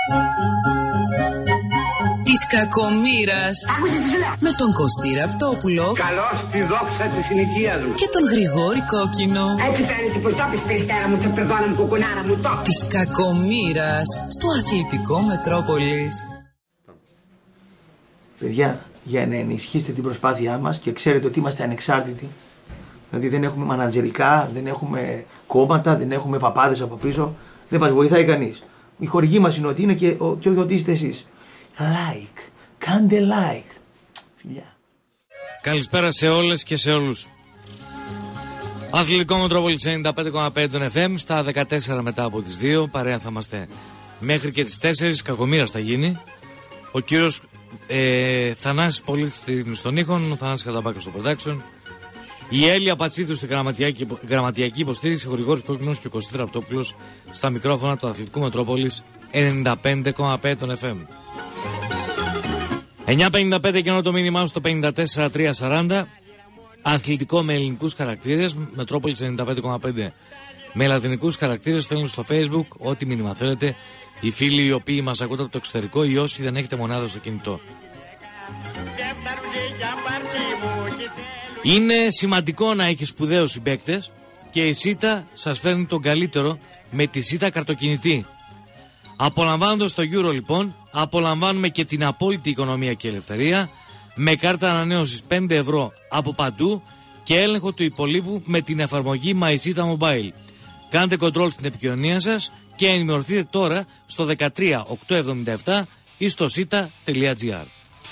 Της κακομοίρας. Άκουσες τι σου λέω. Με τον Κωστή Ραπτόπουλο. Καλώς τη δόξα της συνοικίας μου. Και τον Γρηγόρη Κόκκινο. Έτσι φαίνεται πως το πεις περιστέρα μου, τσαπερδόνα μου, κουκουνάρα μου, το. Της κακομοίρας στο Αθλητικό Μετρόπολης. Παιδιά, για να ενισχύσετε την προσπάθειά μας και ξέρετε ότι είμαστε ανεξάρτητοι. Δηλαδή δεν έχουμε μανατζερικά, δεν έχουμε κόμματα, δεν έχουμε παπάδες από πίσω. Δεν μας βοηθάει κανείς. Η χορηγή μας είναι ότι είναι και ότι είστε εσείς. Like, κάντε like. Φιλιά. Καλησπέρα σε όλες και σε όλους. Αθλητικό Μετρόπολης 95,5 των FM στα 14 μετά από τις 2. Παρέα θα είμαστε μέχρι και τις 4. Κακομοίρας θα γίνει. Ο κύριος Θανάσης Πολίτης στον ήχον, ο Θανάσης Καταπάκος στο production. Η Έλια Πατσίδου στην γραμματιακή υποστήριξη, ο Γρηγόρης Κόκκινος και ο Κωστής Ραπτόπουλος στα μικρόφωνα του Αθλητικού Μετρόπολης 95,5 των FM. 9.55 και ενώ το μήνυμά στο 54.340. Αθλητικό με ελληνικούς χαρακτήρες, Μετρόπολης 95,5 με λατινικούς χαρακτήρες. Στέλνουν στο Facebook ό,τι μήνυμα θέλετε. Οι φίλοι οι οποίοι μας ακούτε από το εξωτερικό ή όσοι δεν έχετε μονάδα στο κινητό. Είναι σημαντικό να έχει σπουδαίους συμπαίκτες και η ΣΥΤΑ σας φέρνει τον καλύτερο με τη ΣΥΤΑ καρτοκινητή. Απολαμβάνοντας το Euro λοιπόν, απολαμβάνουμε και την απόλυτη οικονομία και ελευθερία με κάρτα ανανέωσης 5 ευρώ από παντού και έλεγχο του υπολείπου με την εφαρμογή MySita Mobile. Κάντε control στην επικοινωνία σας και ενημερωθείτε τώρα στο 13877 ή στο sita.gr.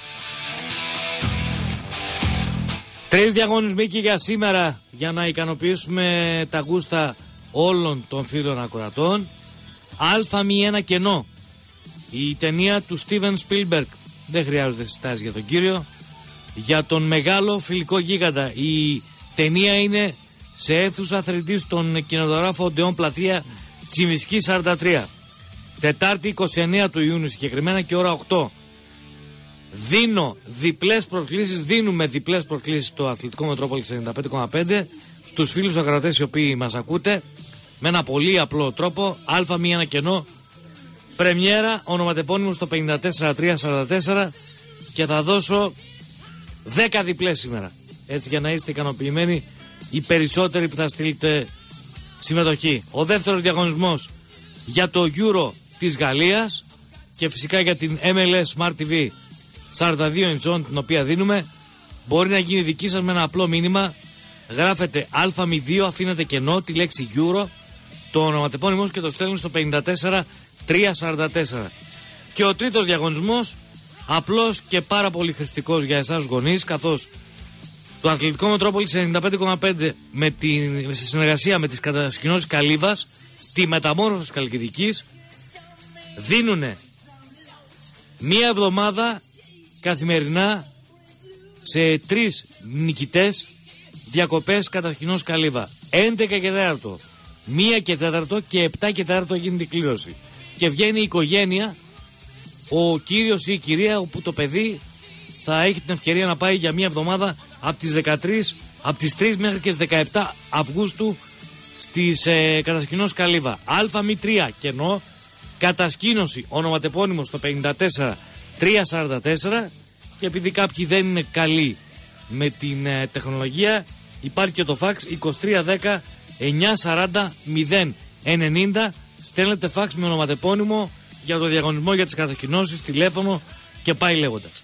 3 διαγωνισμοί και για σήμερα για να ικανοποιήσουμε τα γούστα όλων των φίλων ακροατών. Α1 κενό. Η ταινία του Steven Spielberg. Δεν χρειάζονται συστάσεις για τον κύριο. Για τον μεγάλο φιλικό γίγαντα. Η ταινία είναι σε αίθουσα 3D στον κινηματογράφο Οντεόν Πλατεία Τσιμισκή 43. Τετάρτη 29 του Ιούνιου συγκεκριμένα και ώρα 8. Δίνουμε διπλές προσκλήσεις στο Αθλητικό Μετρόπολης 95,5 στους φίλους ακροατές οι οποίοι μας ακούτε με ένα πολύ απλό τρόπο. Α1 κενό. Πρεμιέρα, ονοματεπώνυμο στο 54.344 και θα δώσω 10 διπλές σήμερα. Έτσι για να είστε ικανοποιημένοι οι περισσότεροι που θα στείλετε συμμετοχή. Ο δεύτερος διαγωνισμός για το Euro της Γαλλίας και φυσικά για την MLS Smart TV 42 inch την οποία δίνουμε μπορεί να γίνει δική σας με ένα απλό μήνυμα. Γράφετε Α02, αφήνετε κενό τη λέξη Euro, το ονοματεπώνυμο και το στέλνουν στο 54.344. Και ο τρίτος διαγωνισμός, απλός και πάρα πολύ χρηστικός για εσάς γονείς, καθώς το Αθλητικό Μετρόπολης 95,5 σε συνεργασία με τις κατασκηνώσεις Καλύβας στη μεταμόρφωση Καλκιδικής δίνουνε μία εβδομάδα καθημερινά σε 3 νικητές διακοπές κατασκηνώσεις Καλύβα. 11 και 4, 1 και 4 και 7 και 4 γίνεται η κλήρωση. Και βγαίνει η οικογένεια, ο κύριος ή η κυρία, όπου το παιδί θα έχει την ευκαιρία να πάει για μία εβδομάδα από τις 3 μέχρι και τις 17 Αυγούστου στις κατασκηνώσεις Καλύβα. Α3 κενό, κατασκήνωση ονοματεπώνυμο στο 54.344 και επειδή κάποιοι δεν είναι καλοί με την τεχνολογία υπάρχει και το φαξ 2310 940 090. Στέλνετε φαξ με ονοματεπώνυμο για το διαγωνισμό για τις κατασκηνώσεις, τηλέφωνο και πάει λέγοντας.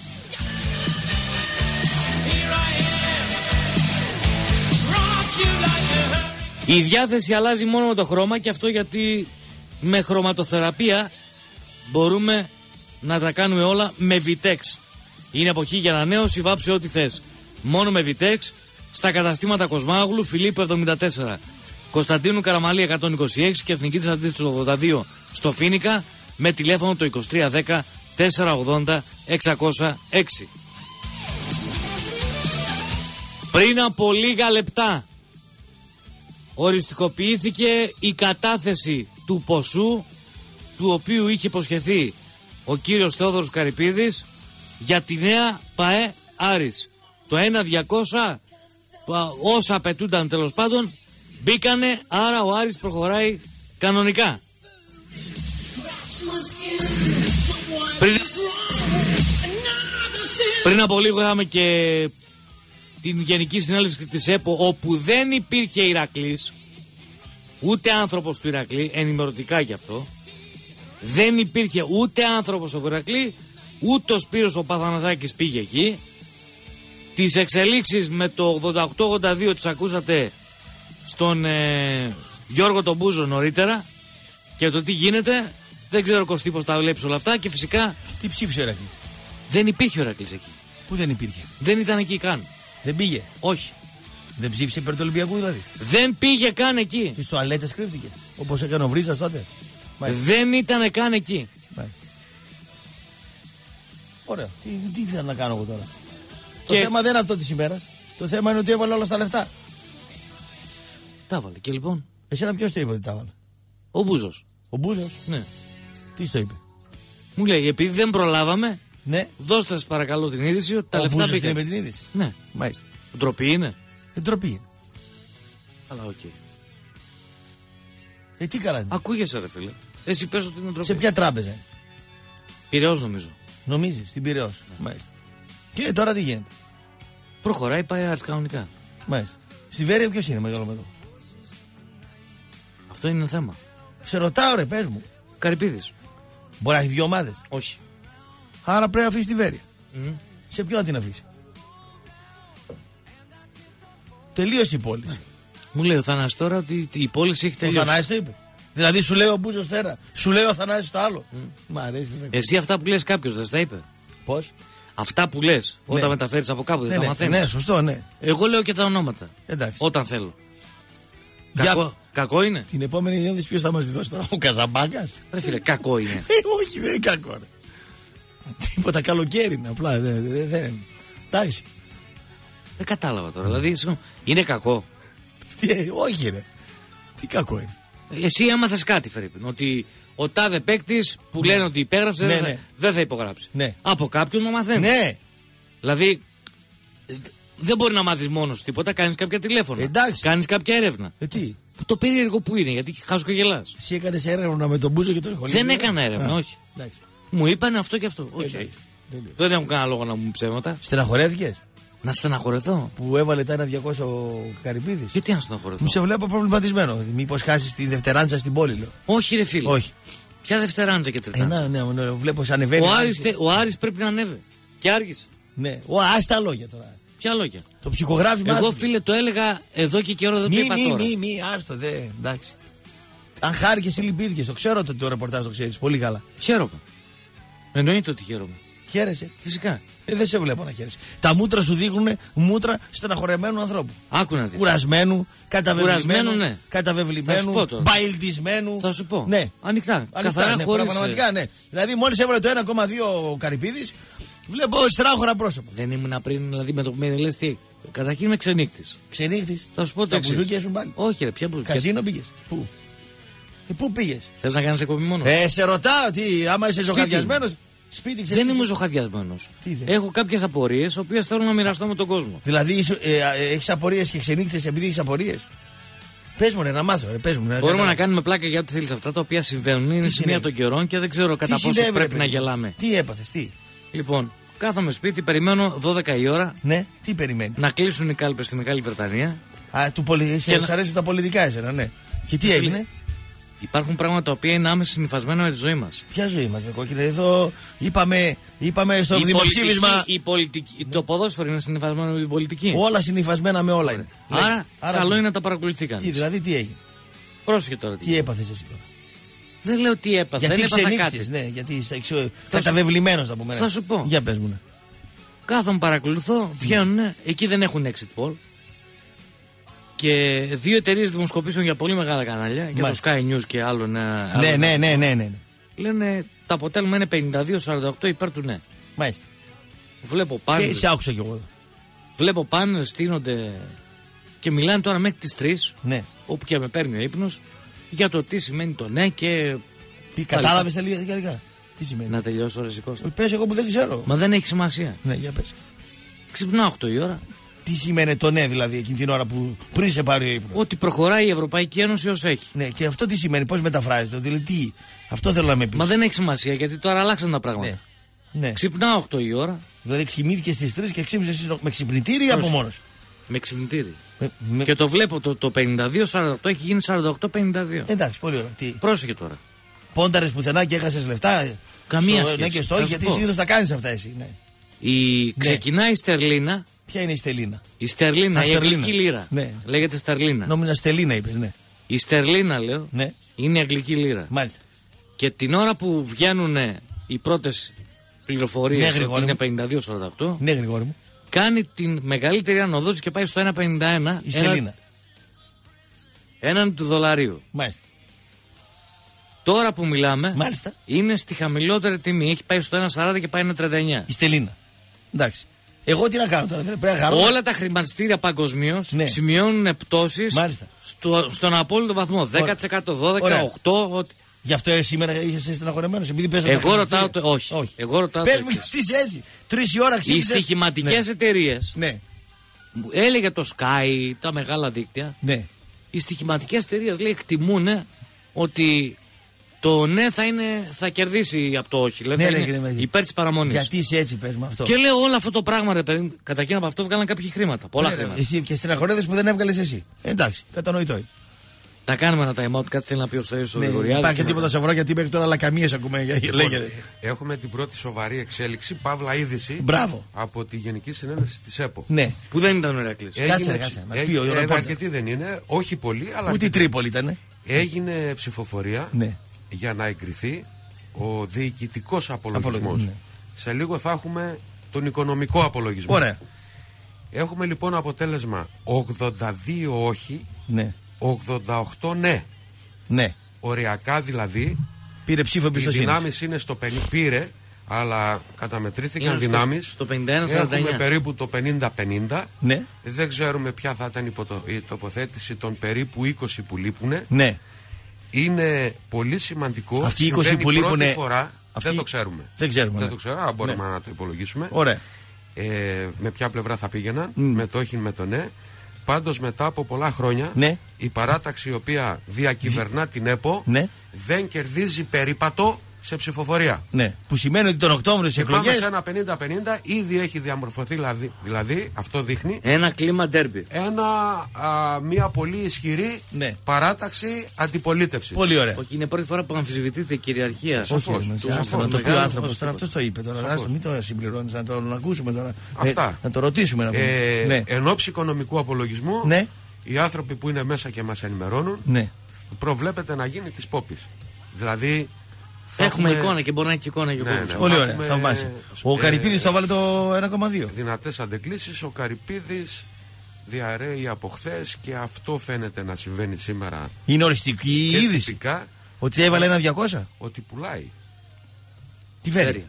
Η διάθεση αλλάζει μόνο με το χρώμα και αυτό γιατί με χρωματοθεραπεία μπορούμε να τα κάνουμε όλα με Vitex. Είναι εποχή για ανανέωση, βάψε ό,τι θες. Μόνο με Vitex στα καταστήματα Κοσμάγλου, Φιλίππου 74, Κωνσταντίνου Καραμαλή 126 και Εθνική της Αντίστοιχης 82 στο Φίνικα με τηλέφωνο το 2310 480 606. Πριν από λίγα λεπτά οριστικοποιήθηκε η κατάθεση του ποσού του οποίου είχε υποσχεθεί ο κύριος Θεόδωρος Καρυπίδης για τη νέα ΠΑΕ Άρης. Το 1.200 όσα απαιτούνταν τέλος πάντων μπήκανε, άρα ο Άρης προχωράει κανονικά. Πριν από λίγο είχαμε και την Γενική Συνέλευση της ΕΠΟ, όπου δεν υπήρχε Ηρακλής, ούτε άνθρωπος του Ηρακλή, ενημερωτικά γι' αυτό. Δεν υπήρχε ούτε άνθρωπος από Ηρακλή, ούτε ο Σπύρος ο Παθανασάκης πήγε εκεί. Τις εξελίξεις με το 88-82 τις ακούσατε στον Γιώργο τον Μπούζο νωρίτερα, και το τι γίνεται δεν ξέρω Κωστή πως τα βλέπεις όλα αυτά. Και φυσικά τι ψήφισε ο Ηρακλής? δεν υπήρχε ο Ηρακλής εκεί. Πού δεν υπήρχε? Δεν ήταν εκεί καν. Δεν πήγε? Όχι. Δεν ψήφισε υπέρ του Ολυμπιακού δηλαδή? Δεν πήγε καν εκεί. Στις τουαλέτες κρύφτηκε όπως έκανε ο Βρίζας τότε? Δεν ήταν καν εκεί. Μάλιστα. Ωραία. Τι ήθελα να κάνω εγώ τώρα? Το θέμα δεν είναι αυτό της ημέρας. Το θέμα είναι ότι έβαλε όλα στα λεφτά. Τα έβαλε και λοιπόν. Εσένα ποιος το είπε ότι τα έβαλε? Ο Μπούζος. Ο Μπούζος? Ναι. Τι στο είπε? Μου λέει, επειδή δεν προλάβαμε, ναι, δώστε σας παρακαλώ την είδηση ότι τα λεφτά πήγαν. Ο Μπούζος την είδηση? Ναι. Μάλιστα. Ντροπή είναι? Ντροπή είναι. Αλλά οκ. Τι καλά? Ακούγεσαι ρε φίλε. Εσύ πες ότι είναι ντροπή. Σε ποια τράπεζα? Πειραιώς νομίζω. Νομίζεις, στην Πειραιώς? Ναι. Μάλιστα. Και τώρα τι γίνεται? Προχωράει, πάει άρης κανονικά. Μάλιστα. Στη Βέρεια ποιος είναι μεγάλο μέτρο? Αυτό είναι θέμα. Σε ρωτάω ρε, πες μου. Καρυπίδης. Μπορεί να έχει 2 ομάδες? Όχι. Άρα πρέπει να αφήσει τη Βέρεια. Σε ποιον να την αφήσει? Τελείωσε η πόλη. Μου λέει ο Θανάσης τώρα ότι η πόλη έχει τελειώσει. Ο Θανάσης το είπε. Δηλαδή σου λέει ο Μπούζος το ένα, σου λέει ο Θανάσης το άλλο. Μ' αρέσει. Εσύ αυτά που λες κάποιος δεν στα είπε? Πώς? Αυτά που λες όταν μεταφέρεις από κάπου δεν τα μαθαίνεις? Ναι, σωστό, ναι. Εγώ λέω και τα ονόματα. Εντάξει. Όταν θέλω. Κακό είναι? Την επόμενη διόδηση ποιος θα μας τη δώσει τώρα? Ο Καζαμπάκας? Ρε φίλε, κακό είναι. Όχι, δεν είναι κακό ρε. Τίποτα, καλοκαίρι είναι απλά. Δεν. Εντάξει. Δεν κατάλαβα τώρα. Δηλαδή είναι κακό? Όχι ρε. Τι κακό είναι? Εσύ έμαθες κάτι Φερρυπίν, ότι ο τάδε παίκτης που λένε ότι υπέγραψε δεν θα υπογράψει. Ναι. Από κάποιον να μαθαίνει. Ναι. Δηλαδή δεν μπορεί να μάθεις μόνος σου τίποτα, κάνεις κάποια τηλέφωνα. Εντάξει. Κάνεις κάποια έρευνα. Τι? Το περίεργο που είναι, γιατί χάσω και γελάς. Εσύ έκανες έρευνα με τον Μπούζο και τον Ιχολίδη? Δεν έκανα έρευνα, όχι. Εντάξει. Μου είπανε αυτό και αυτό. Okay. Δεν έχουν κανένα λόγο να μου ψέματα. Στεναχωρέθηκες? Να στεναχωρεθώ? Που έβαλε τα 1.200 ο Καρυπίδης. Γιατί να στεναχωρεθώ? Μου σε βλέπω προβληματισμένο. Μήπως χάσεις τη δευτεράντσα στην πόλη, λέω. Όχι, ρε φίλε. Όχι. Ποια δευτεράντσα και τριτάντσα? Ναι, βλέπω σαν ανεβαίνει. Ο Άρης πρέπει να ανέβει. Και άργησε. Ναι, άστα λόγια τώρα. Ποια λόγια? Το ψυχογράφημα. Εγώ φίλε το έλεγα εδώ και καιρό, δεν το είπα τώρα. Μη, άστο, εντάξει. Αν χάρηκες ή λυπήθηκες, το ξέρω ότι το ρεπορτάζ το ξέρεις πολύ καλά. Χαίρομαι. Εννοείται ότι χαίρομαι. Χαίρεσαι? Φυσικά. Δεν σε βλέπω να χαίρεσαι. Τα μούτρα σου δείχνουν μούτρα στεναχωρεμένου ανθρώπου. Άκου να δεις. Κουρασμένου, καταβεβλημένου, ναι. καταβεβλημένου, μπαιλτισμένου. Θα σου πω. Ναι. Ανοιχτά. Καθαρά, ναι, πραγματικά, ναι. Δηλαδή, μόλις έβαλε το 1,2 ο Καρυπίδης, βλέπω στράχωρα πρόσωπα. Δεν ήμουν πριν, δηλαδή με το που με λες τι. Καταρχήν είμαι ξενύχτης. Ξενύχτης? Θα σου πω το εξής. Στα μπουζούκια σου πάλι? Όχι, ρε, ποια μπουζούκια? Καζίνο πήγες? Πού? Πού πήγες? Θες να κάνεις εκπομπή μόνο? Σε ρωτάω, τι, άμα είσαι ζωχαδιασμένος. Σπίτι, δεν είμαι ζωχαδιασμένος. Έχω κάποιες απορίες, οποίες θέλω να μοιραστώ με τον κόσμο. Δηλαδή, έχεις απορίες και ξενύχτησες επειδή έχεις απορίες? Πες μου, να μάθω. Πες μου, μπορούμε να κάνουμε πλάκα για ό,τι θέλεις. Αυτά τα οποία συμβαίνουν είναι σημεία των καιρών και δεν ξέρω κατά πόσο πρέπει να γελάμε. Τι έπαθες, τι? Λοιπόν, κάθομαι σπίτι, περιμένω 12 η ώρα. Ναι, τι περιμένεις? Να κλείσουν οι κάλπες στη Μεγάλη Βρετανία. Σ' αρέσουν τα πολιτικά εσένα, ναι. Και τι έγινε? Υπάρχουν πράγματα τα οποία είναι άμεσα συνυφασμένα με τη ζωή μας. Ποια ζωή μας, κόκκινε? Εδώ είπαμε στο δημοψήφισμα. Το ποδόσφαιρο είναι συνυφασμένο με την πολιτική. Όλα συνυφασμένα με όλα είναι. Άρα καλό είναι να τα παρακολουθεί κανείς. Δηλαδή τι έγινε? Πρόσεχε τώρα. Τι έπαθες εσύ τώρα? Δεν λέω τι έπαθα. Γιατί ξενύχτησες, ναι, γιατί είσαι καταβεβλημένος να πούμε. Θα σου πω. Για πες μου, ναι. Κάθομαι, παρακολουθώ, βγαίνουν, εκεί δεν έχουν exit poll. Και 2 εταιρείες δημοσκοπήσεων για πολύ μεγάλα κανάλια, για το Sky News και άλλο. Ναι. Λένε το αποτέλεσμα είναι 52-48 υπέρ του ναι. Μάλιστα. Βλέπω πάνελ. Και σε άκουσα κι εγώ. Βλέπω πάνελ, στείνονται και μιλάνε τώρα μέχρι τις 3. Ναι. Όπου και με παίρνει ο ύπνος για το τι σημαίνει το ναι και. Κατάλαβες τα λίγα? Τι σημαίνει? Να τελειώσω, ρε Κώστα. Πες εγώ που δεν ξέρω. Μα δεν έχει σημασία. Ναι, για πες. Ξυπνάω 8 η ώρα. Τι σημαίνει το ναι, δηλαδή, εκείνη την ώρα που πριν σε πάρει ο ύπνος? Ότι προχωράει η Ευρωπαϊκή Ένωση ως έχει. Ναι, και αυτό τι σημαίνει, πώς μεταφράζεται? Δηλαδή, τι, αυτό θέλω να με πεις. Μα δεν έχει σημασία γιατί τώρα αλλάξαν τα πράγματα. Ναι. Ναι. Ξυπνάω 8 η ώρα. Δηλαδή, ξυπνήθηκε στις 3 και ξύπνησες με ξυπνητήρι ή από μόνος? Με ξυπνητήρι. Με... Και το βλέπω το 52-48 έχει γίνει 48-52. Εντάξει, πολύ ωραία. Τι... Πρόσεχε τώρα. Πόνταρες πουθενά και έχασες λεφτά? Καμία σχέση. Ναι, και στο γιατί συνήθως τα κάνεις αυτά εσύ. Ναι. Ξεκινάει η Στερλίνα. Ποια είναι η Στελίνα? Η Στερλίνα, η αγγλική λίρα. Ναι. Λέγεται Στερλίνα. Νόμιζα Στελίνα είπες, ναι. Η Στερλίνα, λέω, Ναι. είναι η αγγλική λίρα. Μάλιστα. Και την ώρα που βγαίνουν οι πρώτες πληροφορίες Ναι, ότι είναι 52-48, ναι, Γρηγόρη μου. κάνει την μεγαλύτερη ανωδότηση και πάει στο 1,51. Η Στελίνα. Έναν του δολαρίου. Μάλιστα. Τώρα που μιλάμε, Μάλιστα. είναι στη χαμηλότερη τιμή. Έχει πάει στο 1,40 και πάει 1,39. Η Στελίνα. Εντάξει. Εγώ τι να κάνω τώρα, δεν πρέπει να χαρώ. Όλα τα χρηματιστήρια παγκοσμίως Ναι. σημειώνουν πτώσεις Μάλιστα. στον απόλυτο βαθμό. 10%, 12%, 8%. Γι' αυτό σήμερα είσαι στεναχωρεμένος, επειδή παίζατε. Εγώ ρωτάω το. Όχι. Εγώ ρωτάω Πες το μου, εξής. τι είσαι έτσι. 3 η ώρα Οι ξύπνησες. στοιχηματικές εταιρείες, Ναι. έλεγε το Sky, τα μεγάλα δίκτυα, Ναι. οι στοιχηματικές εταιρείες λέει εκτιμούν ότι το ναι θα κερδίσει από το όχι. Δηλαδή Ναι, θα ρε, είναι κύριε Μέγη. υπέρ της παραμονής. Γιατί είσαι έτσι, πες μου αυτό. Και λέω όλο αυτό το πράγμα, ρε παιδί, κατά εκείνο από αυτό βγάλαν κάποιοι χρήματα. Πολλά Ναι, ρε, χρήματα. εσύ και στεναχωρέδες που δεν έβγαλες εσύ. Εντάξει, κατανοητό είναι. Τα κάνουμε ένα time out, κάτι θέλει να πει ο Στέλιος ο Ναι, Γρηγοριάδης. υπάρχει και τίποτα σοβαρό γιατί μέχρι τώρα λακαμίες ακούμε. Λέγεται. Έχουμε την πρώτη σοβαρή εξέλιξη, παύλα είδηση. Μπράβο. Από τη Γενική Συνέλευση της ΕΠΟ. Ναι. Που δεν ήταν ο Ηρακλής. Κάτσε, μας πει ο ρεπόρτερ. αρκετή δεν είναι, όχι πολύ, αλλά Ούτε η Τρίπολη ήταν. έγινε ψηφοφορία Ναι. για να εγκριθεί ο διοικητικός απολογισμός. Ναι. Σε λίγο θα έχουμε τον οικονομικό απολογισμό. Ωραία. Έχουμε λοιπόν αποτέλεσμα 82 όχι, Ναι. 88 ναι. Ναι. Οριακά δηλαδή. Πήρε ψήφο Οι εμπιστοσύνη. δυνάμεις είναι στο 50, πήρε, αλλά καταμετρήθηκαν Είναι δυνάμεις. στο 51-49. Έχουμε περίπου το 50-50. Ναι. Δεν ξέρουμε ποια θα ήταν η τοποθέτηση των περίπου 20 που λείπουν. Ναι. Είναι πολύ σημαντικό. Αυτοί οι 20 συμβαίνει που λείπουνε- πρώτη φορά. αυτοί- Δεν το ξέρουμε. Δεν ξέρουμε, Δεν ναι. το ξέρουμε, αλλά μπορούμε Ναι. να το υπολογίσουμε. Ωραία. Με ποια πλευρά θα πήγαιναν, με το όχι, με το ναι. Πάντως μετά από πολλά χρόνια Ναι. η παράταξη η οποία διακυβερνά την ΕΠΟ Ναι. δεν κερδίζει περίπατο σε ψηφοφορία. Ναι. Που σημαίνει ότι τον Οκτώβριο στις Και πάμε εκλογές. σε ένα 50-50, ήδη έχει διαμορφωθεί δηλαδή αυτό δείχνει Ένα κλίμα ντέρμπι. μια πολύ ισχυρή Ναι. παράταξη αντιπολίτευσης. Πολύ ωραία. Όχι, είναι πρώτη φορά που αμφισβητείται η κυριαρχία. Όχι, Σαφώς. ρε, Σαφώς. άστο να το πει ο Μεγάλο άνθρωπος πρόσωπο. τώρα, αυτός το είπε τώρα. Άστο, μην το συμπληρώνεις, να τον ακούσουμε τώρα. Αυτά. Να το ρωτήσουμε να πούμε. Ναι. Εν ώψη οικονομικού απολογισμού, Ναι. οι άνθρωποι που είναι μέσα και μας ενημερώνουν, Ναι. προβλέπεται να γίνει της πόπης. Δηλαδή. θα Έχουμε εικόνα και μπορεί να έχει εικόνα και ο Ναι, κόσμος. ναι. Πολύ ωραία, έχουμε- θαυμάσια. Ο Καρυπίδης θα βάλει το 1,2. Δυνατές αντεκκλήσεις, ο Καρυπίδης διαρρέει από χθες και αυτό φαίνεται να συμβαίνει σήμερα. Είναι οριστική η Και είδηση. τυπικά Ότι έβαλε ένα 200. ότι πουλάει, Τη Βέρεια. Φέρει.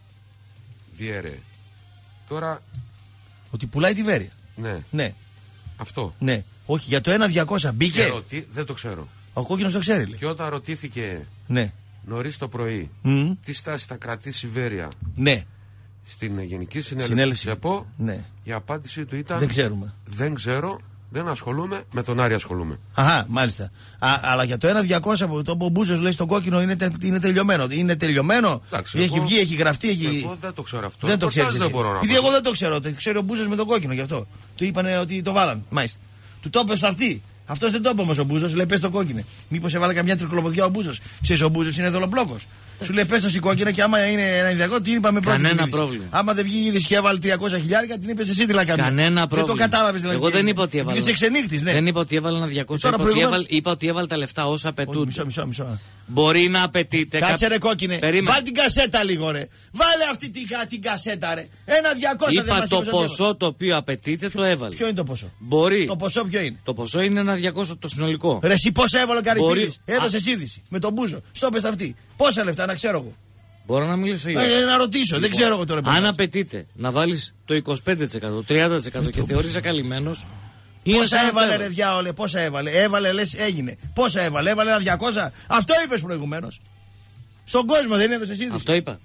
διέρε. Τώρα, Ότι πουλάει τη Βέρεια. ναι, Ναι, αυτό. ναι. Όχι, για το 1,200 Και μπήκε. δεν το ξέρω. Ο κόκκινος το ξέρει, λέει. Και όταν ρωτήθηκε Ναι. νωρίς το πρωί Μμμ. τι στάση θα κρατήσει η Βέρεια Ναι. στην Γενική Συνέλευση Συνέλευση. της ΕΠΟ, Ναι. η απάντησή του ήταν Δεν ξέρουμε. δεν ξέρω, δεν ασχολούμαι, με τον Άρη ασχολούμαι. Αχα, μάλιστα. Αλλά για το 1,200 που το Μπούζος λέει στον κόκκινο είναι τελειωμένο. Είναι τελειωμένο. Εντάξει, Έχει εγώ- βγει, έχει γραφτεί, έχει. Εγώ δεν το ξέρω αυτό. Δεν το Ρεπορτάζ ξέρει. Δεν μπορώ να Επειδή πω. εγώ δεν το ξέρω. Το ξέρει ο Μπούζος με τον κόκκινο γι' αυτό. Του είπανε ότι το βάλαν. Μάλιστα. Του το είπε αυτή. Αυτό δεν το είπε όμω ο Μπούζος. Λέει πε το κόκκινο. Μήπως έβαλε καμιά τρικλοποδιά ο Μπούζος. Ξέρεις ο Μπούζος είναι δολοπλόκος. Σου λέει πε το κόκκινο και άμα είναι ένα ιδιακό, τι είπαμε πρώτα. Κανένα πρόβλημα. Άμα δεν βγει η είδηση και έβαλε 300 χιλιάρικα, την είπε εσύ τι λακαμία. Κανένα πρόβλημα. Δεν το κατάλαβε δηλαδή. Εγώ δεν είπα ότι έβαλα. Είσαι ξενύχτη, ναι. Δεν είπα ότι έβαλε ένα 200. Τώρα Είπα ότι έβαλε τα λεφτά όσα Όχι, απαιτούνται. μισό. Μπορεί να απαιτείται. Κάτσε ρε κόκκινε. Περίμενε. Βάλ την κασέτα λίγο ρε. Βάλε αυτή την κασέτα ρε. Ένα 200 δεν Είπα μας το είπες ότι ποσό το οποίο απαιτείται το έβαλε. Ποιο είναι το ποσό? Μπορεί. Το ποσό ποιο είναι? Το ποσό είναι ένα 200 το συνολικό. Ρε εσύ πόσα έβαλε ο Καρυπίδης? Μπορεί- Έδωσε είδηση με τον Μπούζο. Στο πες αυτή. Πόσα λεφτά να ξέρω εγώ? Μπορώ να μιλήσω για Να ρωτήσω. Δεν ξέρω εγώ τώρα. Αν απαιτείται να βάλει το 25%, το 30% και θεωρείσαι καλυμμένος, είναι Πόσα σαν έβαλε βέβαιο. ρε διάολε, πόσα έβαλε? Έβαλε λες έγινε. Πόσα έβαλε? Έβαλε ένα 200. Αυτό είπες προηγουμένως. Στον κόσμο δεν έδωσες είδηση. Αυτό είπα.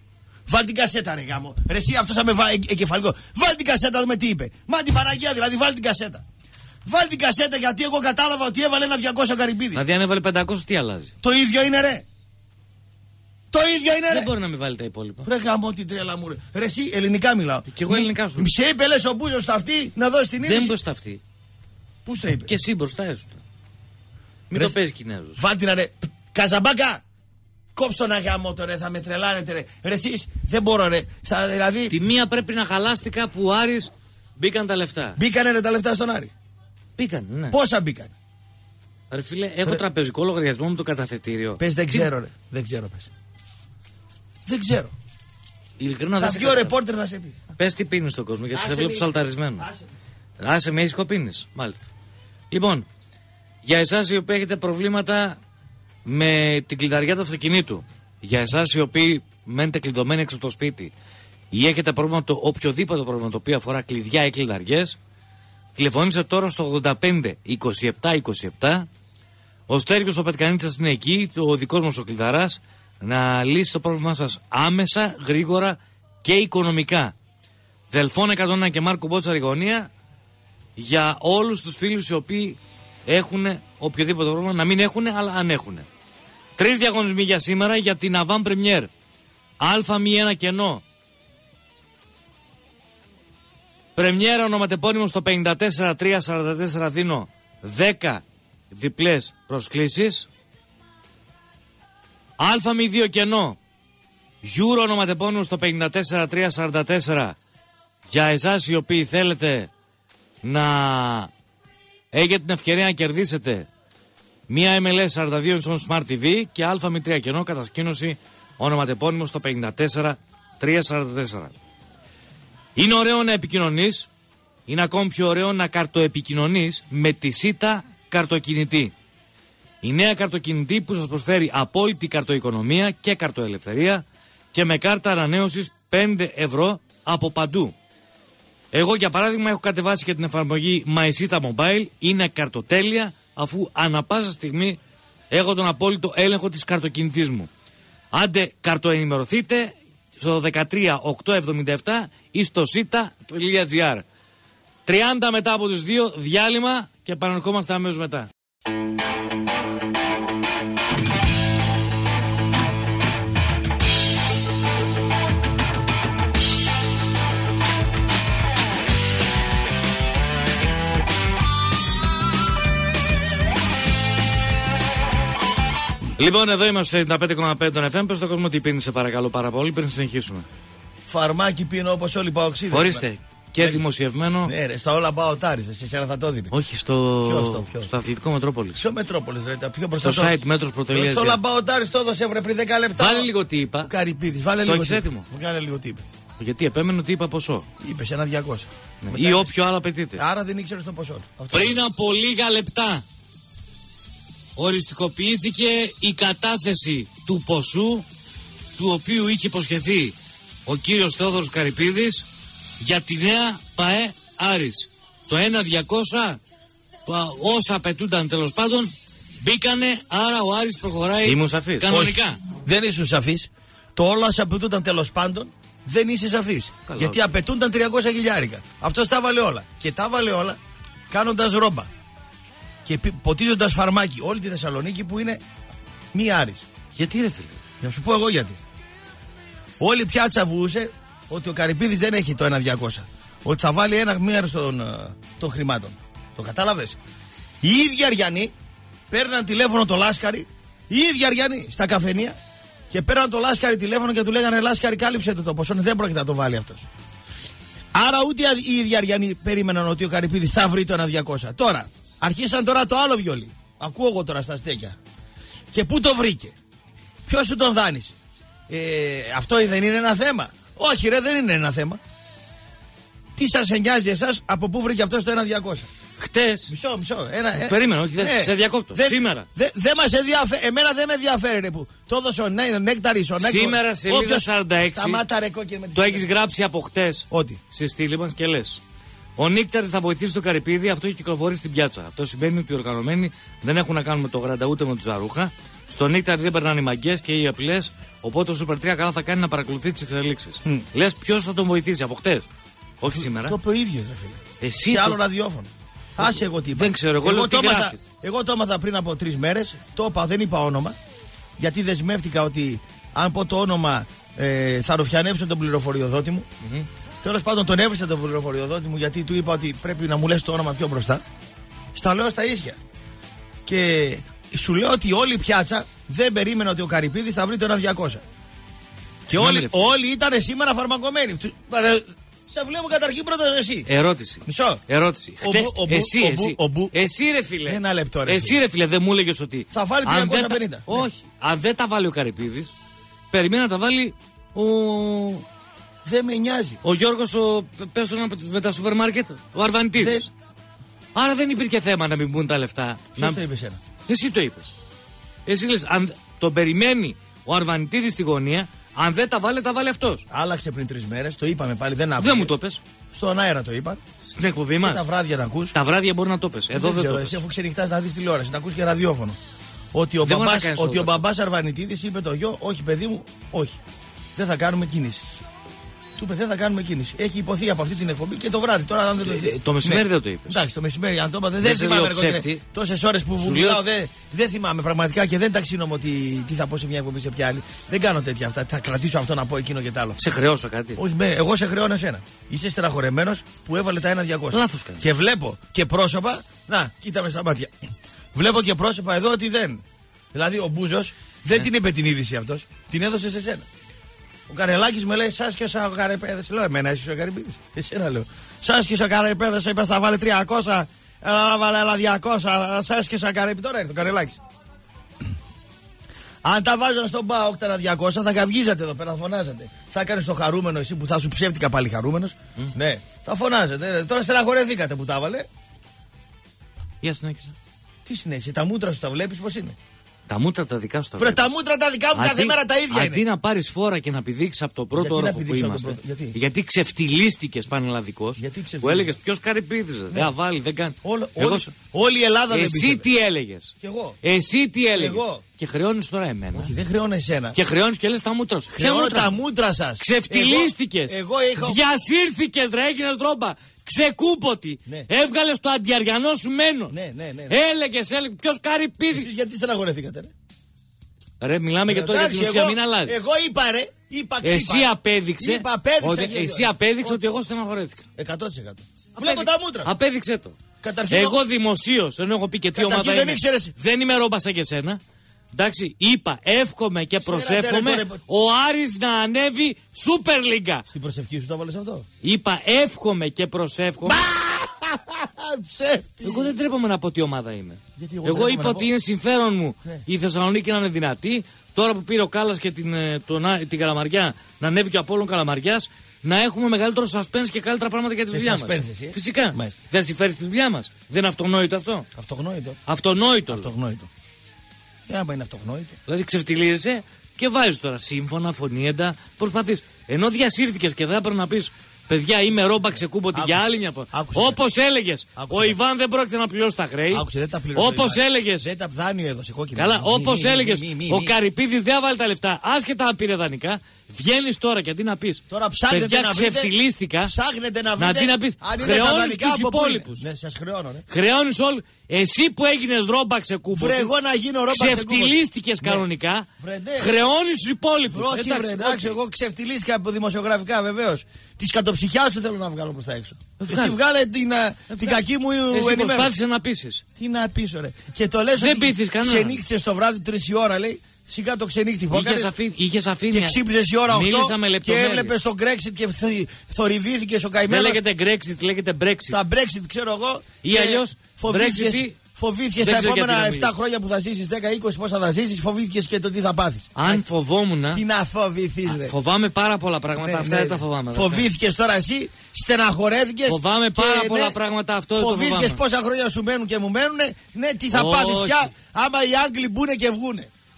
Βάλ την κασέτα, ρε γάμο. Ρε εσύ αυτό θα με εγκεφαλικό. Βάλ την κασέτα, δούμε τι είπε. Μα την Παναγία δηλαδή, βάλ την κασέτα. Βάλ την κασέτα γιατί εγώ κατάλαβα ότι έβαλε ένα 200 Καρυπίδης. Δηλαδή αν έβαλε 500 τι αλλάζει? Το ίδιο είναι ρε. Το ίδιο είναι ρε. Δεν μπορεί να μην βάλει τα υπόλοιπα. Ρε γάμο την τρέλα μου ρε. Ρε εσύ ελληνικά μιλάω. Και εγώ ελληνικά σου. Σε είπε λες ο Μπούζος στα αυτή να δώσει την είδηση. Δεν μπροστά αυτή. Πού στο είπε? Και εσύ μπροστά έστω. Μην Ρε, το παίζει Κινέζος. Βάλ την ρε. Καζαμπάκα. Κόψτε τον αγάμο ρε, θα με τρελάνετε ρε. Ρε εσείς δεν μπορώ ρε. Δηλαδή... Τη μία πρέπει να χαλάστηκα που ο Άρης μπήκαν τα λεφτά. Μπήκανε ρε τα λεφτά στον Άρη. Μπήκαν, ναι. Πόσα μπήκαν? Ρε φίλε, έχω τραπεζικό λογαριασμό με το καταθετήριο. Πες δεν ξέρω ρε. Δεν ξέρω πες. Δεν ξέρω. Ειλικρινά Θα βγει ο ρεπόρτερ να σε πει. Πες τι πίνεις στον κόσμο γιατί σε βλέπω σαλταρισμένο. Άσε. Άσε με ήσυχο πίνεις. Μάλιστα. Λοιπόν, για εσάς οι οποίοι έχετε προβλήματα με την κλειδαριά του αυτοκινήτου, για εσάς οι οποίοι μένετε κλειδωμένοι έξω από το σπίτι ή έχετε πρόβλημα, οποιοδήποτε πρόβλημα το οποίο αφορά κλειδιά ή κλειδαριές, τηλεφωνήστε τώρα στο 85 27 27. Ο Στέργιος ο Πετκανίτσας είναι εκεί, ο δικός μας ο κλειδαράς, να λύσει το πρόβλημά σας άμεσα, γρήγορα και οικονομικά. Δελφών 101 και Μάρκο Μπότσαρη γωνία, για όλους τους φίλους οι οποίοι έχουν οποιοδήποτε πρόβλημα, να μην έχουν, αλλά αν έχουν. 3 διαγωνισμοί για σήμερα για την Avant Premier. Α1 κενό. Πρεμιέρα ονοματεπώνυμο στο 54344 δίνω 10 διπλές προσκλήσεις. Α2 κενό. Euro ονοματεπώνυμο στο 54344 για εσάς οι οποίοι θέλετε να έχετε την ευκαιρία να κερδίσετε μία MLS 42 inch Smart TV και Α3 κενό κατασκήνωση ονοματεπώνυμο στο 54344. Είναι ωραίο να επικοινωνείς, είναι ακόμη πιο ωραίο να καρτοεπικοινωνείς με τη ΣΥΤΑ καρτοκινητή. Η νέα καρτοκινητή που σας προσφέρει απόλυτη καρτοοικονομία και καρτοελευθερία και με κάρτα ανανέωσης 5 ευρώ από παντού. Εγώ για παράδειγμα έχω κατεβάσει και την εφαρμογή MySita Mobile, είναι καρτοτέλεια αφού ανα πάσα στιγμή έχω τον απόλυτο έλεγχο της καρτοκινητής μου. Άντε καρτοενημερωθείτε στο 13877 ή στο sita.gr. 30 μετά από τις 2 διάλειμμα και επαναρχόμαστε αμέσως μετά. Λοιπόν, εδώ είμαστε στο 95,5 των FM. Πες στον κόσμο τι πίνεις, σε παρακαλώ πάρα πολύ, πριν συνεχίσουμε. Φαρμάκι πίνω όπως όλοι οι παοξίδες. Ορίστε. Και δημοσιευμένο. Ναι, ρε, στα όλα πάω τάριζε. Σε εσένα θα το δίνει. Όχι, στο αθλητικό Μετρόπολης. Ποιο Μετρόπολης, ρε, τα πιο μπροστά. Στο site μέτρος.gr. Στο λαμπαοτάρι το έδωσε πριν 10 λεπτά. Βάλε λίγο τι είπα. Καρυπίδης, βάλε το λίγο. έχεις έτοιμο. Μου κάνε λίγο τι είπε. Γιατί επέμενε ότι είπα ποσό. Είπε ένα 200. Ναι. Ή όποιο άλλο απαιτείται. Άρα δεν ήξερε το ποσό. Πριν από λίγα λεπτά οριστικοποιήθηκε η κατάθεση του ποσού του οποίου είχε υποσχεθεί ο κύριος Θεόδωρος Καρυπίδης για τη νέα ΠΑΕ Άρης. Το 1.200 όσα απαιτούνταν τέλος πάντων μπήκανε, άρα ο Άρης προχωράει κανονικά. Όχι, δεν ήσουν σαφής. Το όλα όσα απαιτούνταν τέλος πάντων δεν είσαι σαφής. Γιατί απαιτούνταν 300 χιλιάρικα. Αυτός τα έβαλε όλα. Και τα έβαλε όλα κάνοντας ρόμπα. Και ποτίζοντας φαρμάκι όλη τη Θεσσαλονίκη που είναι μη Άρης. Γιατί ρε φίλε? Για να σου πω εγώ γιατί. Όλη πια τσαβούσε ότι ο Καρυπίδης δεν έχει το 1.200. Ότι θα βάλει ένα μέρος των χρημάτων. Το κατάλαβες? Οι ίδιοι Αριανοί παίρναν τηλέφωνο το Λάσκαρη, οι ίδιοι Αριανοί στα καφενεία και παίρναν το Λάσκαρη τηλέφωνο και του λέγανε Λάσκαρη, κάλυψε το ποσό. Δεν πρόκειται να το βάλει αυτός. Άρα ούτε οι ίδιοι Αριανοί περίμεναν ότι ο Καρυπίδης θα βρει το 1.200. Τώρα, αρχίσαν τώρα το άλλο βιολί. Ακούω εγώ τώρα στα στέκια. Και πού το βρήκε? Ποιος του τον δάνεισε? Αυτό δεν είναι ένα θέμα? Όχι ρε, δεν είναι ένα θέμα. Τι σας εννοιάζει εσάς από πού βρήκε αυτός το 1.200? Χτες. Μισό. Περίμενε, όχι, σε διακόπτω. Σήμερα. Δεν μας ενδιαφέρει. Εμένα δεν με ενδιαφέρει ρε, που το έδωσε ο Νέκταρης. Σήμερα σελίδα 46. Σταμάτα ρε κόκκινη με τη το έχεις γράψει από χτες. Ότι. Στη στήλη μας και λες Ο Νίκταρης θα βοηθήσει το Καρυπίδη, αυτό έχει κυκλοφορήσει στην πιάτσα. Αυτό σημαίνει ότι οι οργανωμένοι δεν έχουν να κάνουν με το Γράντα ούτε με του Ζαρούχα. Στο Νίκταρη δεν περνάνε οι μαγκές και οι απειλές. Οπότε το Super 3 καλά θα κάνει να παρακολουθεί τις εξελίξεις. Λες ποιος θα τον βοηθήσει από χτες? Όχι σήμερα. Το είπε ο ίδιος, φίλε. Εσύ σε άλλο ραδιόφωνο. Άσε εγώ τι είπα. Δεν ξέρω, εγώ λέω τι γράφεις. Εγώ το έμαθα πριν από 3 μέρες. Το είπα, δεν είπα όνομα. Γιατί δεσμεύτηκα ότι αν πω το όνομα θα ρουφιανέψω τον πληροφοριοδότη μου. Τέλος πάντων τον έβρισα τον πληροφοριοδότη μου γιατί του είπα ότι πρέπει να μου λες το όνομα πιο μπροστά. Στα λέω στα ίσια. Και σου λέω ότι όλη η πιάτσα δεν περίμενε ότι ο Καρυπίδης θα βρει το 1.200. Και όλοι ήταν σήμερα φαρμακομένοι. Σε βλέπω καταρχήν πρώτα εσύ. Ερώτηση. Μισό. Ερώτηση. Εσύ ρε φίλε. Ένα λεπτό ρε. Εσύ ρε φίλε, δεν μου έλεγες ότι. Θα βάλει 350. Όχι. Αν δεν τα βάλει ο Καρυπίδης, περιμένει να τα βάλει ο. Δεν με νοιάζει. Ο Γιώργος, πες το με τα σούπερ μάρκετ, ο Αρβανιτίδης. Άρα δεν υπήρχε θέμα να μην μπουν τα λεφτά. Ποιος το είπε εσένα? Εσύ το είπες. Εσύ λες, αν τον περιμένει ο Αρβανιτίδης στη γωνία, αν δεν τα βάλει, τα βάλει αυτός. Άλλαξε πριν 3 μέρες, το είπαμε πάλι, δεν άκουσε. Δεν μου το πες. Στον αέρα το είπα. Στην εκπομπή μας. Τα βράδια να ακούς. Τα βράδια μπορεί να το πες. Εδώ δεν το πες. Εσύ αφού ξενυχτάς να δεις τηλεόραση, να ακούς και ραδιόφωνο. Ότι ο μπαμπάς Αρβανιτίδης είπε το γιο, όχι παιδί μου, όχι. Δεν θα κάνουμε κίνηση. Του είπε δεν θα κάνουμε κίνηση. Έχει υποθεί από αυτή την εκπομπή και το βράδυ. Τώρα, αν δεν το μεσημέρι δεν το είπε. Εντάξει, το μεσημέρι, αν το είπα, δεν θυμάμαι. Τόσες ώρες που μιλάω δεν θυμάμαι πραγματικά και δεν ταξίνομω τι θα πω σε μια εκπομπή σε ποια άλλη. Δεν κάνω τέτοια αυτά. Θα κρατήσω αυτό να πω εκείνο και τ' άλλο. Σε χρεώσω κάτι? Όχι, εγώ σε χρεώνω εσένα. Είσαι στεναχωρεμένος που έβαλε τα 1.200. Λάθος κάνει. Και βλέπω και πρόσωπα. Να, κοίτα με στα μάτια. Βλέπω και πρόσωπα εδώ ότι δεν. Δηλαδή ο Μπούζος δεν την είπε την είδηση αυτός. Την έδωσε σε σένα. Ο Καρελάκης με λέει σας και ο Καρεπέδες. Λέω εμένα είσαι ο Καρυπίδης. Εσένα λέω. Σας και ο Καρεπέδες είπε θα βάλει 300. Έλα βάλε άλλα 200. Σας και ο Καρεπέδες. Τώρα ήρθε ο Καρελάκης. Αν τα βάζανε στον ΠΑΟΚ τα 200 θα καυγίζατε εδώ πέρα, θα φωνάζατε. Θα έκανες το χαρούμενο εσύ που θα σου ψεύτηκα πάλι χαρούμενος. Ναι, θα φωνάζατε. Τώρα στεναχωρεθήκατε που τα έβαλε. Για συνέχισε. Τι συνέχισε, τα μούτρα σου τα βλέπεις πως είναι? Τα μούτρα τα δικά σου τα βλέπεις. Τα μούτρα τα δικά μου κάθε μέρα τα ίδια είναι. Αντί να πάρεις φόρα και να πηδήξεις από το πρώτο όροφο που είμαστε. Γιατί ξεφτυλίστηκες πανελλαδικός. Που έλεγες ποιος Καρυπίδης, δεν θα βάλει, δεν κάνει. Όλη η Ελλάδα δεν πίστευε. Εσύ τι έλεγες? Εσύ τι έλεγες? Και χρεώνεις τώρα εμένα. Όχι, δεν χρεώνω εσένα. Και χρεώνεις και λες τα μούτρα σου. Χρεώνω τα μούτρα σας. Ξεφτυλίστηκες. Διασύρθηκες, ρε, έγινες ντρόμπα. Ξεκούποτη. Ναι. Έβγαλες το αντιαριανό σου μένο. Ναι. Έλεγες, ποιος Καρυπίδης. Εσείς γιατί στεναχωρεθήκατε, ρε? Μιλάμε για τώρα για την ουσία, μην αλλάζει. Εγώ είπα, ρε. Εσύ απέδειξε ότι εγώ στεναχωρέθηκα. 100%. Βλέπω τα μούτρα. Απέδειξε το. Εγώ δημοσίως, ενώ έχω πει και τι ομάδα είμαι, δεν είμαι ρόμπα σαν και σένα. Εντάξει, είπα, εύχομαι και προσεύχομαι ο Άρης να ανέβει Σούπερ Λίγκα. Στην προσευχή σου το έβαλες αυτό? Είπα, εύχομαι και προσεύχομαι. Ψεύτη. Εγώ δεν τρέπομαι να πω τι ομάδα είμαι. Εγώ είπα ότι είναι συμφέρον μου η Θεσσαλονίκη να είναι δυνατή. Τώρα που πήρε ο Κάλλας και την Καλαμαριά να ανέβει και ο Απόλλων Καλαμαριάς, να έχουμε μεγαλύτερο suspense και καλύτερα πράγματα για τη δουλειά μας. Φυσικά. Δεν συμφέρει στη δουλειά μας. Δεν είναι αυτονόητο αυτό? Αυτονόητο. Άμα είναι αυτογνώητο. Δηλαδή ξεφτιλίζεσαι και βάζεις τώρα σύμφωνα, φωνήεντα, προσπαθείς. Ενώ διασύρθηκες και δεν έπρεπε να πεις παιδιά είμαι ρόμπα ξεκούμποτη για άλλη μια φορά. Όπως έλεγες, ο Ιβάν δεν πρόκειται να πληρώσει τα χρέη. Όπως έλεγες. Δεν τα δάνειο έδωσε κόκκινα. Καλά, όπως έλεγες, ο Καρυπίδης δεν έβαλε τα λεφτά. Άσχετα αν πήρε δανεικά. Βγαίνεις τώρα και αντί να πεις παιδιά ξεφτιλίστηκα. Ψάχνετε να βρείτε. Αντί να πεις χρεώνεις τους υπόλοιπους. Ναι, σας χρεώνω. Χρεώνεις όλους. Εσύ που έγινες ρόμπα ξεκούμποτη. Εγώ να γίνω ρόμπα ξεκούμποτη. Ξεφτιλίστηκες κανονικά. Χρεώνεις τους υπόλοιπους. Όχι, εντάξει, εγώ ξεφτιλίστηκα από δημοσιογραφικά βεβαίως. Τη κατοψυχιά σου θέλω να βγάλω προς τα έξω. Εσύ βγάλε την κακή μου ενημέρωση. Εσύ προσπάθησε να πείσεις. Τι να πείσω, ρε. Και το λες ότι ξενύχτησες το βράδυ 3 η ώρα, λέει. Σιγά το ξενύχτη που είχες αφήνει. Και ξύπνησες η ώρα 8 και έβλεπες το Brexit και θορυβήθηκες ο καημένος. Δεν λέγεται Brexit, λέγεται Brexit. Τα Brexit ξέρω εγώ. Ή αλλιώς φοβήθηκες τα επόμενα 7 χρόνια που θα ζήσεις, 10-20 πόσα θα ζήσεις, φοβήθηκες και το τι θα πάθεις. Αν φοβόμουν. Τι να φοβηθείς, ρε. Φοβάμαι πάρα πολλά πράγματα, αυτά δεν τα φοβάμαι. Φοβήθηκες τώρα εσύ, στεναχωρέθηκες. Φοβάμαι πάρα πολλά πράγματα, αυτό δεν το φοβάμαι. Φοβήθηκες πόσα χρόνια σου μένουν και μου μένουνε. Ναι, τι θα πάθεις πια άμα οι Άγγλοι μπουνε και βγούνε.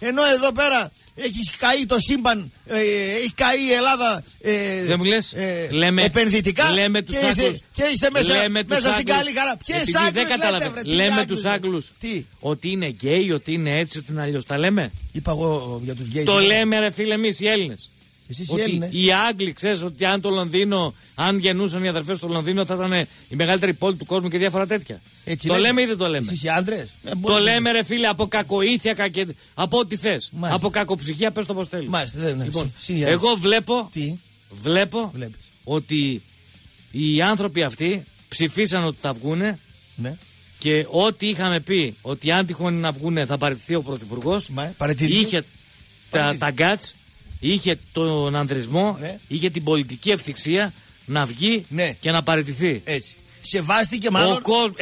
Ενώ εδώ πέρα έχει καεί το σύμπαν, έχει καεί η Ελλάδα. Δεν μου λες, επενδυτικά. Λέμε τους Άγγλους. Και είστε μέσα στην καλή χαρά. Ποιες Άγγλους λέτε, βρε? Λέμε τους Άγγλους ότι είναι γκέι, ότι είναι έτσι, ότι είναι αλλιώς. Τα λέμε. Είπα εγώ για τους γκέι. Το λέμε, ρε φίλε, εμείς οι Έλληνες. Ότι οι Άγγλοι, ξέρεις ότι αν το Λονδίνο, αν γεννούσαν οι αδερφές στο Λονδίνο, θα ήταν η μεγαλύτερη πόλη του κόσμου και διάφορα τέτοια. Έτσι το λέμε ή δεν το λέμε? Εσείς οι άντρες. Το λέμε, ρε φίλε, από κακοήθεια, από ό,τι θες. Από κακοψυχία, πες το πώς θέλεις. Λοιπόν, εγώ βλέπω ότι οι άνθρωποι αυτοί ψηφίσαν ότι θα βγούνε. Ναι. Και ό,τι είχαμε πει ότι αν τυχόν να βγούνε θα παραιτηθεί ο Πρωθυπουργός, είχε τα γκάτς, είχε τον ανδρισμό, ναι, είχε την πολιτική ευθυξία να βγει, ναι, και να παραιτηθεί. Έτσι. Σεβάστηκε μάλλον.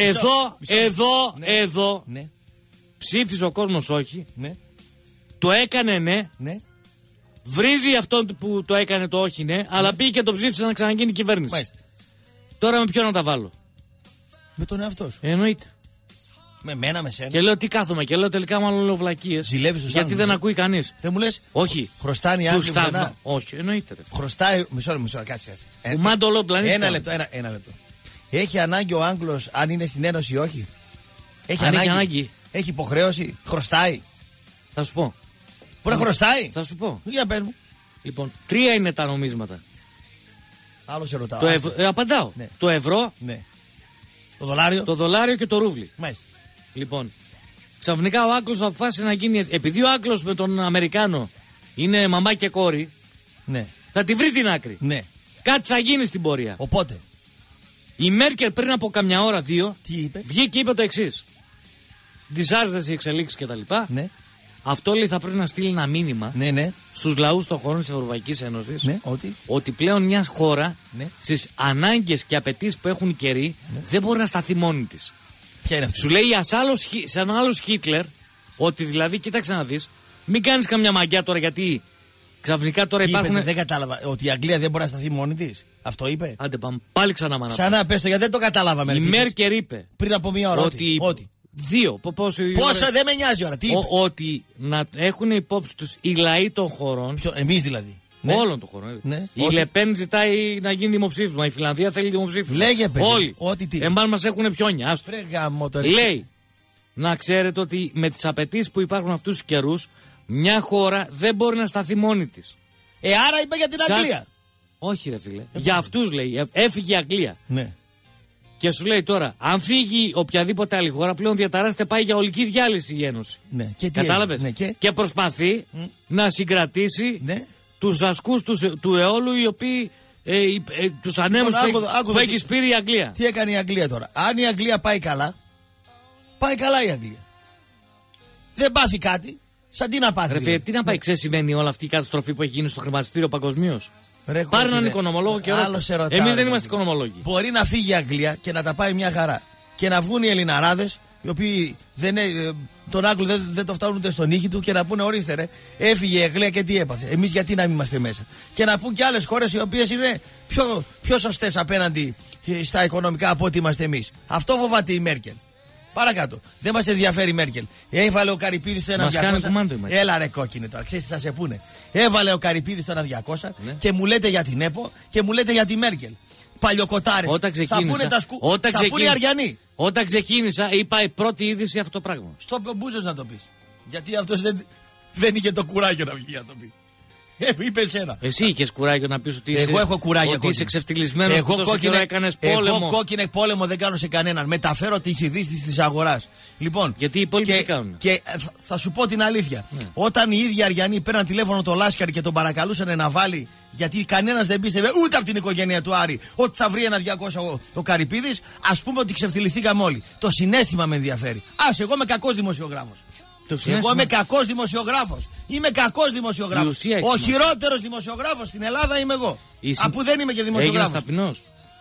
Εδώ ναι, ψήφισε ο κόσμος όχι. Ναι. Το έκανε ναι. Ναι. Βρίζει αυτόν που το έκανε το όχι ναι, αλλά πήγε και το ψήφισε να ξαναγίνει κυβέρνηση. Μάλιστα. Τώρα με ποιον να τα βάλω? Με τον εαυτό σου. Εννοείται. Με μένα, με σένα. Και λέω τι κάθομαι και λέω τελικά μάλλον λέω βλακίες. Ζηλεύεις τους γιατί Άγγλους, δεν ακούει κανείς. Δεν μου λες. Όχι. Χρωστάνε οι Άγγλοι πουθενά. Όχι, εννοείται. Χρωστάει. Μισό, κάτσε. Μάντολο πλανήτη. Ένα λεπτό. Έχει ανάγκη ο Άγγλος αν είναι στην Ένωση ή όχι? Έχει ανάγκη. Έχει υποχρέωση. Χρωστάει. Θα σου πω. Μπορεί να χρωστάει. Θα σου πω. Για πες μου. Λοιπόν, 3 είναι τα νομίσματα. Άλλο σε ρωτάω. Απαντάω. Ναι. Το ευρώ. Ναι. Το δολάριο. Το δολάριο και το ρούβλι. Μάλιστα. Λοιπόν, ξαφνικά ο Άγγλος αποφάσισε να γίνει. Επειδή ο Άγγλος με τον Αμερικάνο είναι μαμά και κόρη, ναι, θα τη βρει την άκρη. Ναι. Κάτι θα γίνει στην πορεία. Οπότε. Η Μέρκελ πριν από καμιά ώρα, 2, τι είπε? Βγήκε και είπε το εξής. Δυσάρεστες οι εξελίξεις κτλ. Ναι. Αυτό λέει θα πρέπει να στείλει ένα μήνυμα, ναι, ναι, στους λαούς των χωρών της Ευρωπαϊκής Ένωσης, ναι, ότι πλέον μια χώρα, ναι, στις ανάγκες και απαιτήσεις που έχουν οι καιροί, ναι, δεν μπορεί να σταθεί μόνη της. Ποια είναι αυτή? Σου λέει σαν άλλος Χίτλερ, ότι δηλαδή κοίταξε να δεις, μην κάνεις καμιά μαγιά τώρα γιατί ξαφνικά τώρα υπάρχουν. Δεν κατάλαβα. Ότι η Αγγλία δεν μπορεί να σταθεί μόνη της. Αυτό είπε. Άντε πάμε πάλι ξανά μάνα. Ξανά πες το γιατί δεν το κατάλαβα. Η Μέρκελ είπε πριν από μία ώρα ότι 2. Πόσο δεν με νοιάζει ώρα. Τι είπε? Ότι να έχουν υπόψη τους οι λαοί των χωρών. Εμείς δηλαδή. Ναι. Όλων των χωρών. Ναι. Η Λεπέν ζητάει να γίνει δημοψήφισμα. Η Φιλανδία θέλει δημοψήφισμα. Λέγε παιδί. Όλοι. Εμάς μας έχουν πιόνια. Λέει να ξέρετε ότι με τις απαιτήσεις που υπάρχουν αυτούς τους καιρούς, μια χώρα δεν μπορεί να σταθεί μόνη της. Άρα είπε για την Αγγλία. Όχι, ρε φίλε. Για αυτούς λέει. Έφυγε η Αγγλία. Ναι. Και σου λέει τώρα, αν φύγει οποιαδήποτε άλλη χώρα, πλέον διαταράσσεται, πάει για ολική διάλυση η Ένωση. Ναι. Κατάλαβες? Ναι. Και προσπαθεί να συγκρατήσει, ναι, τους ασκούς του αιώλου, οι οποίοι τους ανέμους που έχει σπείρει η Αγγλία. Τι έκανε η Αγγλία τώρα? Αν η Αγγλία πάει καλά η Αγγλία. Δεν πάθει κάτι. Σαν τι να πάθει? Ρε, τι να πάει, ξέρεις σημαίνει όλη αυτή η καταστροφή που έχει γίνει στο χρηματιστήριο παγκοσμίως? Πάρε έναν οικονομολόγο και ρώτα. Εμείς δεν είμαστε οικονομολόγοι. Μπορεί να φύγει η Αγγλία και να τα πάει μια χαρά. Και να βγουν οι Ελληναράδες, οι οποίοι τον Άγγλο δεν το φτάνουν ούτε στον ήχη του, και να πούνε ορίστε ρε, έφυγε η Αγγλία και τι έπαθε. Εμείς γιατί να μην είμαστε μέσα? Και να πούν και άλλες χώρες οι οποίες είναι πιο σωστές απέναντι στα οικονομικά από ό,τι είμαστε εμείς. Αυτό φοβάται η Μέρκελ. Παρακάτω. Δεν μας ενδιαφέρει η Μέρκελ. Έβαλε ο Καρυπίδης το 1.200. Έλα ρε κόκκινε τώρα. Ξέρεις τι θα σε πούνε? Έβαλε ο Καρυπίδης το 1.200, ναι, και μου λέτε για την ΕΠΟ και μου λέτε για τη Μέρκελ. Παλιοκοτάρες. Θα πούνε θα πούνε οι Αριανοί. Όταν ξεκίνησα είπα η πρώτη είδηση αυτό το πράγμα. Στο Μπούζος να το πεις. Γιατί αυτός δεν είχε το κουράγιο να βγει να το πει. Είπε εσένα. Εσύ είχες κουράγιο να πεις ότι εγώ έχω κουράγιο. Ότι είσαι εξευτυλισμένος που τόσο καιρό έκανες πόλεμο. Εγώ κόκκινε πόλεμο δεν κάνω σε κανέναν. Μεταφέρω τις ειδήσεις της αγοράς. Λοιπόν, γιατί οι υπόλοιποι τι κάνουν? Και θα σου πω την αλήθεια. Ναι. Όταν οι ίδιοι Αριανοί πέραν τηλέφωνο το Λάσκαρη και τον παρακαλούσαν να βάλει, γιατί κανένας δεν πίστευε ούτε από την οικογένεια του Άρη ότι θα βρει 1.200 ο Καρυπίδης, ας πούμε ότι ξεφτυλιστήκαμε όλοι. Το συναίσθημα με ενδιαφέρει. Εγώ είμαι κακός δημοσιογράφος. Εγώ είμαι κακός δημοσιογράφος. Είμαι κακός δημοσιογράφος. Ο χειρότερος δημοσιογράφος στην Ελλάδα είμαι εγώ. Αφού δεν είμαι και δημοσιογράφος. Έγινες ταπεινός.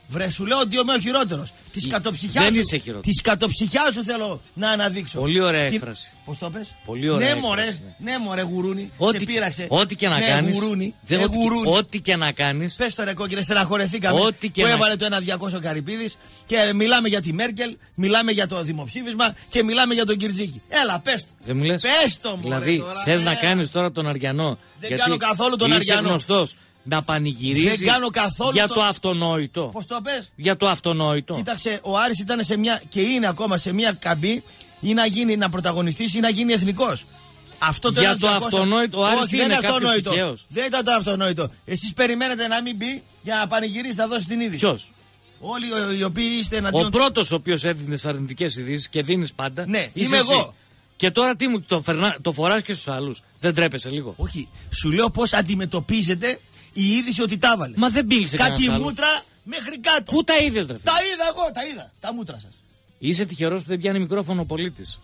Βρε, σου λέω ότι είμαι ο χειρότερος. Τη κατοψυχιά Δεν σου. είσαι χειρότερος. Τη κατοψυχιά σου θέλω να αναδείξω. Πολύ ωραία έκφραση. Πώς το πες? Πολύ ωραία Ναι, μωρέ, έκφραση. ναι, μωρέ, γουρούνι. Ό,τι, σε πείραξε. ό,τι και να κάνεις. Γουρούνι. Ό,τι και να κάνεις. Πες το ρε κόκκινε, στεναχωρεθήκαμε. Ό,τι και που να- έβαλε το 1-200 Καρυπίδης και μιλάμε για τη Μέρκελ, μιλάμε για το δημοψήφισμα και μιλάμε για τον Κυρτζίκη. Έλα, πες το. Δεν μου λες. Πες το, μωρέ. Δηλαδή, τώρα, θες να κάνεις τώρα τον Αριανό. Δεν γιατί κάνω καθόλου τον είσαι Αριανό. γνωστός να πανηγυρίζει Δεν κάνω καθόλου για το- το αυτονόητο. Πώς το πες? Για το αυτονόητο. Κοίταξε, ο Άρης ήταν σε μια και είναι ακόμα σε μια καμπή ή να γίνει να πρωταγωνιστήσει ή να γίνει εθνικός. Αυτό το Για 1-200. το αυτονόητο, ο Άρης Όχι, τι δεν είναι, είναι κάποιος αυτονόητο. τυχαίος? Δεν ήταν το αυτονόητο. Εσείς περιμένετε να μην μπει για να πανηγυρίσει, να δώσει την είδηση. Ποιος? Όλοι οι οποίοι είστε εναντίον. Ο πρώτος ο οποίος έδινε αρνητικές ειδήσεις και δίνεις πάντα. Ναι, είσαι είμαι εσύ. εγώ. Και τώρα τι μου το φοράς και στους άλλους. Δεν τρέπεσαι λίγο. Όχι, σου λέω πώς αντιμετωπίζεται η είδηση ότι τα έβαλε. Μα δεν πήγες σε Κάτι κανένας άλλος. μούτρα μέχρι κάτω. Πού τα είδες, ρε φίλε? Τα είδα εγώ, τα είδα. Τα μούτρα σας. Είσαι τυχερός που δεν πιάνει μικρόφωνο ο πολίτης.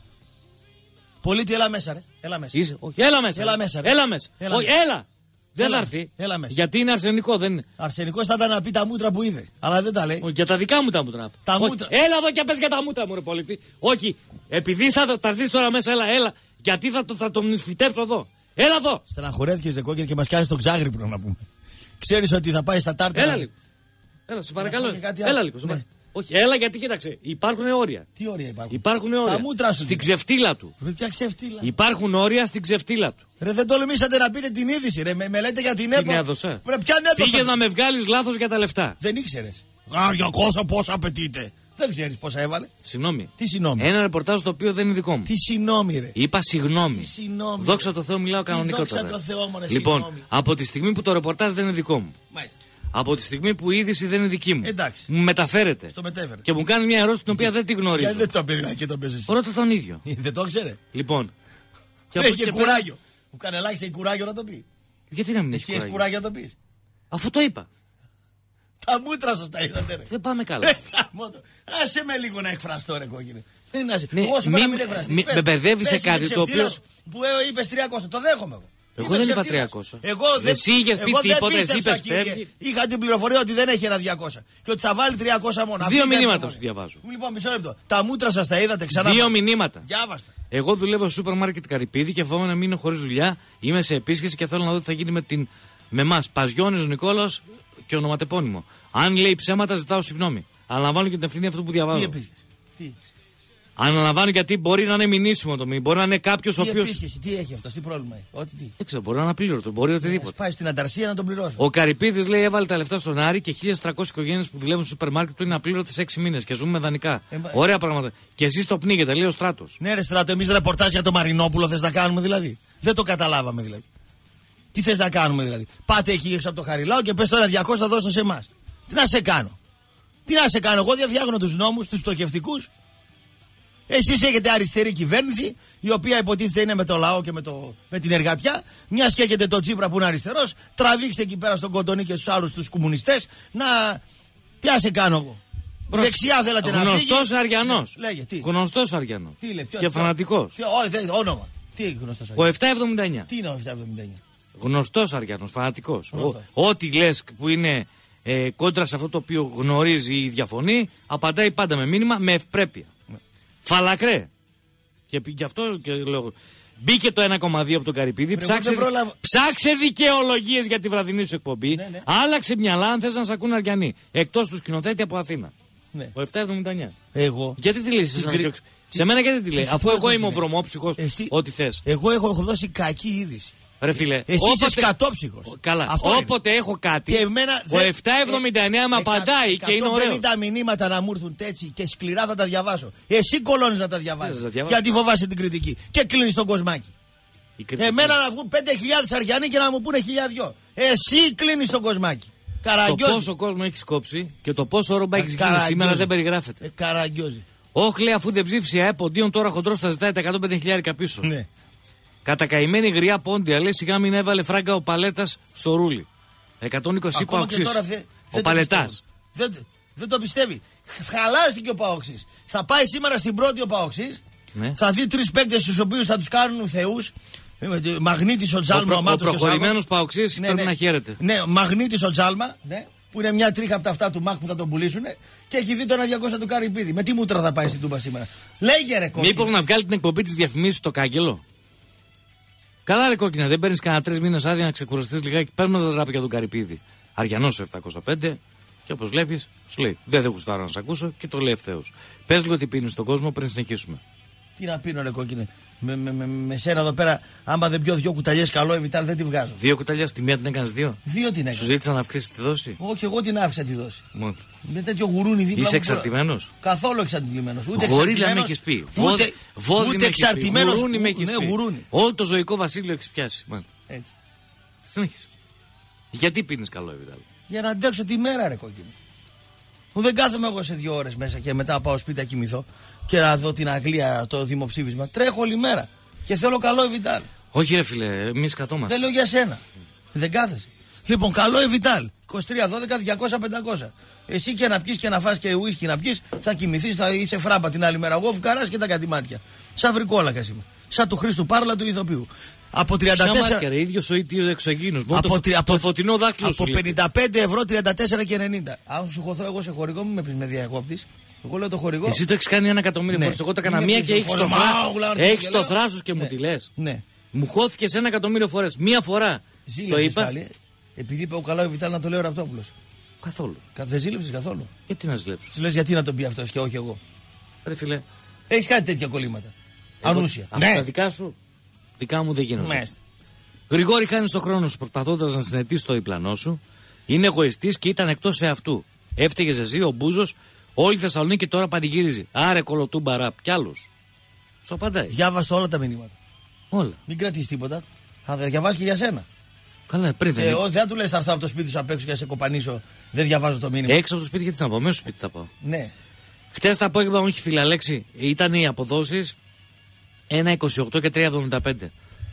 Πολίτη, έλα μέσα, ρε. Έλα μέσα. Είσαι. Όχι, έλα μέσα. Έλα μέσα, ρε. Έλα μέσα. Έλα Όχι, μέσα. έλα. Δεν Έλα. θα έρθει. Έλα μέσα. Γιατί είναι αρσενικό, δεν είναι. Αρσενικός θα ήταν να πει τα μούτρα που είδε. Αλλά δεν τα λέει. Όχι, για τα δικά μου τα μούτρα. Τα Όχι, μούτρα. Έλα εδώ και πες για τα μούτρα μου, ρε πολίτη. Όχι, επειδή θα έρθεις τώρα μέσα, έλα. Γιατί θα τον φυτέψω εδώ. Έλα εδώ. Στεναχωρέθηκες, κόκκινε, και μας κάνεις τον ξάγρυπνο να πούμε. Ξέρεις ότι θα πάει στα τάρταρα. Έλα λίγο. Έλα, σε παρακαλώ. πω και κάτι άλλο. Έλα λίγο. Ναι. Όχι, έλα γιατί κοίταξε. Υπάρχουν όρια. Τι όρια υπάρχουν. Υπάρχουν όρια. Τα μούτρα σου. Στην ξεφτύλα του. Ρε, ποια ξεφτύλα. Υπάρχουν όρια στην ξεφτύλα του. Ρε, δεν τολμήσατε να πείτε την είδηση, ρε. Με λέτε για την Την ΕΠΟ. έδωσα. Ρε, ποια έδωσα. Πήγες να με βγάλεις λάθος για τα λεφτά. Δεν ήξερες. 200 πόσα απαιτείται. Δεν ξέρεις πόσα έβαλε. Συγγνώμη. Τι συγγνώμη. Ένα ρεπορτάζ το οποίο δεν είναι δικό μου. Τι συγγνώμη, ρε. Είπα συγγνώμη. Τι συγγνώμη. Δόξα τω Θεώ, μιλάω κανονικά δόξα τώρα. τω Θεώ, μωρέ, Λοιπόν, συγγνώμη. από τη στιγμή που το ρεπορτάζ δεν είναι δικό μου, Μάλιστα. από τη στιγμή που η είδηση δεν είναι δική μου, Εντάξει. μου μεταφέρεται Στο μετέφερε. και μου κάνει μια ερώτηση την οποία δεν τη γνωρίζω. Γιατί δεν το παιδί και το παίζεις. Ρώτα τον ίδιο. Δεν το ξέρε. Λοιπόν. και από εκεί Έχει και πέρα- κουράγιο. Μου κάνει ελάχιστα κουράγιο να το πει. Γιατί να μην έχει Εσύ έχει κουράγιο. κουράγιο να το πει. Αφού το είπα. Τα μούτρα σας τα είδατε, ρε. Δεν πάμε καλά. Γαμώ το. Άσε με λίγο να εκφραστώ, ρε κόκκινε. Δεν άσε. Ναι, Εγώ σου μη- είπα να μην εκφραστείς. μη- Πες, με μπερδεύεις σε πες, κάτι είσαι το οποίο- ξεφτύλας Που είπες 300, το δέχομαι εγώ. Εγώ Είμαι δεν είπα ξεφτύλας. 300. Εγώ δεν, Εσύ είχες πει εγώ δεν τίποτα, εσύ πίστεψα, είπες κύριε. φεύγει. Είχα την πληροφορία ότι δεν έχει ένα 200 και ότι θα βάλει 300 μόνο. Αυτή Δύο ήταν η μηνύματα πληροφορία. σου διαβάζω. Λοιπόν, μισό λεπτό. Τα μούτρα σας τα είδατε ξανά. Δύο μηνύματα. Διάβαστα. Εγώ δουλεύω στο σούπερ μάρκετ Καρυπίδη και φοβάμαι να μείνω χωρίς δουλειά. Είμαι σε επίσκεψη και θέλω να δω τι θα γίνει με εμάς. Παζιώνης Νικόλαος και ονοματεπώνυμο. Αν λέει ψέματα, ζητάω συγγνώμη. Αναλαμβάνω και την ευθύνη αυτού που Τι διαβάζω. επίσης. Τι. Αναλαμβάνω γιατί μπορεί να είναι μηνύσιμο το μήνυμα. Μπορεί να είναι κάποιο ο Τι οποίο. επίσκεψη, τι έχει αυτό, τι πρόβλημα έχει. Ό,τι τι. Δεν ξέρω, μπορεί να είναι απλήρωτο, μπορεί Ας οτιδήποτε. πάει στην Ανταρσία να τον πληρώσει. Ο Καρυπίδης λέει έβαλε τα λεφτά στον Άρη και 1.300 οικογένειες που δουλεύουν στο σούπερ μάρκετ του είναι απλήρωτες 6 μήνες και ζούμε με δανεικά. Ωραία πράγματα. Και εσείς το πνίγετε, λέει ο Στράτος. Ναι, ρε Στράτο, εμείς ρεπορτάζ για το Μαρινόπουλο θες να κάνουμε δηλαδή. Δεν το καταλάβαμε δηλαδή. Τι θες να κάνουμε δηλαδή. Πάτε εκεί έξω από το Χαριλάου και πες τώρα 200 δώσω σε εμάς. Τι να σε κάνω. Τι να σε κάνω, εγώ διαφτιάχνω τους νόμους, τους πτωχευτικούς. Εσείς έχετε αριστερή κυβέρνηση, η οποία υποτίθεται είναι με το λαό και με την εργατιά. Μιας και έχετε τον Τσίπρα που είναι αριστερός, τραβήξτε εκεί πέρα στον Κοντονή και στους άλλους τους κομμουνιστές να. Τι να σε κάνω εγώ. Δεξιά θέλατε να φύγει. Γνωστός Αριανός. Λέγε, τι. Γνωστός Αριανός. Τι λέει, ποιος, Και ποιος? φανατικός. Όχι, όνομα. Τι έχει γνωστός Ο Αριανός. 779. Τι είναι ο 779. Γνωστός Αριανός, φανατικός. Γνωστός. Ό,τι λες που είναι κόντρα σε αυτό το οποίο γνωρίζει ή διαφωνεί, απαντάει πάντα με μήνυμα με ευπρέπεια. Φαλακρέ. Και γι' αυτό και λέω. Μπήκε το 1,2 από τον Καρυπίδη. Ψάξε δικαιολογίες για τη βραδινή σου εκπομπή. Ναι, ναι. Άλλαξε μυαλά αν θες να σε ακούνε Αριανοί. Εκτός του σκηνοθέτη από Αθήνα. Ναι. Ο 779. Εγώ. Γιατί τη λέει σε μένα, σε μένα γιατί τη λέει. Αφού εγώ είμαι ο βρωμόψυχος, ό,τι θες. Εγώ έχω δώσει κακή είδηση. Ρε φίλε, Εσύ είσαι σκατόψυχος. Καλά, Αυτό όποτε είναι. έχω κάτι, Και εμένα ο 779 με απαντάει και είναι ωραίο. 150 μηνύματα να μου έρθουν έτσι και σκληρά θα τα διαβάσω. Εσύ κολώνεις να τα διαβάσεις. Δεν θα τα διαβάσω. Γιατί φοβάσαι την κριτική. Και κλείνεις τον κοσμάκι. Εμένα να βγουν 5.000 Αριανοί και να μου πούνε 1.002. Εσύ κλείνεις τον κοσμάκι. Το Καραγκιόζη. πόσο κόσμο έχει κόψει και το πόσο όρομπα έχει γίνει Καραγκιόζη. σήμερα δεν περιγράφεται. Καραγκιόζη. Όχι, λέει, αφού δεν ψήφισε η ΑΕΠ, ο Ντίον τώρα χοντρός θα ζητάει τα 105.000 πίσω. Ναι. Κατακαημένη γριά πόντια, λέει, σιγά μην έβαλε φράγκα ο Παλέτας στο ρούλι. 120 Ακόμα Παοξής. και τώρα Ο δεν το Παλετάς. πιστεύω. Δεν το πιστεύει. Χαλάστηκε ο Παοξής. Θα πάει σήμερα στην πρώτη ο Παοξής. Ναι. Θα δει 3 παίκτες τους οποίους θα τους κάνουν θεούς. Μαγνήτης ο Τζάλμα, Ο προχωρημένος Παοξής πρέπει να χαίρεται. Ναι, Μαγνήτης ο Τζάλμα. Ναι. που είναι μια τρίχα από τα αυτά του Μαχ που θα τον πουλήσουν και έχει δει το 1.200 του Καρυπίδη. Με τι μούτρα θα πάει στην Τούμπα σήμερα. Λέγε ρε κόκκινε. Μήπως να βγάλει την εκπομπή της διαφημίσης στο κάγκελο. Καλά ρε κόκκινα, δεν παίρνεις κανένα 3 μήνες άδεια να ξεκουραστείς λιγάκι. Παίρνουμε τα τράπια του Καρυπίδη. Αριανός 705 και όπως βλέπεις σου λέει δεν γουστάρω να σε ακούσω και το λέει ευθέως. Πες λίγο τι πίνεις στον κόσμο πριν συνεχίσουμε. Τι να πίνω ρε κόκκινε. Με σένα εδώ πέρα, άμα δεν πιω 2 κουταλιές καλό Εβιτάλ δεν τη βγάζω. 2 κουταλιές, τη μία την έκανες 2. 2 την έκανα. Σου ζήτησα να αυξήσεις τη δόση. Όχι, εγώ την άφησα τη δόση. Μόνο. Με τέτοιο γουρούνι δίπλα. Είσαι εξαρτημένος. Καθόλου εξαρτημένος. Ούτε γορίλα με έχεις πει. Ούτε εξαρτημένος. Γουρούνι με έχεις πει. Γουρούνι. Όλο το ζωικό βασίλειο έχεις πιάσει. Έτσι. Συνέχισε. Γιατί πίνεις καλό Εβιτάλ. Για να αντέξω τη μέρα ρε κόκκινη. Που δεν κάθομαι εγώ σε 2 ώρες μέσα και μετά πάω σπίτι να κοιμηθώ και να δω την Αγγλία το δημοψήφισμα. Τρέχω όλη μέρα και θέλω καλό Εβιτάλ. Όχι ρε φίλε, εμείς καθόμαστε. Δεν λέω για σένα. Δεν κάθεσαι. Λοιπόν, καλό Εβιτάλ. 23, 12, 200, 500. Εσύ και να πιεις και να φας και ουίσκι να πιεις, θα κοιμηθείς, θα είσαι φράμπα την άλλη μέρα. Εγώ φουκαράς και τα κατημάτια. Σαν βρικόλακας είμαι. Σαν του Χρήστου Πάρλα του ηθοποιού. Από 34. Σαμάρκια ρε, ίδιος ο εξωγήινος. Το φωτεινό δάχτυλο σου. Από 55 ευρώ 34 και 90. Αν σου χωθώ εγώ σε χορηγό, μου με πεις με διακόπτης. Εγώ λέω το χορηγό. Εσύ το έχεις κάνει 1 εκατομμύριο φορές. Εγώ το έκανα μία και έχεις το θράσος και μου τη λες. Ναι. Μου χώθηκε 1 εκατομμύριο φορές. Μία φορά. Το είπα. Επειδή είπε ο καλό Εβιτάλ να το λέει ο Ραπτόπουλος. Καθόλου. Δεν ζήλεψες καθόλου. Γιατί να ζηλέψω. Σου λες γιατί να τον πει αυτός και όχι εγώ. Ρε φίλε. Έχεις κάτι τέτοια κολλήματα. Ανούσια. Αυτά δικά σου. Δικά μου δεν γίνονται. Μάλιστα. Γρηγόρη, χάνεις τον χρόνο σου προσπαθώντας να συνετήσεις το διπλανό σου. Είναι εγωιστής και ήταν εκτός εαυτού. Έφταιγες εσύ, ο Μπούζος, όλη η Θεσσαλονίκη τώρα πανηγύριζε. Άρε κολοτούμπαρα, κι άλλος. Σου απαντάει. Διάβασα όλα τα μηνύματα. Όλα. Μην κρατήσεις τίποτα. Θα διαβάσει και για σένα. Καλά, πριν δεν. Δεν του λες θα έρθω από το σπίτι σου απ' έξω και να σε κοπανίσω. Δεν διαβάζω το μήνυμα. Έξω από το σπίτι, γιατί θα πάω. Μέσα στο σπίτι θα πάω. Ναι. Χτες το απόγευμα μου είχε φιλαλέξει. Ήταν οι αποδόσεις 1,28 και 3,75.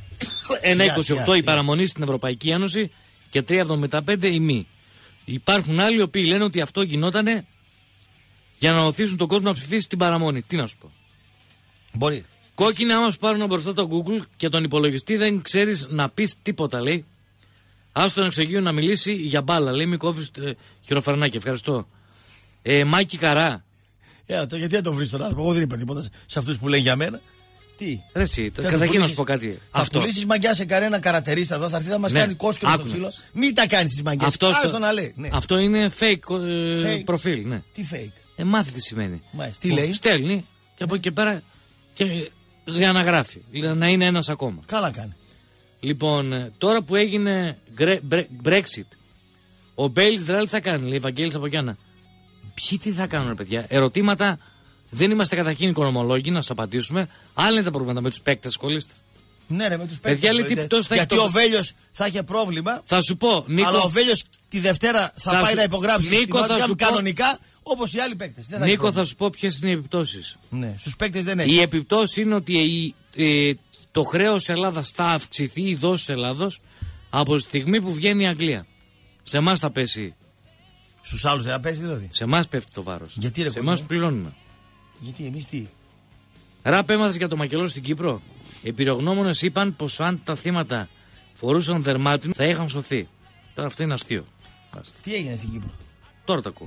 1,28 η παραμονή στην Ευρωπαϊκή Ένωση και 3,75 η μη. Υπάρχουν άλλοι οι οποίοι λένε ότι αυτό γινότανε για να οθήσουν τον κόσμο να ψηφίσει την παραμονή. Τι να σου πω. Μπορεί. Κόκκινα, άμα σου πάρουν μπροστά το Google και τον υπολογιστή, δεν ξέρεις να πεις τίποτα, λέει. Άστο τον εξωγείο να μιλήσει για μπάλα, λέει. Μη κόβεις χειροφρενάκι, ευχαριστώ. Μάκη Καρά. Γιατί να το βρεις τον άνθρωπο, εγώ δεν είπα τίποτα σε αυτούς που λένε για μένα. Τι. Ρε εσύ, καταρχήν να σου πω κάτι. Θα πουλήσεις μαγιά σε κανένα καρατερίστα εδώ, θα έρθει να μας κάνει κόσκινο στο ξύλο. Μην τα κάνεις τις μαγιές. Αυτό είναι fake προφίλ, ναι. Τι fake. Μάθει τι σημαίνει. Τι λέει. Στέλνει και από εκεί και πέρα για να γράφει. Να είναι ένας ακόμα. Καλά κάνει. Λοιπόν, τώρα που έγινε Brexit, ο Μπέιλ Ισραήλ θα κάνει, λέει Βαγγέλης από Γιάννα. Ποιοι τι θα κάνουν, παιδιά. Ερωτήματα. Δεν είμαστε καταρχήν οικονομολόγοι να σας απαντήσουμε. Άλλα είναι τα προβλήματα με τους παίκτες, ασχολείστε. Ναι, ρε, με τους παίκτες. Γιατί ο Βέλιος θα είχε πρόβλημα. Θα σου πω, Νίκο. Αλλά ο Βέλιος τη Δευτέρα θα πάει να υπογράψει. Νίκο, θα σου κανονικά όπως οι άλλοι παίκτες. Νίκο, θα σου πω ποιες είναι οι επιπτώσεις. Ναι, στους παίκτες δεν έχει. Η επιπτώση είναι ότι το χρέος Ελλάδας θα αυξηθεί, η δόση Ελλάδος, από τη στιγμή που βγαίνει η Αγγλία. Σε εμάς θα πέσει. Στους άλλους δεν θα πέσει δηλαδή. Σε εμάς πέφτει το βάρος. Γιατί, ρε, σε εμάς πληρώνουμε. Γιατί εμείς τι. Ραπ, έμαθες για το μακελό στην Κύπρο. Εμπειρογνώμονες είπαν πως αν τα θύματα φορούσαν δερμάτινο θα είχαν σωθεί. Τώρα αυτό είναι αστείο. Τι έγινε στην Κύπρο. Τώρα το ακούω.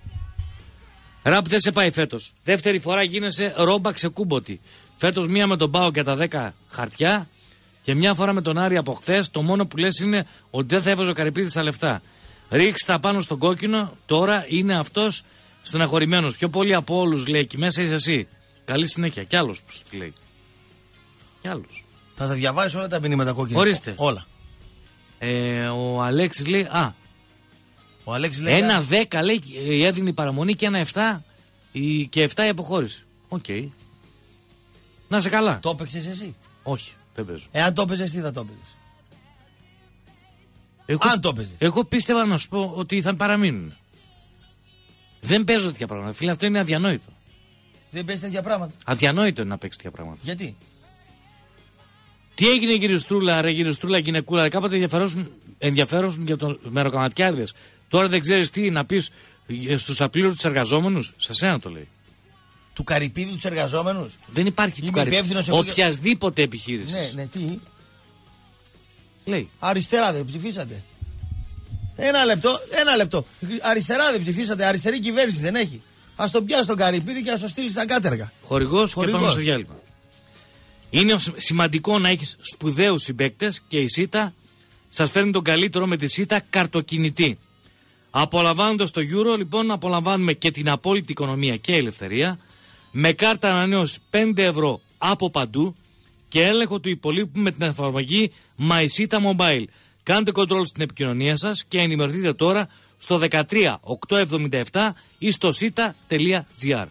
Ραπ, δεν σε πάει φέτος. Δεύτερη φορά γίνεσαι ρόμπα ξεκούμποτη. Φέτος μία με τον Πάο και τα 10 χαρτιά και μια φορά με τον Άρη από χθες. Το μόνο που λες είναι ότι δεν θα έβαζε ο Καρυπίδης τα λεφτά. Ρίξτε τα πάνω στον κόκκινο. Τώρα είναι αυτός στεναχωρημένος. Πιο πολύ από όλους, λέει, εκεί μέσα είσαι εσύ. Καλή συνέχεια. Κι άλλος που σου τη λέει. Κι άλλος. Θα τα διαβάσεις όλα τα μηνύματα κόκκινα. Ορίστε. Όλα. Ο Αλέξης λέει. Ο Αλέξης λέει. 1-10 λέει έδινε η παραμονή και 1-7 και 7 η αποχώρηση. Οκ. Να σε καλά. Το έπαιξες εσύ. Όχι, δεν παίζω. Εάν το έπαιζες, τι θα το έπαιζες. Αν το έπαιζες. Εγώ πίστευα να σου πω ότι θα παραμείνουν. Δεν παίζω τέτοια πράγματα. Φίλε, αυτό είναι αδιανόητο. Δεν παίζει τέτοια πράγματα. Αδιανόητο είναι να παίξει τέτοια πράγματα. Γιατί. Τι έγινε, γυριστρούλα, ρε γυριστρούλα, γυναικούλα. Κάποτε ενδιαφέρον για τον μεροκαματιάδες. Τώρα δεν ξέρεις τι να πεις στους απλήρωτους εργαζόμενους. Σε σένα το λέει. Του Καρυπίδη τους εργαζόμενους. Δεν υπάρχει του Καρυπίδη. Οποιασδήποτε επιχείρηση. Ναι, τι. Λέει. Αριστερά δεν ψηφίσατε. Ένα λεπτό. Αριστερά δεν ψηφίσατε, αριστερή κυβέρνηση δεν έχει. Ας τον πιάσει τον Καρυπίδη και ας τον στείλει στα κάτεργα. Χορηγός και πάμε στο διάλειμμα. Είναι σημαντικό να έχεις σπουδαίους συμπαίκτες και η ΣΥΤΑ σας φέρνει τον καλύτερο με τη ΣΥΤΑ καρτοκινητή. Απολαμβάνοντας το Euro, λοιπόν, απολαμβάνουμε και την απόλυτη οικονομία και ελευθερία με κάρτα ανανέωσης 5 ευρώ από παντού και έλεγχο του υπολείπου με την εφαρμογή MySita Mobile. Κάντε control στην επικοινωνία σας και ενημερωθείτε τώρα στο 13 877 ή στο sita.gr.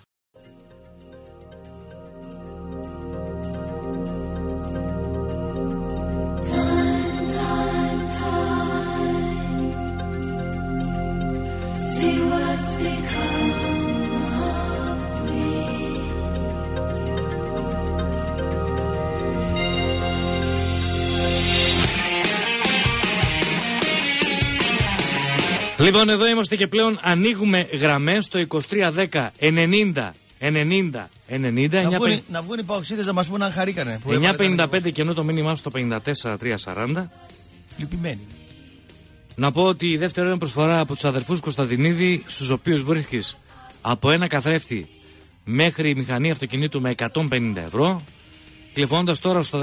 Λοιπόν, εδώ είμαστε και πλέον ανοίγουμε γραμμές στο 2310 90 90 90. Να βγουν οι παοξίδες να μας πούν αν χαρήκανε. 955 και ενώ το μήνυμά στο 54-340. Λυπημένοι. Να πω ότι η δεύτερη είναι προσφορά από τους αδερφούς Κωνσταντινίδη, στους οποίους βρίσκεις από ένα καθρέφτη μέχρι μηχανή αυτοκινήτου με 150 ευρώ, τηλεφωνώντας τώρα στο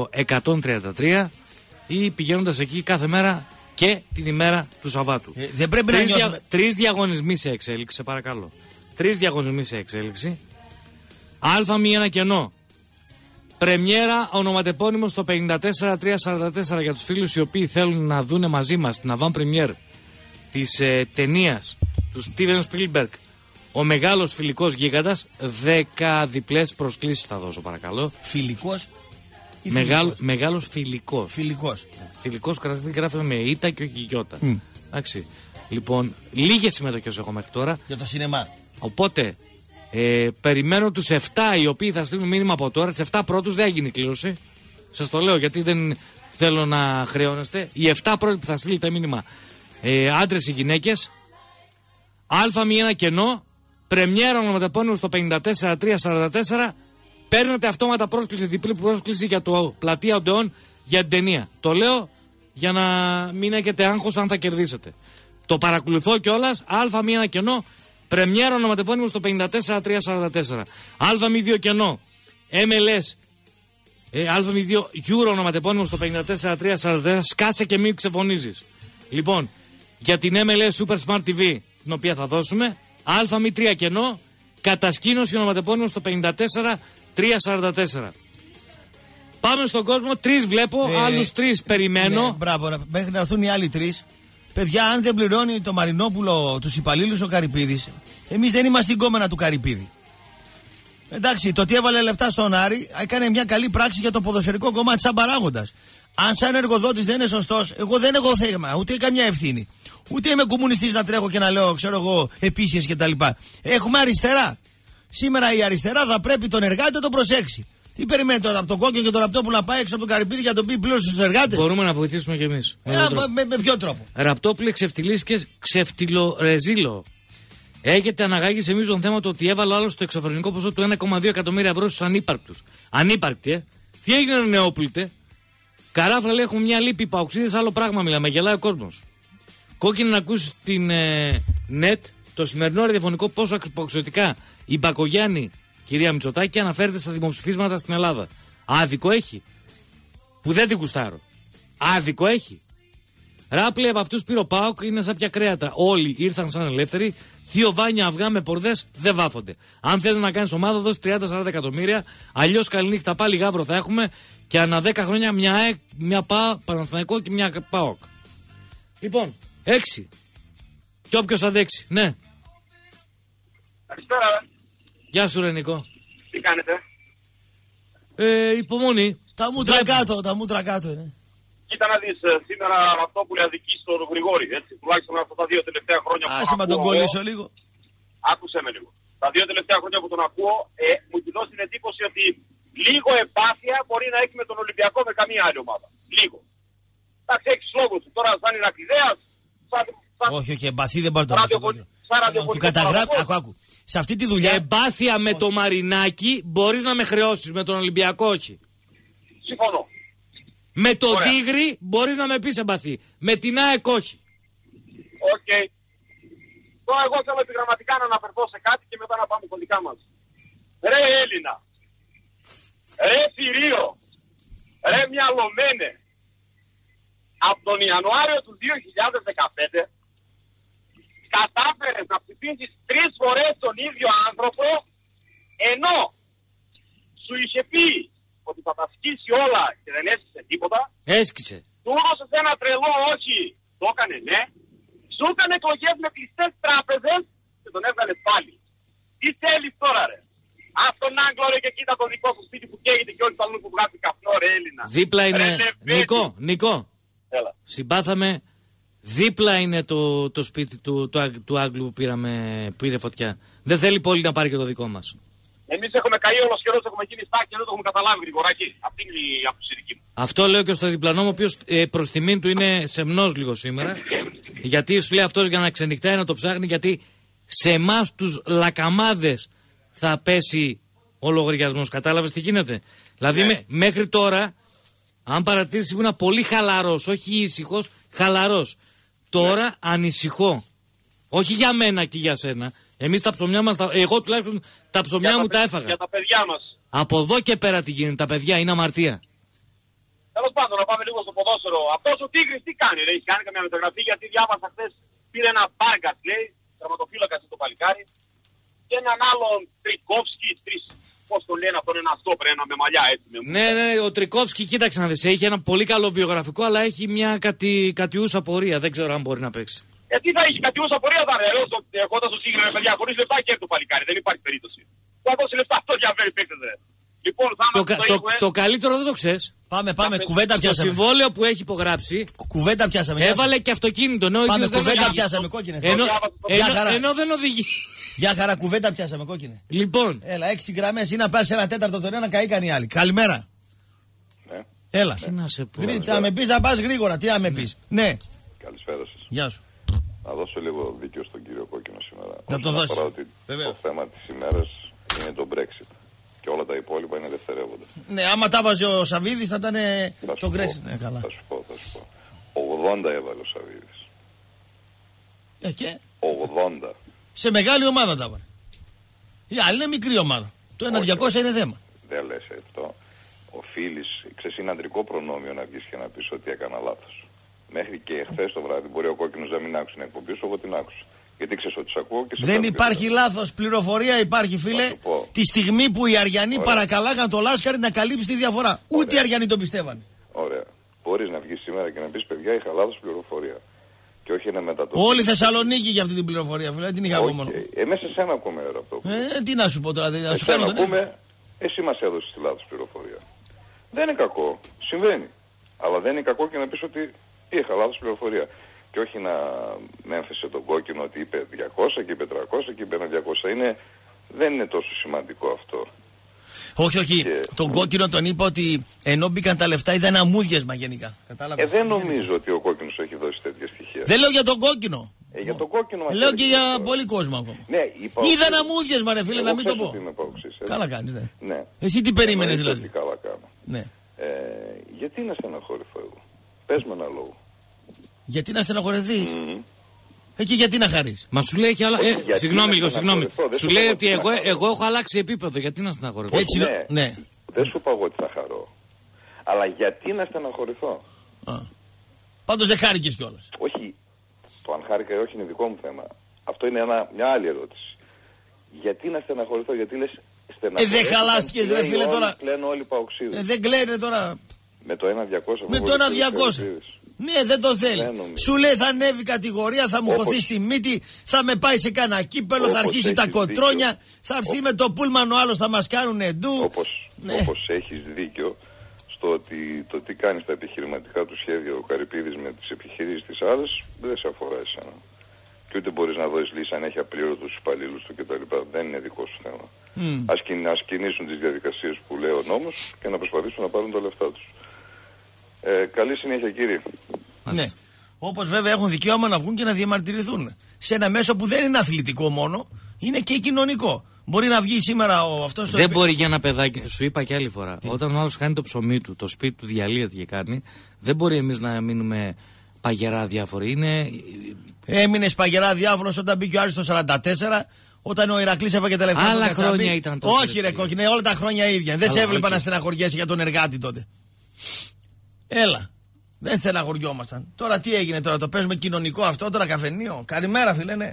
18-133 ή πηγαίνοντας εκεί κάθε μέρα και την ημέρα του Σαββάτου. Δεν πρέπει να νιώθουμε... 3 διαγωνισμοί σε εξέλιξη, σε παρακαλώ. 3 διαγωνισμοί σε εξέλιξη. Α1 κενό. Πρεμιέρα ονοματεπώνυμο στο 54-344 για τους φίλους οι οποίοι θέλουν να δούνε μαζί μας την avant premiere της ταινίας του Steven Spielberg, ο μεγάλος φιλικός γίγαντας. 10 διπλές προσκλήσεις θα δώσω, παρακαλώ. Φιλικός ή μεγάλος φιλικός. Φιλικός γράφεται με ήττα και όχι γιώτα. Εντάξει. Λοιπόν, λίγες συμμετοχές έχω μέχρι τώρα. Για το σινεμά. Οπότε, περιμένω τους 7 οι οποίοι θα στείλουν μήνυμα από τώρα. Τις 7 πρώτους δεν έγινε η κλήρωση. Σας το λέω γιατί δεν θέλω να χρεώνεστε. Οι 7 πρώτοι που θα στείλετε μήνυμα, άντρες ή γυναίκες, Α1 κενό, πρεμιέρα ονοματεπώνυμο στο 54-344. Παίρνετε αυτόματα πρόσκληση, διπλή πρόσκληση για το πλατεία Οντεών για την ταινία. Το λέω για να μην έχετε άγχος αν θα κερδίσετε. Το παρακολουθώ κιόλας. Α1 κενό, πρεμιέρα ονοματεπώνυμο στο 54-344. Α2 κενό, MLS, Α2 Euro ονοματεπώνυμο στο 54-344. Σκάσε και μην ξεφωνίζεις. Λοιπόν, για την MLS Super Smart TV, την οποία θα δώσουμε, Α3 κενό, κατασκήνωση ονοματεπώνυμο στο 54-344. Πάμε στον κόσμο, 3 βλέπω, άλλους 3 περιμένω. Ναι, μπράβο, μέχρι να έρθουν οι άλλοι 3. Παιδιά, αν δεν πληρώνει το Μαρινόπουλο τους υπαλλήλους ο Καρυπίδης, εμείς δεν είμαστε γκόμενα του Καρυπίδη. Εντάξει, το ότι έβαλε λεφτά στον Άρη έκανε μια καλή πράξη για το ποδοσφαιρικό κομμάτι σαν παράγοντας. Αν σαν εργοδότης δεν είναι σωστός, εγώ δεν έχω θέμα, ούτε καμιά ευθύνη. Ούτε είμαι κομμουνιστής να τρέχω και να λέω, ξέρω εγώ, επίσης κτλ. Έχουμε αριστερά. Σήμερα η αριστερά θα πρέπει τον εργάτη να τον προσέξει. Τι περιμένει τώρα από τον Κόκκινο και τον Ραπτόπουλο να πάει έξω από τον Καρυπίδη για να τον πει πλήρως στους εργάτες. Μπορούμε να βοηθήσουμε κι εμείς. Με ποιο τρόπο? Ραπτόπουλε, ξεφτυλίσκες, ξεφτυλορεζίλο. Έχετε αναγάγει σε μείζον θέμα το ότι έβαλε άλλο στο εξωφρενικό ποσό του 1,2 εκατομμύρια ευρώ στους ανύπαρκτους. Ανύπαρκτοι, Τι έγινε, νεόπλητε? Καράφλα, λέει, έχουμε μια λύπη παουξίδες, άλλο πράγμα μιλάμε. Γελάει ο κόσμος. Κόκκινη να ακούσει την ΝΕΤ το σημερινό ραδιοφωνικό πόσο παουξιωτικά η Μπακογιάννη, κυρία Μητσοτάκη, αναφέρεται στα δημοψηφίσματα στην Ελλάδα. Άδικο έχει. Που δεν την κουστάρω. Άδικο έχει. Ράπλε από αυτούς πήρε ο ΠΑΟΚ, είναι σαν πια κρέατα. Όλοι ήρθαν σαν ελεύθεροι. Θείο Βάνια αυγά με πορδές δεν βάφονται. Αν θες να κάνεις ομάδα, δώσει 30-40 εκατομμύρια. Αλλιώς καληνύχτα πάλι γάβρο θα έχουμε. Και ανά 10 χρόνια μια Παναθηναϊκό και μια ΠΑΟΚ. Λοιπόν, 6. Κι όποιος αντέξει, ναι. Καλησπέρα. Γεια σου, ρε Νικό. Τι κάνετε? Υπομονή. Τα μούτρα κάτω είναι. Κοίτα να δεις, σήμερα αυτό που αδικεί στον Γρηγόρη, έτσι, τουλάχιστον αυτά τα 2 τελευταία χρόνια που άσε τον κολλήσω λίγο. Άκουσε με λίγο. Τα 2 τελευταία χρόνια που τον ακούω, μου έχει δώσει την εντύπωση ότι λίγο εμπάθεια μπορεί να έχει με τον Ολυμπιακό, με καμία άλλη ομάδα. Λίγο. Εντάξει, έχεις λόγους του. Τώρα σαν Ηρακλειδέας, όχι, εμπαθή δεν μπορεί να το πει. Του καταγράφει, άκου. Σε αυτή τη δουλειά. Εμπάθεια με το Μαρινάκι μπορείς να με χρεώσεις, με τον Ολυμπιακό όχι. Συμφωνώ. Με τον Τίγρη μπορείς να με πεις εμπαθή. Με την ΑΕΚ όχι. Οκ. Τώρα εγώ θέλω επιγραμματικά να αναφερθώ σε κάτι και μετά να πάμε κοντικά μας. Ρε Έλληνα, ρε Θηρίο, ρε μυαλωμένε, από τον Ιανουάριο του 2015 κατάφερες να ψηφίσεις 3 φορές τον ίδιο άνθρωπο, ενώ σου είχε πει ότι θα τα σκίσει όλα και δεν έσκησε τίποτα. Έσκησε. Του έδωσες ένα τρελό όχι, το έκανε ναι. Σου έκανε εκλογές με κλειστές τράπεζες και τον έβγαλες πάλι. Τι θέλεις τώρα ρε? Ας τον Άγγλο ρε και κοίτα το δικό σου σπίτι που καίγεται και όλοι θα λούν που βγάζει καπνό ρε Έλληνα. Δίπλα είναι. Νικό. Έλα. Συμπάθαμε. Δίπλα είναι το σπίτι του Άγγλου που πήρε φωτιά. Δεν θέλει πολύ να πάρει και το δικό μας. Εμείς έχουμε καεί όλος καιρός, έχουμε γίνει στάκια, δεν το έχουμε καταλάβει γρηγοράκι. Αυτή είναι η αποσυρική μου. Αυτό λέω και στο διπλανό μου, ο οποίος προς τιμήν του είναι σεμνός λίγο σήμερα. Γιατί σου λέει αυτό για να ξενυχτάει να το ψάχνει, γιατί σε εμάς τους λακαμάδες θα πέσει ο λογαριασμός. Κατάλαβες τι γίνεται? Δηλαδή μέχρι τώρα, αν παρατήρησε, ήμουν πολύ χαλαρός, όχι ήσυχος, χαλαρός. Τώρα ανησυχώ. Όχι για μένα και για σένα. Εμείς τα ψωμιά μας, εγώ τουλάχιστον τα ψωμιά μου τα έφαγα. Για τα παιδιά μας. Από εδώ και πέρα τι γίνεται, τα παιδιά είναι αμαρτία. Τέλος πάντων, να πάμε λίγο στο ποδόσφαιρο. Αυτός ο Τίγρης τι κάνει, ρε? Έχει κάνει καμιά μεταγραφή? Γιατί διάβασα χθες, πήρε ένα Μπάργκας, λέει, τερματοφύλακας το παλικάρι, και έναν άλλον Τρικόφσκι, πώς το λένε αυτόν, ένα στόπερ, ένα με μαλλιά έτσι. Ναι, ο Τρικόφσκι, κοίταξε να δεις, έχει ένα πολύ καλό βιογραφικό, αλλά έχει μια κατιούσα πορεία, δεν ξέρω αν μπορεί να παίξει. Τι θα έχει, κατιούσα πορεία θα ρε, έχοντας το σύγκρινα παιδιά, χωρίς λεφτά και το παλικάρι, δεν υπάρχει περίπτωση. Θα δώσει λεφτά, αυτό διαφέρει παίκτες ρε. Λοιπόν, το καλύτερο δεν το ξέρεις. Πάμε, κουβέντα πιάσαμε. Το συμβόλαιο που έχει υπογράψει. Κουβέντα πιάσαμε. Έβαλε και αυτοκίνητο. Πάμε, κουβέντα πιάσαμε, κόκκινε. Ενώ δεν οδηγεί. Για χαρά, κουβέντα πιάσαμε, κόκκινε. Λοιπόν. Έλα, 6 γραμμές, είναι να πάρεις ένα τέταρτο τον ένα, καήκαν οι άλλοι. Καλημέρα. Ναι. Έλα. Τι να σε πω. Θα με πεις να πας γρήγορα, τι να με πεις. Ναι. Καλησπέρα σας. Γεια σου. Να δώσω λίγο δίκιο στον κύριο Κόκκινο σήμερα. Να το δώσεις. Το θέμα της ημέρας είναι το Brexit. Και όλα τα υπόλοιπα είναι δευτερεύοντα. Ναι, άμα τα βάζει ο Σαββίδης θα ήταν το Brexit. Ναι, καλά. Θα σου πω. 80 έβαλε ο Σαββίδης. Και? 80. Σε μεγάλη ομάδα τα έβαλε. Η άλλη είναι μικρή ομάδα. Το 1-200 είναι θέμα. Δεν λες αυτό. Οφείλεις, ξέρεις, είναι αντρικό προνόμιο να βγεις και να πεις ότι έκανα λάθος. Μέχρι και χθες το βράδυ μπορεί ο Κόκκινος να μην άκουσε την εκπομπή σου, εγώ την άκουσα. Γιατί ξέρεις ότι σε ακούω και σε δεν υπάρχει λάθος, πληροφορία υπάρχει, φίλε. Τη στιγμή που οι Αριανοί παρακαλάγαν το Λάσκαρη να καλύψει τη διαφορά. Ωραία. Ούτε οι Αριανοί το πιστεύανε. Ωραία. Μπορείς να βγεις σήμερα και να πεις παιδιά, είχα λάθος πληροφορία. Και όχι να μετατοπίσει. Όλη η Θεσσαλονίκη για αυτή την πληροφορία, φίλε. Την είχα εγώ μόνο. Εμείς εσένα ακούμε αυτό. Τι να σου πω τώρα, δεν να σου κάνω τον εσύ μας έδωσες τη λάθος πληροφορία. Δεν είναι κακό. Συμβαίνει. Αλλά δεν είναι κακό και να πεις ότι είχα λάθος πληροφορία. Και όχι να με έμφασε τον Κόκκινο ότι είπε 200 και είπε 300 και είπε 200. Δεν είναι τόσο σημαντικό αυτό. Όχι. Και... Τον Κόκκινο τον είπα ότι ενώ μπήκαν τα λεφτά είδα ένα αμμούδιασμα γενικά. Κατάλαβες. Δεν νομίζω ότι ο Κόκκινος έχει δώσει τέτοια στοιχεία. Δεν λέω για τον Κόκκινο. Για τον Κόκκινο λέω και για πολύ κόσμο ακόμα. Ναι, είδα ένα αμμούδιασμα, ρε φίλε, να μην το πω. Καλά κάνεις, ναι. Εσύ τι περίμενες δηλαδή. Καλά κάνω. Ναι. Γιατί να στεναχωρηθώ εγώ. Πες με ένα λόγο. Γιατί να στεναχωρηθείς. Και γιατί να χαρείς. Μα σου λέει και άλλα. Συγγνώμη. Σου λέει ότι εγώ έχω αλλάξει επίπεδο. Γιατί να στεναχωρηθώ. Έτσι, ναι. Δεν σου είπα εγώ ότι θα χαρώ. Αλλά γιατί να στεναχωρηθώ. Πάντως δεν χάρηκες κιόλας. Όχι. Το αν χάρηκα ή όχι είναι δικό μου θέμα. Αυτό είναι μια άλλη ερώτηση. Γιατί να στεναχωρηθώ, γιατί λες στεναχωρηθώ. Δεν χαλάστηκες ρε φίλε τώρα. Κλαίνουν όλοι παοξίδες. Δεν κλαίνε τώρα. Με το 1-200. Με το 1-200. Ναι, δεν το θέλει. Σου λέει θα ανέβει κατηγορία, θα μου χωθεί στη μύτη, θα με πάει σε κανένα κύπελο, θα αρχίσει τα κοτρόνια, θα έρθει με το πούλμαν ο άλλος, θα μας κάνουν εντού. Όπως έχεις δίκιο στο ότι το τι κάνει στα επιχειρηματικά του σχέδια ο Καρυπίδης με τις επιχειρήσεις της άλλες δεν σε αφορά εσένα. Και ούτε μπορείς να δώσεις λύση αν έχει απλήρωτους υπαλλήλους του κτλ. Δεν είναι δικό σου θέμα. Ας κινήσουν τις διαδικασίες που λέει ο νόμος και να προσπαθήσουν να πάρουν τα λεφτά τους. Καλή συνέχεια κύριε. Ναι. Όπως βέβαια έχουν δικαίωμα να βγουν και να διαμαρτυρηθούν. Σε ένα μέσο που δεν είναι αθλητικό μόνο, είναι και κοινωνικό. Μπορεί να βγει σήμερα αυτός το. Δεν μπορεί για ένα παιδάκι, σου είπα και άλλη φορά. Όταν ο άλλος κάνει το ψωμί του, το σπίτι του διαλύεται και κάνει, δεν μπορεί εμείς να μείνουμε παγερά αδιάφοροι. Έμεινε παγερά αδιάφορος όταν μπήκε ο Άρης το 44. Όταν ο Ηρακλής έφαγε τελευταία. Άλλα χρόνια ήταν τότε. Όχι, ρε κόκκινε, όλα τα χρόνια ίδια. Δεν σε έβλεπα να στεναχωριέσαι για τον εργάτη τότε. Έλα. Δεν στεναχωριόμασταν. Τώρα τι έγινε τώρα, το παίζουμε κοινωνικό αυτό, τώρα καφενείο. Καλημέρα, φίλε, ναι.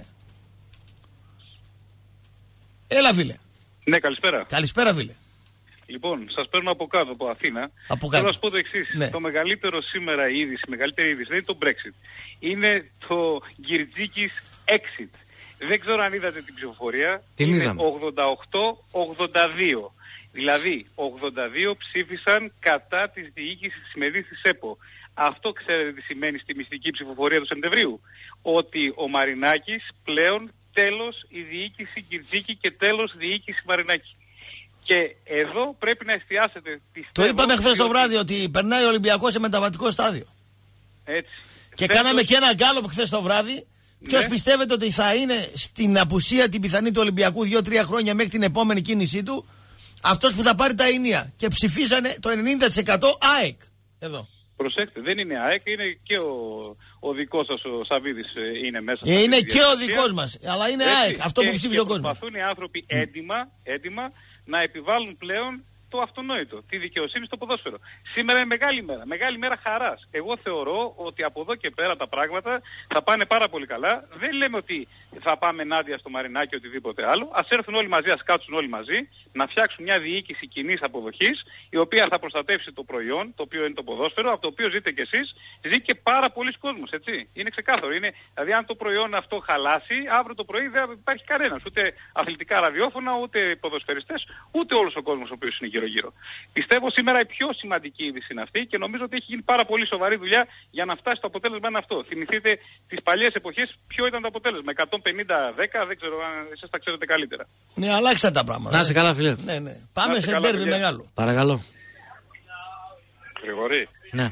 Έλα, φίλε. Ναι, καλησπέρα. Καλησπέρα, φίλε. Λοιπόν, σας παίρνω από κάτω, από Αθήνα. Από κάτω. Θέλω να σας πω το εξής. Ναι. Το μεγαλύτερο σήμερα είδηση, η μεγαλύτερη είδηση δεν είναι το Brexit. Είναι το Γκυρτζίκης exit. Δεν ξέρω αν είδατε την ψηφοφορία. Την είναι είδαμε. 88-82. Δηλαδή, 82 ψήφισαν κατά της διοίκησης της σημερινής της ΕΠΟ. Αυτό ξέρετε τι σημαίνει στη μυστική ψηφοφορία του Σεπτεμβρίου? Ότι ο Μαρινάκης πλέον τέλος η διοίκηση Γκυρτζίκη και τέλος διοίκηση Μαρινάκη. Και εδώ πρέπει να εστιάσετε. Το είπαμε χθες το βράδυ ότι περνάει ο Ολυμπιακός σε μεταβατικό στάδιο. Έτσι. Και κάναμε και ένα γκάλωπ χθες το βράδυ. Ποιος πιστεύετε ότι θα είναι στην απουσία την πιθανή του Ολυμπιακού 2-3 χρόνια μέχρι την επόμενη κίνησή του? Αυτός που θα πάρει τα ενία. Και ψηφίσανε το 90% ΑΕΚ. Εδώ. Προσέξτε, δεν είναι ΑΕΚ, είναι και ο δικός σας ο Σαββίδης είναι μέσα. Είναι και ο δικός μας, αλλά είναι ΑΕΚ, αυτό που ψήφισε ο κόσμος. Προσπαθούν οι άνθρωποι έντιμα να επιβάλλουν πλέον το αυτονόητο, τη δικαιοσύνη στο ποδόσφαιρο. Σήμερα είναι μεγάλη μέρα χαράς. Εγώ θεωρώ ότι από εδώ και πέρα τα πράγματα θα πάνε πάρα πολύ καλά. Δεν λέμε ότι θα πάμε ενάντια στο Μαρινάκι οτιδήποτε άλλο. Ας έρθουν όλοι μαζί, ας κάτσουν όλοι μαζί, να φτιάξουν μια διοίκηση κοινής αποδοχής, η οποία θα προστατεύσει το προϊόν, το οποίο είναι το ποδόσφαιρο, από το οποίο ζείτε κι εσείς, ζει και πάρα πολλοί κόσμος, έτσι. Είναι ξεκάθαρο. Δηλαδή αν το προϊόν αυτό χαλάσει, αύριο το πρωί δεν υπάρχει κανένας. Ούτε αθλητικά ραδιόφωνα, ούτε ποδοσφαιριστές, ούτε όλος ο κόσμος ο οποίος είναι γύρω-γύρω. Πιστεύω σήμερα η πιο σημαντική είδηση είναι αυτή και νομίζω ότι έχει γίνει πάρα πολύ σοβαρή δουλειά για να φτάσει το αποτέλεσμα είναι αυτό. Θυμηθείτε τις παλιές εποχές ποιο ήταν το αποτέλεσμα. 150-10, δεν ξέρω αν εσείς τα ξέρετε καλύτερα. Ναι, αλλάξαν τα πράγματα. Να είσαι καλά, φίλε. Ναι. Πάμε σε ντέρμπι μεγάλο. Παρακαλώ. Γρηγορή. Ναι.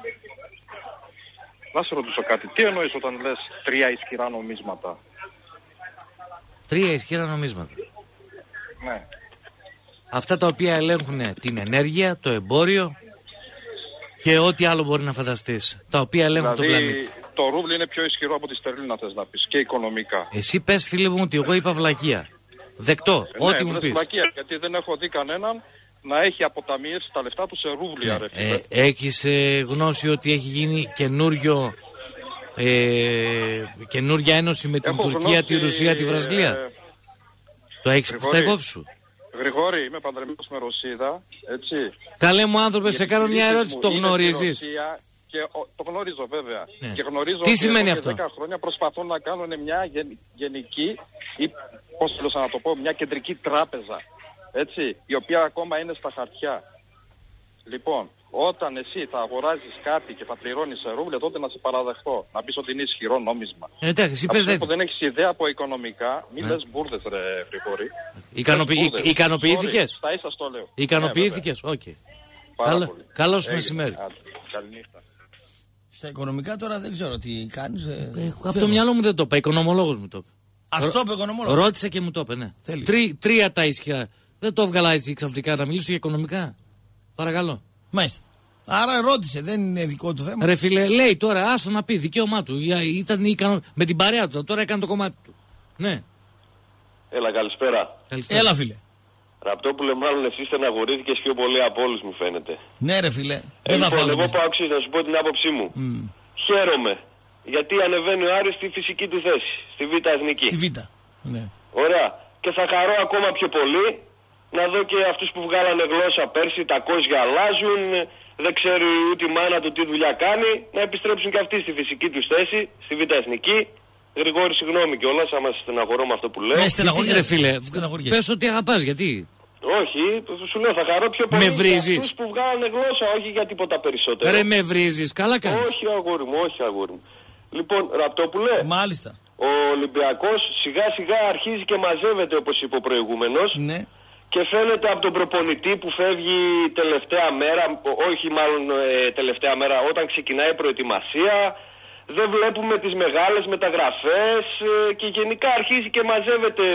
Να σε ρωτήσω κάτι. Τι εννοείς όταν λες 3 ισχυρά νομίσματα? 3 ισχυρά νομίσματα. Ναι. Αυτά τα οποία ελέγχουν την ενέργεια, το εμπόριο και ό,τι άλλο μπορεί να φανταστείς. Τα οποία ελέγχουν τον πλανήτη. Το ρούβλι είναι πιο ισχυρό από τη στερλίνα, θες να πεις, και οικονομικά. Εσύ πες, φίλε μου, ότι εγώ είπα βλακεία. Δεκτό, ό,τι μου πεις. Βλακεία, γιατί δεν έχω δει κανέναν να έχει αποταμιεύσει τα λεφτά του σε ρούβλια, ρε φίλε. Έχεις γνώση ότι έχει γίνει καινούρια ένωση με την Τουρκία, τη Ρωσία, τη Βραζιλία? Το έχεις στα υπόψη σου? Γρηγόρη, είμαι παντρεμένος με Ρωσίδα, έτσι. Καλέ μου άνθρωπε, σε κάνω μια ερώτηση, το γνωρίζεις? Το γνωρίζω βέβαια. Ναι. Και γνωρίζω τι ότι σημαίνει εδώ αυτό? και 10 χρόνια προσπαθούν να κάνουν μια γενική, ή πώς θέλω να το πω, μια κεντρική τράπεζα. Έτσι, η οποία ακόμα είναι στα χαρτιά. Λοιπόν, όταν εσύ θα αγοράζεις κάτι και θα πληρώνεις σε ρούβλια, τότε να σε παραδεχτώ. Να πεις ότι είναι ισχυρό νόμισμα. Εντάξει, εσύ που δεν έχεις ιδέα από οικονομικά, μην λες μπουρδες, ρε Γρηγόρη. Ικανοποιήθηκες? Στα ίσα το λέω. Ικανοποιήθηκες, οκ. Καλό σου μεσημέρι. Καληνύχτα. Στα οικονομικά τώρα δεν ξέρω τι κάνεις. Από το μυαλό μου δεν το είπε, οικονομολόγος μου το είπε. Ας το είπε οικονομολόγος. Ρώτησε και μου το είπε, ναι. 3 τα ισχυρά. Δεν το έβγαλα έτσι ξαφνικά να μιλήσω για οικονομικά. Παρακαλώ. Μάλιστα. Άρα ρώτησε, δεν είναι δικό του θέμα. Ρε φίλε, λέει τώρα, άστο να πει, δικαίωμά του. Ήταν με την παρέα του, τώρα έκανε το κομμάτι του. Ναι. Έλα, καλησπέρα. Έλα, φίλε. Ραπτόπουλε, μάλλον εσύ στεναχωρήθηκες πιο πολύ από όλους, μου φαίνεται. Ναι, ρε φίλε. Λοιπόν, εγώ πάω αξίζει να σου πω την άποψή μου. Χαίρομαι. Γιατί ανεβαίνει ο Άρης στη φυσική του θέση, στη Β' Εθνική. Στη Β'. Ναι. Ωραία. Και θα χαρώ ακόμα πιο πολύ να δω και αυτούς που βγάλανε γλώσσα πέρσι, τα κόζια αλλάζουν, δεν ξέρει ούτε η μάνα του τι δουλειά κάνει, να επιστρέψουν και αυτοί στη φυσική τους θέση, στη Β' Εθνική. Γρηγόρη, συγγνώμη κιόλας, άμα στεναχωρώ με αυτό που λέω. Γιατί, ρε φίλε, πες ότι αγαπάς, γιατί? Όχι, σου λέω, θα χαρώ πιο πολύ με για αυτούς που βγάλανε γλώσσα, όχι για τίποτα περισσότερο. Ρε, με βρίζεις, καλά κάνεις. Όχι, αγόρι μου, όχι, αγόρι μου. Λοιπόν, Ραπτόπουλε. Μάλιστα. Ο Ολυμπιακός σιγά σιγά αρχίζει και μαζεύεται, όπως είπε ο προηγούμενος. Ναι. Και φαίνεται από τον προπονητή που φεύγει τελευταία μέρα, όχι μάλλον τελευταία μέρα, όταν ξεκινάει η προετοιμασία. Δεν βλέπουμε τις μεγάλες μεταγραφές και γενικά αρχίζει και μαζεύεται.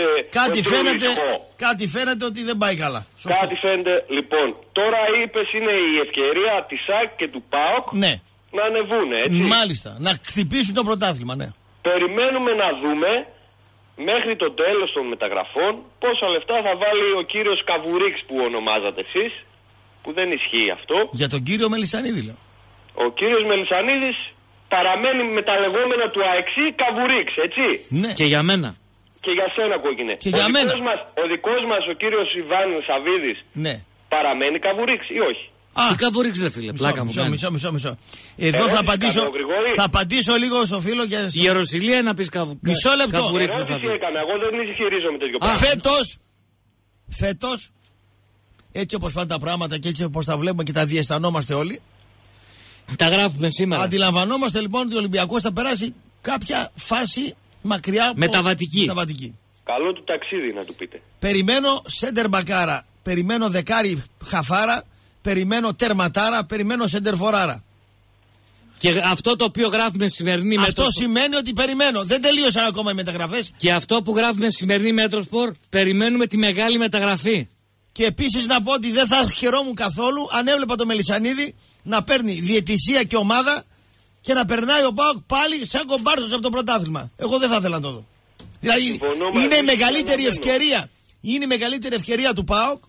Κάτι φαίνεται ότι δεν πάει καλά. Κάτι φαίνεται. Λοιπόν, τώρα είπες είναι η ευκαιρία της ΑΕΚ και του ΠΑΟΚ. Ναι. να ανεβούνε, έτσι. Μάλιστα, να χτυπήσουν το πρωτάθλημα, ναι. Περιμένουμε να δούμε μέχρι το τέλος των μεταγραφών πόσα λεφτά θα βάλει ο κύριος Καβουρίξ που ονομάζατε εσείς, που δεν ισχύει αυτό. Για τον κύριο Μελισσανίδη λέω. Ο κύριος Μελισσανίδης παραμένει με τα λεγόμενα του ΑΕΞΗ Καβουρίξ, έτσι. Ναι. Και για μένα. Και για σένα, κόκκινε. Και για μένα. Ο δικός μας ο κύριος Ιβάν Σαββίδης, ναι, παραμένει Καβουρίξ ή όχι? Τι Καβουρίξ, ρε φίλε, πλάκα μου κάνει. Μισό. Εδώ θα απαντήσω λίγο στο φίλο και... Η Ιεροσυλία να πεις Μισό λεπτό. Καβουρίξ. Ερώτηση έκανα, εγώ δεν ισχυρίζομαι τέτοιο πράγμα. Φέτος, έτσι όπως πάνε τα πράγματα και έτσι όπως τα βλέπουμε και τα διαισθανόμαστε όλοι, τα γράφουμε σήμερα. Αντιλαμβανόμαστε λοιπόν ότι ο Ολυμπιακός θα περάσει κάποια φάση μακριά. Μεταβατική. Καλό του ταξίδι να του πείτε. Περιμένω σέντερ μπακάρα, περιμένω δεκάρι χαφάρα, περιμένω τερματάρα, περιμένω σέντερ φοράρα. Και αυτό το οποίο γράφουμε σημερινή Αυτό σημαίνει ότι περιμένω. Δεν τελείωσαν ακόμα οι μεταγραφές. Και αυτό που γράφουμε σημερινή Μέτροσπορ, περιμένουμε τη μεγάλη μεταγραφή. Και επίσης να πω ότι δεν θα χαιρόμουν καθόλου αν έβλεπα το Μελισσανίδη να παίρνει διαιτησία και ομάδα και να περνάει ο ΠΑΟΚ πάλι σαν κομπάρσος από το πρωτάθλημα. Εγώ δεν θα ήθελα να το δω. Δηλαδή είναι η μεγαλύτερη ευκαιρία. Είναι η μεγαλύτερη ευκαιρία του ΠΑΟΚ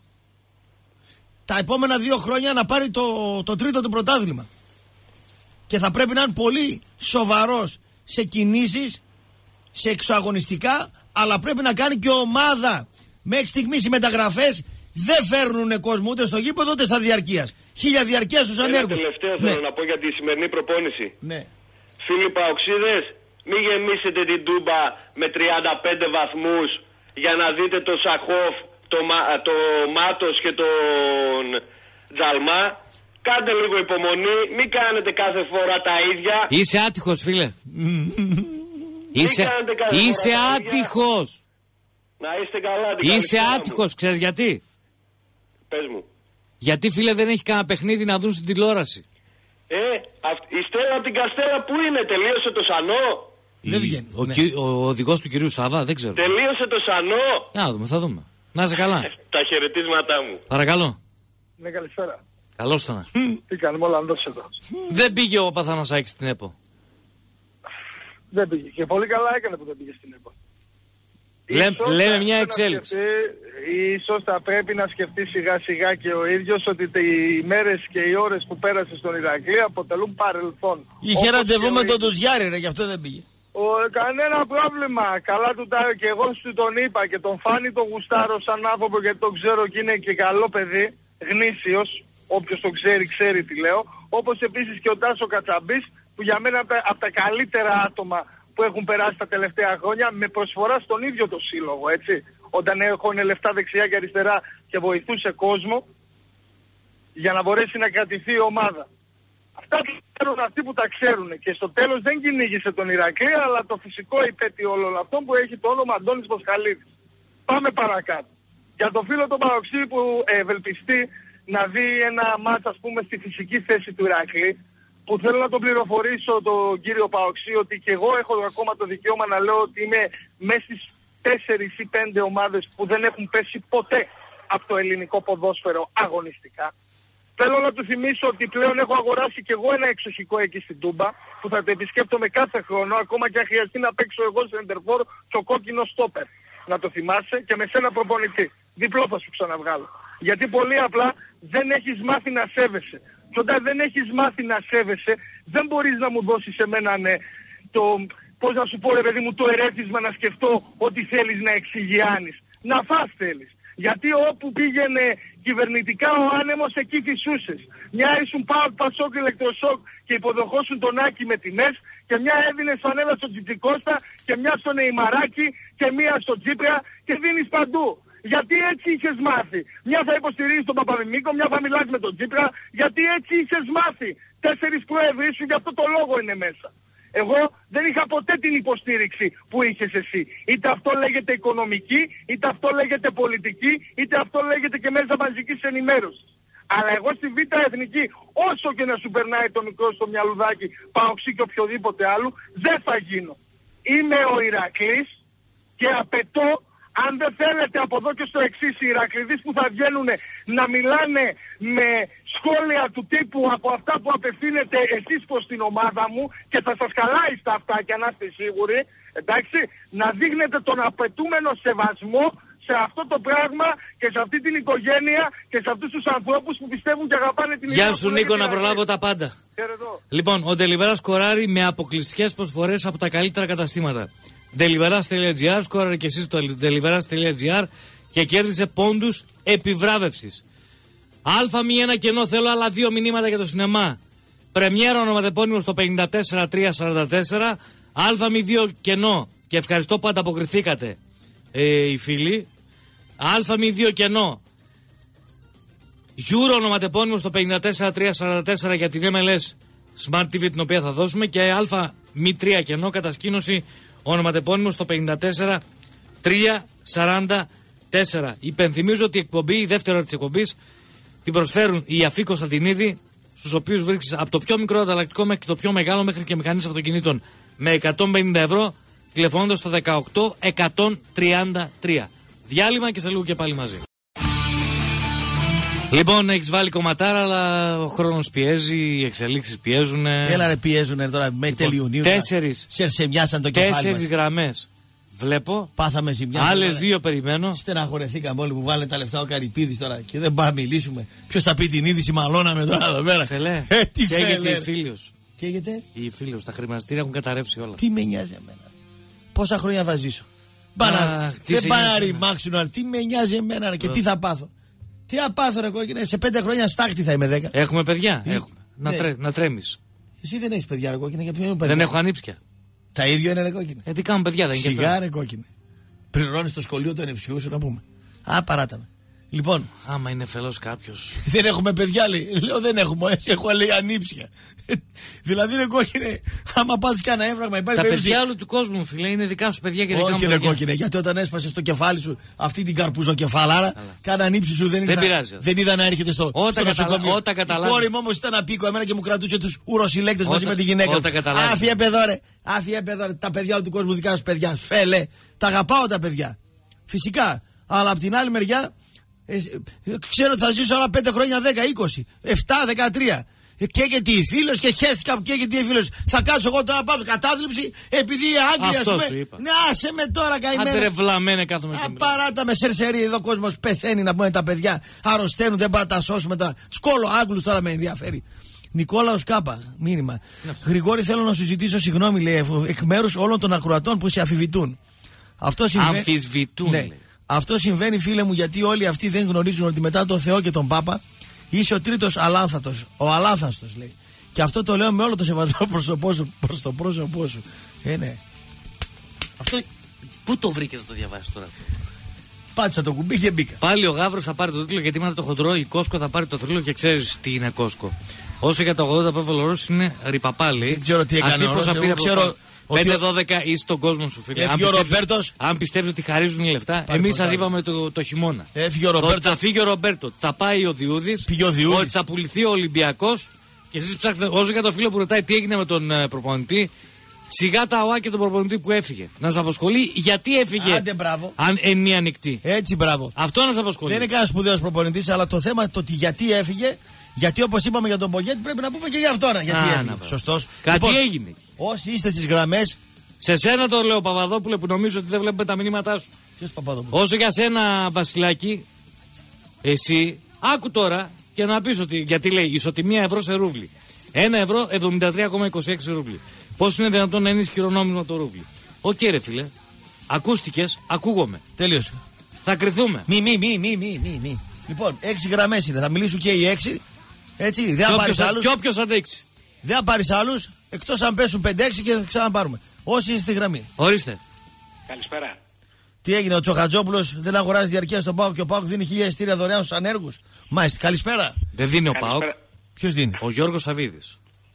τα επόμενα 2 χρόνια να πάρει το τρίτο του πρωτάθλημα. Και θα πρέπει να είναι πολύ σοβαρός σε κινήσεις, σε εξωαγωνιστικά, αλλά πρέπει να κάνει και ομάδα. Μέχρι στιγμής οι μεταγραφές δεν φέρνουν κόσμο ούτε στο γήπεδο ούτε στα διαρκείας. 1000 διαρκείας στους ανέργους. Τελευταίο θέλω να πω για τη σημερινή προπόνηση. Ναι. Φίλοι Παοξίδες, μην γεμίσετε την Τούμπα με 35 βαθμούς για να δείτε το Σαχόφ, το Μάτος και τον Τζαλμά. Κάντε λίγο υπομονή, μην κάνετε κάθε φορά τα ίδια. Είσαι άτυχος, φίλε. Είσαι άτυχος. Να είστε καλά. Είσαι άτυχος, ξέρεις γιατί? Πες μου. Γιατί, φίλε, δεν έχει κανένα παιχνίδι να δουν στην τηλεόραση. Η Στέλλα την Καστέλα που είναι, τελείωσε το Σανό? Δεν βγαίνει. Ο οδηγός του κυρίου Σάβα, δεν ξέρω. Τελείωσε το Σανό? Θα δούμε. Να είσαι καλά. Τα χαιρετίσματά μου. Παρακαλώ. Ναι, καλησπέρα. Καλώς το να. Τι κάνουμε, Ολλανδός εδώ. Δεν πήγε ο Παθανασάκης στην ΕΠΟ. Δεν πήγε. Και πολύ καλά έκανε που δεν πήγε στην ΕΠΟ. Λέμε μια εξέλιξη. Ίσως θα πρέπει να σκεφτεί σιγά σιγά και ο ίδιος ότι οι μέρες και οι ώρες που πέρασε στον Ηρακλή αποτελούν παρελθόν. Είχε ραντεβού με τον Τουζιάρη, ρε, γι' αυτό δεν πήγε. Κανένα πρόβλημα. Καλά του και εγώ σου τον είπα και τον Φάνη τον γουστάρω σαν άνθρωπο γιατί τον ξέρω και είναι και καλό παιδί, γνήσιος. Όποιος τον ξέρει, ξέρει τι λέω. Όπως επίσης και ο Τάσο Κατσαμπής που για μένα από τα καλύτερα άτομα που έχουν περάσει τα τελευταία χρόνια με προσφορά στον ίδιο το σύλλογο, έτσι. Όταν έχουν λεφτά δεξιά και αριστερά και βοηθούσε κόσμο για να μπορέσει να κρατηθεί η ομάδα. Αυτά που ξέρουν αυτοί που τα ξέρουν. Και στο τέλος δεν κυνήγησε τον Ηρακλή, αλλά το φυσικό υπέτειο όλων αυτών που έχει το όνομα Αντώνης Πασχαλίδης. Πάμε παρακάτω. Για το φίλο τον Παοξή που ευελπιστεί να δει ένα μάτς, ας πούμε, στη φυσική θέση του Ηρακλή, που θέλω να τον πληροφορήσω τον κύριο Παοξή ότι και εγώ έχω ακόμα το δικαίωμα να λέω ότι είμαι μέσα στις 4 ή 5 ομάδες που δεν έχουν πέσει ποτέ από το ελληνικό ποδόσφαιρο αγωνιστικά. Θέλω να του θυμίσω ότι πλέον έχω αγοράσει και εγώ ένα εξοχικό εκεί στην Τούμπα που θα το επισκέπτομαι κάθε χρόνο, ακόμα και αν χρειαστεί να παίξω εγώ σε εντερφόρ και ο κόκκινο στόπερ. Να το θυμάσαι και με σένα προπονητή. Διπλό θα σου ξαναβγάλω. Γιατί πολύ απλά δεν έχεις μάθει να σέβεσαι. Και όταν δεν έχεις μάθει να σέβεσαι, δεν μπορείς να μου δώσεις εμένα πώς να σου πω ρε παιδί μου, το ερέθισμα να σκεφτώ ότι θέλεις να εξηγιάνεις. Να φας θέλεις. Γιατί όπου πήγαινε κυβερνητικά ο άνεμος εκεί φυσούσες. Μια ήσουν ΠΑΟΚ, ΠΑΣΟΚ, ηλεκτροσόκ και υποδοχώσουν τον Άκη με τιμές και μια έδινες φανέλα στον Τσιτσικώστα και μια στον Νεϊμαράκη και μια στον Τσίπρα και δίνεις παντού. Γιατί έτσι είχες μάθει. Μια θα υποστηρίζεις τον Παπαδημίκο, μια θα μιλάς με τον Τσίπρα. Γιατί έτσι είχες μάθει. 4 πρόεδροι σου, γι' αυτό το λόγο είναι μέσα. Εγώ δεν είχα ποτέ την υποστήριξη που είχες εσύ. Είτε αυτό λέγεται οικονομική, είτε αυτό λέγεται πολιτική, είτε αυτό λέγεται και μέσα μαζικής ενημέρωσης. Αλλά εγώ στη Β' Εθνική, όσο και να σου περνάει το μικρό στο μυαλουδάκι, Παοξή και οποιοδήποτε άλλου, δεν θα γίνω. Είμαι ο Ηρακλής και απαιτώ, αν δεν θέλετε από εδώ και στο εξής, οι Ηρακληδείς που θα βγαίνουν να μιλάνε με σχόλια του τύπου από αυτά που απευθύνετε εσείς προς την ομάδα μου και θα σας χαλάει στα αυτά και να είστε σίγουροι, εντάξει, να δείχνετε τον απαιτούμενο σεβασμό σε αυτό το πράγμα και σε αυτή την οικογένεια και σε αυτούς τους ανθρώπους που πιστεύουν και αγαπάνε την Γεια σου Νίκο, να προλάβω τα πάντα. Λοιπόν, ο Deliveras σκοράρει με αποκλειστικές προσφορές από τα καλύτερα καταστήματα. Deliveras.gr, σκόραρε και εσείς το Deliveras.gr και κέρδισε πόντους επιβράβευσης. Α1 κενό, θέλω άλλα 2 μηνύματα για το σινεμά. Πρεμιέρα ονοματεπώνυμο στο 54344. Α2 κενό και ευχαριστώ που ανταποκριθήκατε οι φίλοι. Α2 κενό. Euro ονοματεπώνυμο στο 54344 για την MLS Smart TV την οποία θα δώσουμε. Και Α3 κενό κατασκήνωση ονοματεπώνυμο στο 54344. Υπενθυμίζω ότι η εκπομπή, η δεύτερη ώρα της εκπομπής, την προσφέρουν οι Αφή Κωνσταντινίδη, στους οποίους βρίσκεις από το πιο μικρό ανταλλακτικό μέχρι το πιο μεγάλο, μέχρι και μηχανής αυτοκινήτων με 150 ευρώ, τηλεφωνώντας στο 18133. Διάλειμμα και σε λίγο και πάλι μαζί. Λοιπόν, έχεις βάλει κομματάρα, αλλά ο χρόνος πιέζει, οι εξελίξεις πιέζουν. Έλα ρε, πιέζουνε τώρα με τελειουνίου. 4 γραμμές. Βλέπω. Πάθαμε ζημιά. Άλλες 2 περιμένω. Στεναχωρεθήκαμε όλοι που βάλε τα λεφτά ο Καρυπίδης τώρα και δεν πάμε να μιλήσουμε. Ποιος θα πει την είδηση, μαλώναμε τώρα εδώ πέρα. Φελέ. Τι καίγεται η Φίλιος. Καίγεται. Η Φίλιος. Τα χρηματιστήρια έχουν καταρρεύσει όλα. Τι με νοιάζει εμένα. Πόσα χρόνια θα ζήσω. Δεν πάνε να ρημάξουν. Τι με νοιάζει εμένα και τι θα πάθω. Τι θα πάθω ρε κόκκινε. Σε 5 χρόνια στάχτη θα είμαι 10. Έχουμε παιδιά. Έχουμε. Να τρέμεις. Εσύ δεν έχεις παιδιά ρε κόκκινε. Για ποιο είναι παιδιά. Δεν έχω ανήψια. Τα ίδια είναι ρε κόκκινε. Δικά μου παιδιά δεν είναι. Σιγά ρε κόκκινε. Πληρώνεις το σχολείο του ανεψιού σου να πούμε. Παράταμε. Λοιπόν. Άμα είναι φελός κάποιος. Δεν έχουμε παιδιά λέει. Λέω δεν έχουμε. Έχω λέει ανήψια. Δηλαδή ρε κόκκινε. Άμα πάθεις κανένα έμφραγμα υπάρχει. Τα παιδιά όλου του κόσμου φίλε είναι δικά σου παιδιά και δικά μου. Όχι ρε κόκκινε. Γιατί όταν έσπασε στο κεφάλι σου αυτή την καρπουζοκεφαλάρα, κάνα ανήψη σου δεν είδα να έρχεται στο νοσοκομείο. Όταν καταλάβει. Η κόρη μου όμως ήταν απίκο εμένα και μου κρατούσε τους ουροσυλλέκτες μαζί με τη γυναίκα. Άφιε παιδό ρε. Τα παιδιά όλου του κόσμου δικά σου παιδιά. Φέλε. Τα αγαπάω τα παιδιά. Φυσικά. Αλλά από την άλλη μεριά. Ξέρω ότι θα ζήσω άλλα 5 χρόνια, 10, 20, 7, 13. Καίγεται η Φίλος και χαίστηκα που καίγεται η Φίλος. Θα κάτσω εγώ τώρα να πάθω κατάθλιψη επειδή η Άγγλια αυτό σου είπα. Ναι, άσε με τώρα καημένα. Άντε ρε βλαμμένε κάθομαι. Απαράτα με σερσερί εδώ ο κόσμος πεθαίνει να πούμε τα παιδιά. Αρρωσταίνουν, δεν πάμε να τα σώσουμε τώρα. Σκόλο Άγγλους τώρα με ενδιαφέρει. Νικόλαος Κάπα, μήνυμα. Γρηγόρη, θέλω να σου ζητήσω συγγνώμη, λέει, εκ μέρους όλων των ακροατών που σε αμφισβητούν. Αμφισβητούν. Ναι. Αυτό συμβαίνει φίλε μου γιατί όλοι αυτοί δεν γνωρίζουν ότι μετά τον Θεό και τον Πάπα είσαι ο τρίτος αλάνθατος, ο αλάνθαστος λέει. Και αυτό το λέω με όλο το σεβασμό προς το πρόσωπό σου. Ναι. Αυτό πού το βρήκες να το διαβάσεις τώρα? Πάτσα το κουμπί και μπήκα. Πάλι ο Γάβρος θα πάρει το τίτλο γιατί μετά το χοντρό η Κόσκο θα πάρει το θρύλο και ξέρεις τι είναι Κόσκο. Όσο για το 80 Παύλο Ρώσος είναι ρηπαπάλι. Δεν ξέρω τι έκανε ο Ρώσος, ξέρω... 5-12 είσαι στον κόσμο σου, φίλε. Αν πιστεύει ότι χαρίζουν οι λεφτά, εμείς σας είπαμε το χειμώνα. Ότι θα φύγει ο Ρομπέρτο, θα πάει ο Διούδης, ότι θα πουληθεί ο Ολυμπιακός. Και εσείς ψάχνετε, όσο για το φίλο που ρωτάει τι έγινε με τον προπονητή, σιγά τα ΟΑ και τον προπονητή που έφυγε. Να σας απασχολεί γιατί έφυγε. Άντε, μπράβο. Αν εν μία ανοιχτή. Έτσι, μπράβο. Αυτό να σας απασχολεί. Δεν είναι κανένα σπουδαίος προπονητής, αλλά το θέμα το ότι γιατί έφυγε. Γιατί όπως είπαμε για τον Πογέτη πρέπει να πούμε και για αυτό τώρα. Γιατί έφυγε. Σωστός. Κάτι λοιπόν, έγινε. Όσοι είστε στις γραμμές. Σε σένα το λέω Παπαδόπουλε που νομίζω ότι δεν βλέπουμε τα μηνύματά σου. Ποιος Παπαδόπουλε? Όσο για σένα Βασιλάκη, εσύ άκου τώρα και να πεις ότι γιατί λέει ισοτιμία ευρώ σε ρούβλι. 1 ευρώ 73,26 ρούβλι. Πώς είναι δυνατόν να είναι ισχυρό νόμισμα το ρούβλι? Οκ ρε φίλε, ακούστηκες, ακούγομαι. Τέλειωσε. Θα κρυθούμε. Μη. Λοιπόν, 6 γραμμές είναι, θα μιλήσουν και οι 6. Έτσι, δεν θα πάρεις άλλους. Και όποιος αντέξει. Δεν θα πάρεις άλλους, εκτός αν πέσουν 5-6 και θα ξαναπάρουμε. Όσοι είστε στη γραμμή. Ορίστε. Καλησπέρα. Τι έγινε, ο Τσοχατζόπουλος δεν αγοράζει διαρκεία στον ΠΑΟΚ και ο ΠΑΟΚ δίνει 1000 εισιτήρια δωρεάν στους ανέργους? Μάλιστα, καλησπέρα. Δεν δίνει ο ΠΑΟΚ. Ποιος δίνει? Ο Γιώργος Σαβίδης.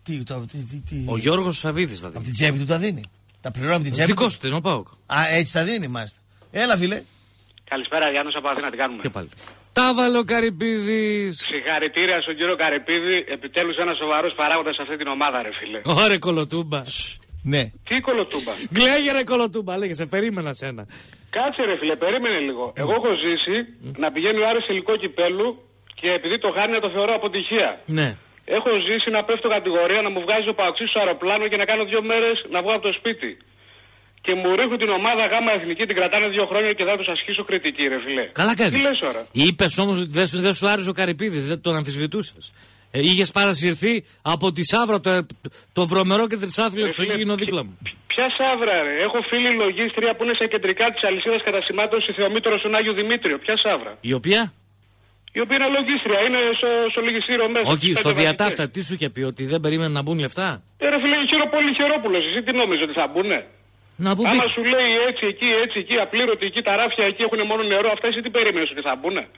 Ο Γιώργος Σαβίδης θα δίνει. Από την τσέπη του τα δίνει. Τα πληρώνει από την τσέπη. Δικός του είναι ο ΠΑΟΚ. Έτσι τα δίνει, μάλιστα. Έλα, φίλε. Καλησπέρα, Γιάννος από Αθήνα, τι κάνουμε? Και πάλι. Τα βάλε ο Καρυπίδης. Συγχαρητήρια στον κύριο Καρυπίδη. Επιτέλους ένας σοβαρός παράγοντας σε αυτή την ομάδα, ρε φίλε. Ωραία, κολοτούμπα. Ναι. Τι κολοτούμπα? Γκλέγε ρε κολοτούμπα, λέγε, σε περίμενα σένα. Κάτσε ρε φίλε, περίμενε λίγο. Εγώ έχω ζήσει να πηγαίνει ο Άρης υλικό κυπέλου και επειδή το χάνει να το θεωρώ αποτυχία. Ναι. Έχω ζήσει να πέφτω κατηγορία, να μου βγάζει ο Παοξής στο αεροπλάνο και να κάνω 2 μέρες να βγω από το σπίτι. Και μου ρίχνουν την ομάδα γάμα εθνική, την κρατάνε 2 χρόνια και θα τους ασχίσω κριτική, ρε φιλέ. Καλά κάνεις. Τι λες τώρα. Είπες όμως ότι δεν σου άρεσε ο Καρυπίδης, δεν τον αμφισβητούσες. Είχες παρασυρθεί από τη Σαύρα, το βρωμερό και τρισάθλιο εξωγήινο δίπλα μου. Ποια Σαύρα, ρε. Έχω φίλη λογίστρια που είναι σε κεντρικά της αλυσίδας κατασημάτων στη Θεομήτωρο στον Άγιο Δημήτριο. Ποια Σαύρα. Η οποία? Η οποία είναι λογίστρια, είναι στο λογιστήριο μέσα. Όχι, στο διατάφτα, τι σου είχε πει, ότι δεν περίμενε να μπουν λεφτά. Ρε φίλε, Χεροπόλη Χερόπουλος, εσύ τι νόμιζες ότι θα μπουνε. Άμα σου λέει έτσι εκεί, απλήρωτη εκεί, τα ράφια εκεί έχουν μόνο νερό, αυτά εσύ τι περίμενες ότι θα μπουνε.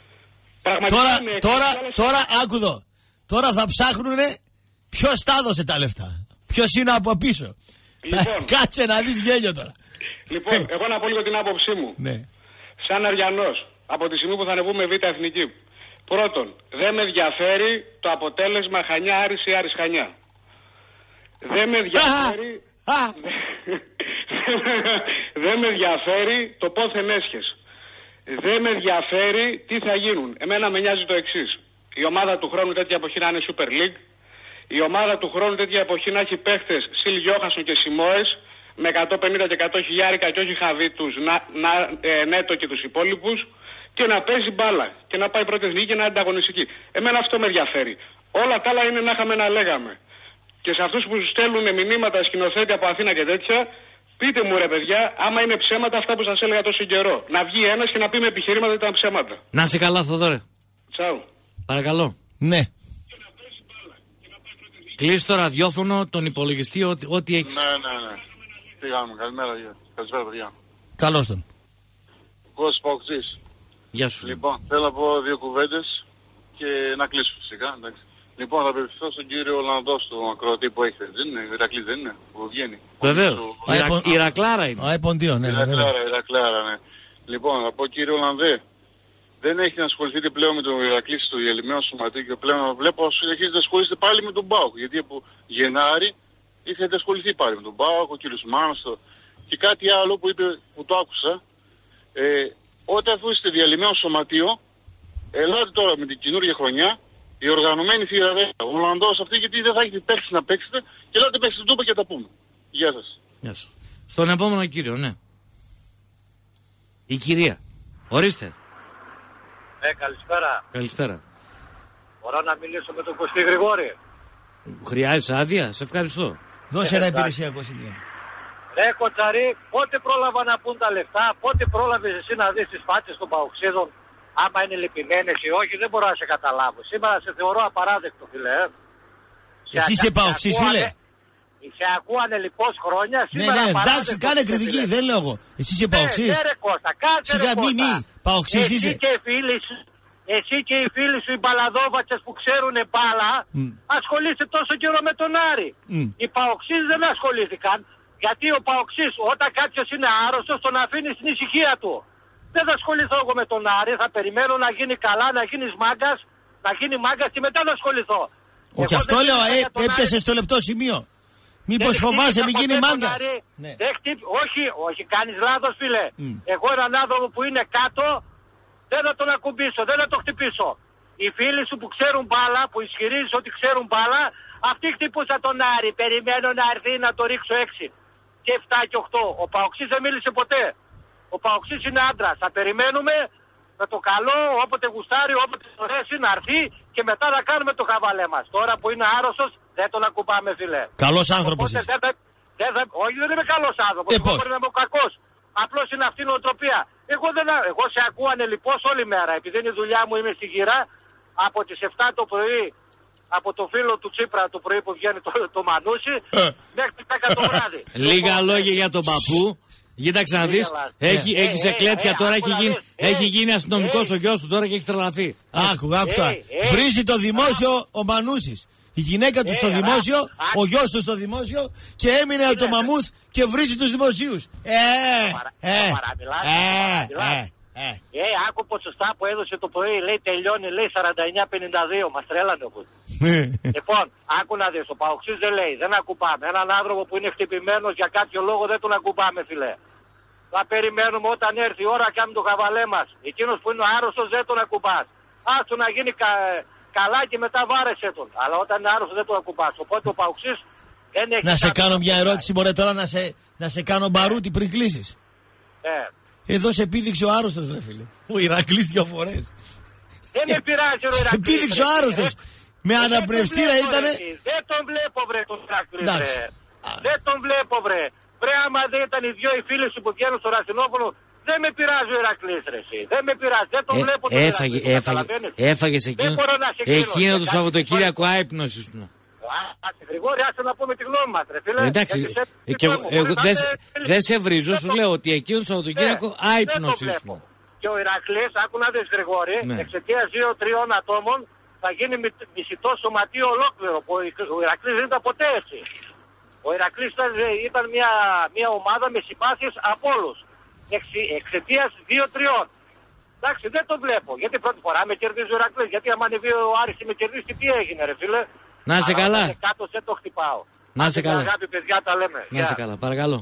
Τώρα, άκου εδώ. Τώρα θα ψάχνουνε ποιος τα έδωσε τα λεφτά. Ποιος είναι από πίσω. Λοιπόν, κάτσε να δεις γέλιο τώρα. Λοιπόν, εγώ να πω λίγο την άποψή μου. Ναι. Σαν Αριανός, από τη στιγμή που θα ανεβούμε Β' Εθνική. Πρώτον, δεν με ενδιαφέρει το αποτέλεσμα Χανιά Άρης ή Άρης Χανιά. Δεν με ενδιαφέρει... δεν με ενδιαφέρει το πόθεν έσχες. Δεν με ενδιαφέρει τι θα γίνουν. Εμένα με νοιάζει το εξής. Η ομάδα του χρόνου τέτοια εποχή να είναι Super League. Η ομάδα του χρόνου τέτοια εποχή να έχει παίχτες Σιλ Γιώχασον και Σιμόες με 150 και 100 χιλιάρικα και όχι χαβίτους, Νέτο και τους υπόλοιπους, και να παίζει μπάλα και να πάει πρώτη εθνική και να είναι ανταγωνιστική. Εμένα αυτό με ενδιαφέρει. Όλα τα άλλα είναι να είχαμε να λέγαμε. Και σε αυτούς που στέλνουν μηνύματα σκηνοθέτη από Αθήνα και τέτοια, πείτε μου ρε παιδιά, άμα είναι ψέματα αυτά που σας έλεγα τόσο καιρό. Να βγει ένας και να πει με επιχειρήματα ότι ήταν ψέματα. Να σε καλά, Θοδόρε. Τσάου. Παρακαλώ. Ναι. Κλείς το ραδιόφωνο, τον υπολογιστή, ό,τι έχεις. Ναι. Τι κάνουμε, καλησπέρα παιδιά. Καλώς τον. Κώστας Παοκτζής. Γεια σου. Λοιπόν, θέλω να πω 2 κουβέντες και να κλείσω φυσικά, εντάξει. Λοιπόν, θα απευθυνθώ στον κύριο Ολλανδό, τον ακροατή που έχετε. Δεν είναι, Ηρακλής δεν είναι, που βγαίνει. Βεβαίως. Η Ηρακλάρα είναι. Ναι. Ηρακλάρα, ναι. Λοιπόν, θα πω κύριε Ολλανδέ, δεν έχετε να ασχοληθείτε πλέον με τον Ηρακλή στο διαλυμένο σωματείο και πλέον να βλέπω έχετε να ασχολείστε πάλι με τον ΠΑΟΚ. Γιατί από Γενάρη είχατε ασχοληθεί πάλι με τον ΠΑΟΚ, ο κύριος Μάνος και κάτι άλλο που είπε, που το άκουσα. Όταν αφού είστε διαλυμένο σωματείο, ελάτε τώρα με την καινούργια χρονιά, η οργανωμένη θύρα ο Ολλανδός αυτή, γιατί δεν θα έχετε παίξει να παίξετε και ελάτε παίξετε τούπα και τα πούμε. Γεια σας. Γεια σας. Στον επόμενο κύριο, ναι. Η κυρία. Ορίστε. Καλησπέρα. Καλησπέρα. Μπορώ να μιλήσω με τον Κωστή Γρηγόρη. Χρειάζεσαι άδεια, σε ευχαριστώ. Δώσε ένα υπηρεσιακό σημείο. Ρε Κοτσαρή, πότε πρόλαβα να πούν τα λεφτά, πότε πρόλαβες εσύ να δεις τις φάτσες των Παοξίδων, άμα είναι λυπημένες ή όχι, δεν μπορώ να σε καταλάβω. Σήμερα σε θεωρώ απαράδεκτο, φίλε. Εσύ είσαι Παοξής, φίλε. Σε ακούανε λοιπόν χρόνια. Ναι, εντάξει, κάνε κριτική, δεν λέω εγώ. Εσύ είσαι Παοξής. Ναι, ρε Κώστα, κάτσε ρε Κώστα. Παοξής είσαι. Εσύ και οι φίλοι σου οι μπαλαδόβατσες που ξέρουν μπάλα, ασχολείσαι τόσο καιρό με τον Άρη. Οι Παοξείς δεν ασχολήθηκαν, γιατί ο Παοξής όταν κάποιος είναι άρρωστος τον αφήνει στην ησυχία του. Δεν θα ασχοληθώ εγώ με τον Άρη, θα περιμένω να γίνει καλά, να γίνεις μάγκας, να γίνει μάγκας και μετά θα ασχοληθώ. Όχι, αυτό λέω, έπιασες το λεπτό σημείο. Μήπως φοβάσαι μην γίνει μάγκα. Ναι. Όχι, κάνεις λάθος φίλε. Εγώ έναν άνθρωπο που είναι κάτω δεν θα τον ακουμπήσω, δεν θα τον χτυπήσω. Οι φίλοι σου που ξέρουν μπάλα, που ισχυρίζεις ότι ξέρουν μπάλα, αυτοί χτυπούσαν τον Άρη. Περιμένω να έρθει να το ρίξω 6 και 7 και 8. Ο Παοξής δεν μίλησε ποτέ. Ο Παοξής είναι άντρας. Θα περιμένουμε με το καλό, όποτε γουστάρει, όποτε μπορέσει να έρθει και μετά να κάνουμε το χαβαλέ μας. Τώρα που είναι άρρωστος δεν τον ακουμπάμε φίλε. Καλός άνθρωπος είσαι. Όχι, δεν είμαι καλός άνθρωπος. Μπορεί να είμαι κακός. Απλώς είναι αυτή η νοοτροπία. Εγώ σε ακούανε λοιπόν όλη μέρα. Επειδή είναι η δουλειά μου, είμαι στη γυρά από τις 7 το πρωί. Από το φίλο του Τσίπρα το πρωί που βγαίνει το Μανούσι μέχρι τις 10 το βράδυ. Λίγα λόγια για τον παππού. Κοίταξε να δεις, έχει σε κλέτια τώρα, έχει γίνει αστυνομικός ο γιος του τώρα και έχει τρελαθεί. Άκου τώρα. Βρίζει το δημόσιο ο Μανούσης. Η γυναίκα του στο δημόσιο, ο γιος του στο δημόσιο και έμεινε το μαμούθ και βρίζει τους δημοσίους. Άκου ποσοστά που έδωσε το πρωί, λέει τελειώνει, λέει 49-52, μας τρέλανε όπως. Λοιπόν, άκου να δεις, ο Παοξής δεν λέει, δεν ακουμπάμε. Έναν άνθρωπο που είναι χτυπημένος για κάποιο λόγο δεν τον ακουμπάμε φίλε. Θα περιμένουμε όταν έρθει η ώρα να κάνουμε το χαβαλέ μας. Εκείνος που είναι άρρωστος δεν τον ακουμπάς. άστο να γίνει καλά και μετά βάρεσε τον. Αλλά όταν είναι άρρωστο δεν τον ακουμπάς. Οπότε ο Παοξής δεν έχει... Να σε κάνω μια ερώτηση, μπορεί τώρα να σε κάνω μπαρούτι πριν κλείσεις. Εδώ σε επίδειξε ο άρρωστος, ρε φίλε. Ο Ηρακλής 2 φορές. Δεν με πειράζει ο Ηρακλής. Σε επίδειξε ο άρρωστος. Με αναπνευστήρα ήτανε. Δεν τον βλέπω, βρε, τον Ηρακλή, βρε. Δεν τον βλέπω, βρε. Βρε, άμα δεν ήταν οι δυο οι φίλοι σου που βγαίνουν στο Ρασινόπουλο, δεν με πειράζει ο Ηρακλής, ρε, εσύ. Δεν με πειράζει. Δεν τον βλέπω τον Ηρακλή. Έφαγες εκείνο το Σαββατοκύριακο άϊπνος ήσουν. Γρηγόρη, άσε να πούμε τη γνώμη μας, ρε φίλε. Εντάξει, δεν σε βρίζω, σου λέω ότι εκείνο το Σαββατοκύριακο άϊπνος ήσουν. Και ο Ηρακλής, άκου να δεις, Γρηγόρη, εξαιτίας 2-3 ατόμων θα γίνει μισητό σωματείο ολόκληρο. Ο Ηρακλής δεν ήταν ποτέ έτσι. Ο Ηρακλής ήταν μια ομάδα με συμπάθειες από όλους. Εξαιτίας 2-3. Εντάξει, δεν το βλέπω. Γιατί πρώτη φορά με κερδίζει ο Ηρακλής. Γιατί άμα ανεβεί ο Άρης με κερδίσει, τι έγινε, ρε φίλε. Να είσαι καλά. Κάτω δεν το χτυπάω. Να είσαι καλά. Αγάπη, παιδιά, τα λέμε. Να είσαι καλά, παρακαλώ.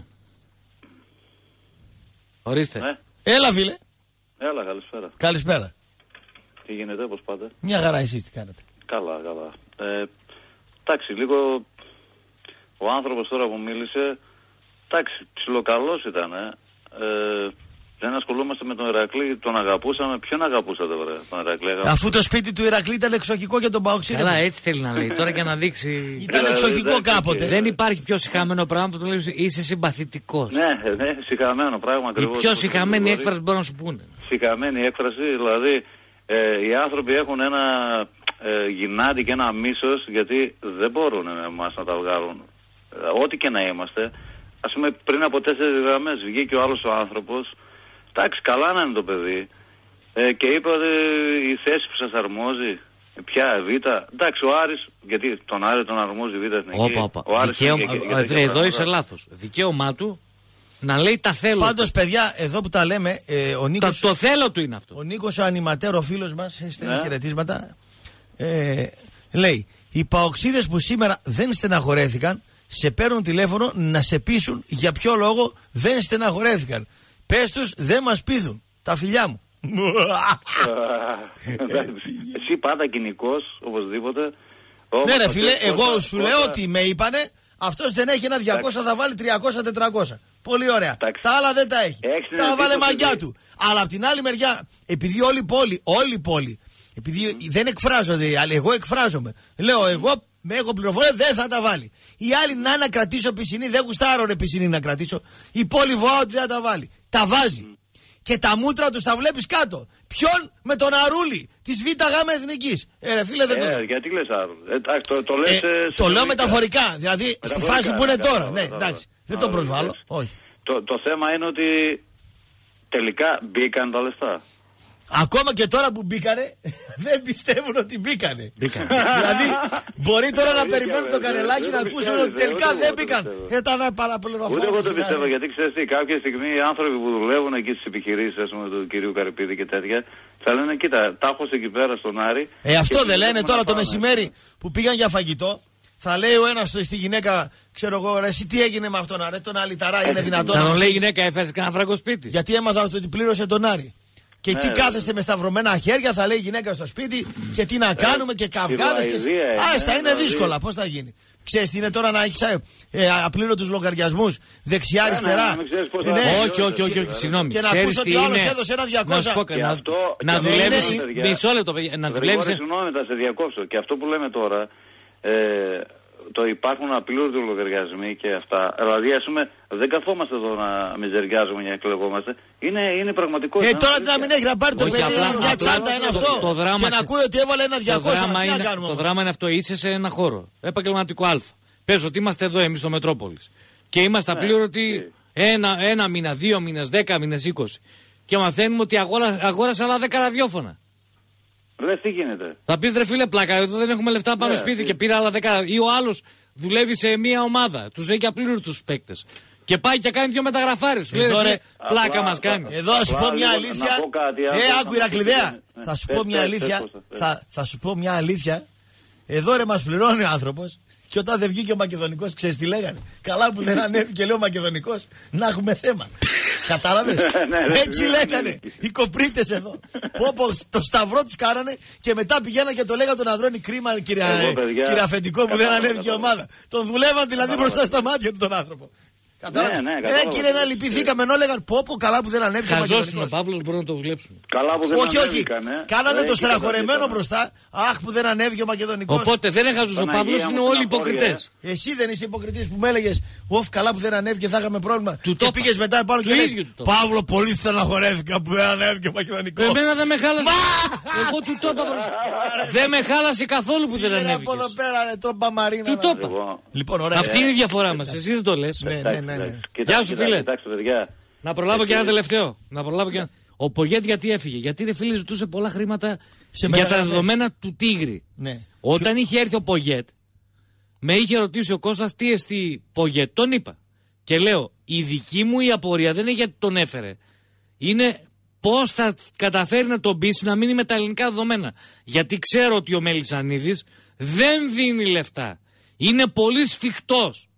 Ορίστε. Έλα, φίλε. Έλα, καλησπέρα. Καλησπέρα. Τι γίνεται, πώς πάτε? Μια χαρά, εσείς τι κάνετε? Καλά, καλά. Εντάξει, λίγο ο άνθρωπος τώρα που μίλησε, εντάξει, ψιλοκαλός ήταν, δεν ασχολούμαστε με τον Ηρακλή, τον αγαπούσαμε. Ποιον αγαπούσατε, βρε, τον Ηρακλή? Αφού το σπίτι του Ηρακλή ήταν εξοχικό για τον Παοξή. Καλά, έτσι θέλει να λέει. Τώρα για να δείξει. Ήταν εξοχικό κάποτε. Δεν υπάρχει πιο συχαμένο πράγμα που του λέει είσαι συμπαθητικός. Ναι, συχαμένο πράγμα ακριβώς. Η πιο συχαμένη έκφραση μπορεί να σου πούνε. Συχαμένη έκφραση, δηλαδή οι άνθρωποι έχουν ένα γυνάτι και ένα μίσος γιατί δεν μπορούν εμάς να τα βγάλουν. Ό,τι και να είμαστε. Ας πούμε πριν από 4 γραμμές βγήκε ο άλλος ο άνθρωπος. Εντάξει, καλά να είναι το παιδί. Και είπε ότι η θέση που σας αρμόζει, ποια Β. Εντάξει, ο Άρης, γιατί τον Άρη τον αρμόζει Β' Εθνική. Εδώ είσαι λάθος. Δικαίωμά του να λέει τα θέλω. Πάντως, παιδιά, εδώ που τα λέμε, ο Νίκος. Το θέλω του είναι αυτό. Ο Νίκος ο ανηματέρο φίλος μας, στέλνει χαιρετίσματα. Λέει, οι παοξίδες που σήμερα δεν στεναχωρέθηκαν, σε παίρνουν τηλέφωνο να σε πείσουν για ποιο λόγο δεν στεναχωρέθηκαν. Πες τους, δεν μας πείθουν. Τα φιλιά μου. Εσύ πάντα κοινικός, οπωσδήποτε. Ναι ρε φίλε, εγώ σου λέω ότι με είπανε, αυτός δεν έχει ένα 200, θα βάλει 300-400. Πολύ ωραία. Τα άλλα δεν τα έχει. Τα βάλε μαγκιά του. Αλλά από την άλλη μεριά, επειδή όλη η πόλη, επειδή δεν εκφράζονται, αλλά εγώ εκφράζομαι. Λέω, εγώ έχω πληροφορία, δεν θα τα βάλει. Οι άλλοι να κρατήσω πισινή, δεν γουστάρω ρε πισινή να κρατήσω. Η πόλη βοά ότι δεν τα βάλει. Τα βάζει. Και τα μούτρα τους τα βλέπεις κάτω. Ποιον? Με τον Αρούλη της ΒΓ Εθνικής. Ρε φίλε, δεν το. Γιατί λες Αρούλη? Το λες. Το λέω μεταφορικά. Δηλαδή στη φάση που είναι τώρα. Ναι, εντάξει. Δεν το προσβάλλω. Όχι. Το θέμα είναι ότι τελικά μπήκαν τα λεφτά. Ακόμα και τώρα που μπήκανε, δεν πιστεύουν ότι μπήκανε. Δηλαδή, μπορεί τώρα να περιμένουν το κανελάκι να ακούσουν ότι τελικά δεν μπήκαν. Ήταν παραπληροφόρηση. Ούτε εγώ το πιστεύω, γιατί ξέρεις τι, κάποια στιγμή οι άνθρωποι που δουλεύουν εκεί στις επιχειρήσεις, ας πούμε, του κυρίου Καρυπίδη και τέτοια, θα λένε, κοίτα, τάχος εκεί πέρα στον Άρη. Αυτό δεν λένε τώρα το μεσημέρι που πήγαν για φαγητό. Θα λέει ο ένας στη γυναίκα, ξέρω εγώ, ρε, εσύ τι έγινε με αυτόν, ρε, τον Αλιταρά, είναι δυνατόν? Θα τον λέει η γυναίκα, έφερες κανένα φράγκο σπίτι. Γιατί έμαθα ότι πλήρωσε τον Άρη. Και τι κάθεστε με σταυρωμένα χέρια, θα λέει η γυναίκα στο σπίτι, και τι να κάνουμε και καυγάδες. Άστα, είναι δύσκολα, πώς θα γίνει? Ξέρεις τι είναι τώρα να έχεις απλήρωτους λογαριασμούς δεξιά-αριστερά? Όχι, συγγνώμη. Και να ακούς ότι ο άλλος έδωσε ένα 200. Να δουλεύεις. Μισό λεπτό, να δουλεύεις. Συγγνώμη, θα σε διακόψω. Και αυτό που λέμε τώρα, το υπάρχουν απλήρωτοι λογαριασμοί και αυτά. Δηλαδή, ας πούμε, δεν καθόμαστε εδώ να μιζεριάζουμε για να εκλεγόμαστε. Είναι πραγματικότητα. Τώρα να μην έχει να πάρει το παιδί μια τσάντα, ένα αυτό. Και να ακούει ότι έβαλε ένα 200. Το δράμα είναι αυτό. Είσαι σε ένα χώρο επαγγελματικό Α. Πες ότι είμαστε εδώ εμείς στο Μετρόπολης. Και είμαστε απλήρωτοι ένα μήνα, 2 μήνες, 10 μήνες, 20. Και μαθαίνουμε ότι αγόρασα άλλα 10 ραδιόφωνα. Ρε, τι γίνεται? Θα πεις, ρε φίλε, πλάκα, εδώ δεν έχουμε λεφτά πάνω σπίτι και πήρα άλλα 10. Ή ο άλλος δουλεύει σε μια ομάδα, τους έχει απλήρωτους παίκτες. Και πάει και κάνει 2 μεταγραφάρες. Σου λέει, πλάκα μας κάνει. Εδώ θα σου πω μια αλήθεια. Άκου Ηρακλειδέα. Θα σου πω μια αλήθεια. Θα σου πω μια αλήθεια. Εδώ ρε μας πληρώνει ο άνθρωπος. Και όταν δεν βγήκε ο Μακεδονικός, ξέρεις τι λέγανε? Καλά που δεν ανέβηκε, λέει ο Μακεδονικός, να έχουμε θέμα. Κατάλαβες? Έτσι λέγανε οι κοπρίτες εδώ. Πω, το σταυρό τους κάνανε και μετά πηγαίναν και το λέγανε τον Ανδρώνη, κρίμα κύριε Αφεντικό που δεν ανέβηκε η ομάδα. Τον δουλεύαν δηλαδή μπροστά στα μάτια του τον άνθρωπο. Κατάλαβες? Κύριε, να λυπηθήκαμε, ενώ έλεγαν πω καλά που δεν ανέβηκε ο Μακεδονικός. Χαζός είναι ο Παύλος, μπορεί να το βλέψουν. Καλά που δεν ανέβηκαν. Κάνανε το στεναχωρεμένο μπροστά. Αχ που δεν ανέβηκε ο Μακεδονικός. Οπότε δεν είναι χαζός ο Παύλος, είναι όλοι υποκριτές. Εσύ δεν είσαι υποκριτής που με έλεγες οφ καλά που δεν ανέβηκε, θα είχαμε πρόβλημα. Και πήγες μετά επάνω και λες Παύλο, πολύ στεναχωρέθηκα που δεν ανέβηκε ο Μακεδονικός. Εμένα δεν με χάλασε. Εγώ του το είπα μπροστά. Δεν με χάλασε καθόλου που δεν ανέβηκε. Από εδώ πέρα, τρόμπα Μαρίνα. Του το είπα. Αυτή είναι η διαφορά μας. Εσύ δεν το λες. Γεια σου φίλε. Να προλάβω και ένα τελευταίο. Ο Πογέτ γιατί έφυγε? Γιατί ρε φίλε ζητούσε πολλά χρήματα για τα δεδομένα του Τίγρη. Όταν είχε έρθει ο Πογέτ, με είχε ρωτήσει ο Κώστας τι εστί Πογέτ. Τον είπα. Και λέω, η δική μου η απορία δεν είναι γιατί τον έφερε. Είναι πώς θα καταφέρει να τον πείσει να μείνει με τα ελληνικά δεδομένα. Γιατί ξέρω ότι ο Μελισσανίδης δεν δίνει λεφτά. Είναι πολύ σφιχτός.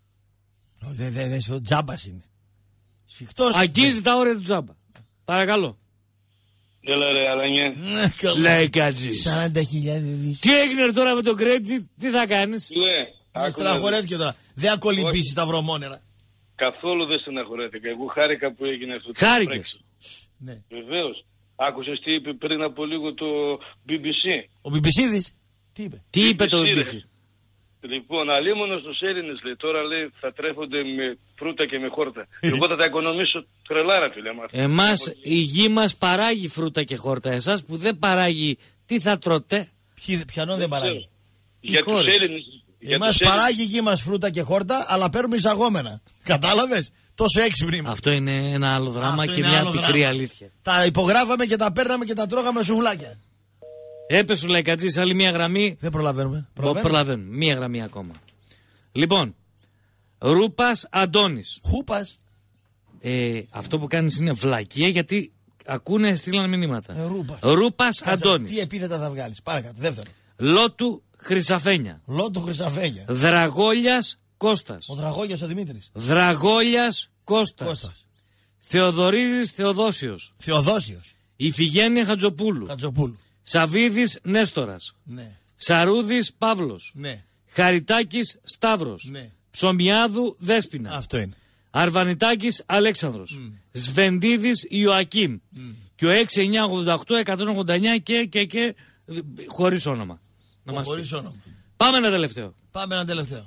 Δεν τζάμπας είναι. Σφιχτός. Αγγίζει τα όρια του τζάμπα. Παρακαλώ. Έλα ρε Αλανιέ. Λέει Κατζής. 40.000 Τι έγινε τώρα με τον Κρέτζι, τι θα κάνεις? Με στεναχωρέθηκε τώρα. Δεν ακολυμπήσεις τα βρωμόνερα. Καθόλου δεν στεναχωρέθηκα. Εγώ χάρηκα που έγινε αυτό. Χάρηκες? Ναι. Βεβαίως. Άκουσες τι είπε πριν από λίγο το BBC? Ο BBC'δης. Τι είπε? Τι είπε το BBC? Λοιπόν, αλίμονο στους Έλληνες λέει, τώρα λέει θα τρέφονται με φρούτα και με χόρτα. Εγώ θα τα οικονομήσω τρελάρα φίλε. Εμάς η γη μας παράγει φρούτα και χόρτα. Εσάς που δεν παράγει, τι θα τρώτε? Ποιανόν δεν παράγει? Για τους Έλληνες. Εμάς παράγει η γη μας φρούτα και χόρτα, αλλά παίρνουμε εισαγόμενα. Κατάλαβες? Τόσο έξυπνοι. Αυτό είναι ένα άλλο δράμα και μια πικρή αλήθεια. Τα υπογράφαμε και τα παίρναμε και τα τρώγαμε σουβλάκια. Έπεσε ο Λαϊκατζής, άλλη μία γραμμή. Δεν προλαβαίνουμε. Προλαβαίνουμε. Μία γραμμή ακόμα. Λοιπόν, Ρούπας Αντώνης. Χούπας. Αυτό που κάνεις είναι βλακεία γιατί ακούνε, στείλαν μηνύματα. Ρούπας Αντώνης. Τι επίθετα θα βγάλεις? Παρακάτω. Δεύτερο. Λότου Χρυσαφένια. Δραγόλιας Κώστας. Ο Δραγόλιας ο Δημήτρης. Δραγόλιας Κώστας. Θεοδωρίδης Θεοδόσιος. Ιφηγένεια Χατζοπούλου. Σαβίδης Νέστορας. Ναι. Σαρούδης Παύλος. Ναι. Χαριτάκης Σταύρος. Ναι. Ψωμιάδου Δέσποινα. Αυτό είναι. Αρβανιτάκης Αλέξανδρος. Σβεντίδης Ιωακίμ. Και ο 6988-189 και χωρίς όνομα. Χωρίς όνομα. Πάμε ένα τελευταίο.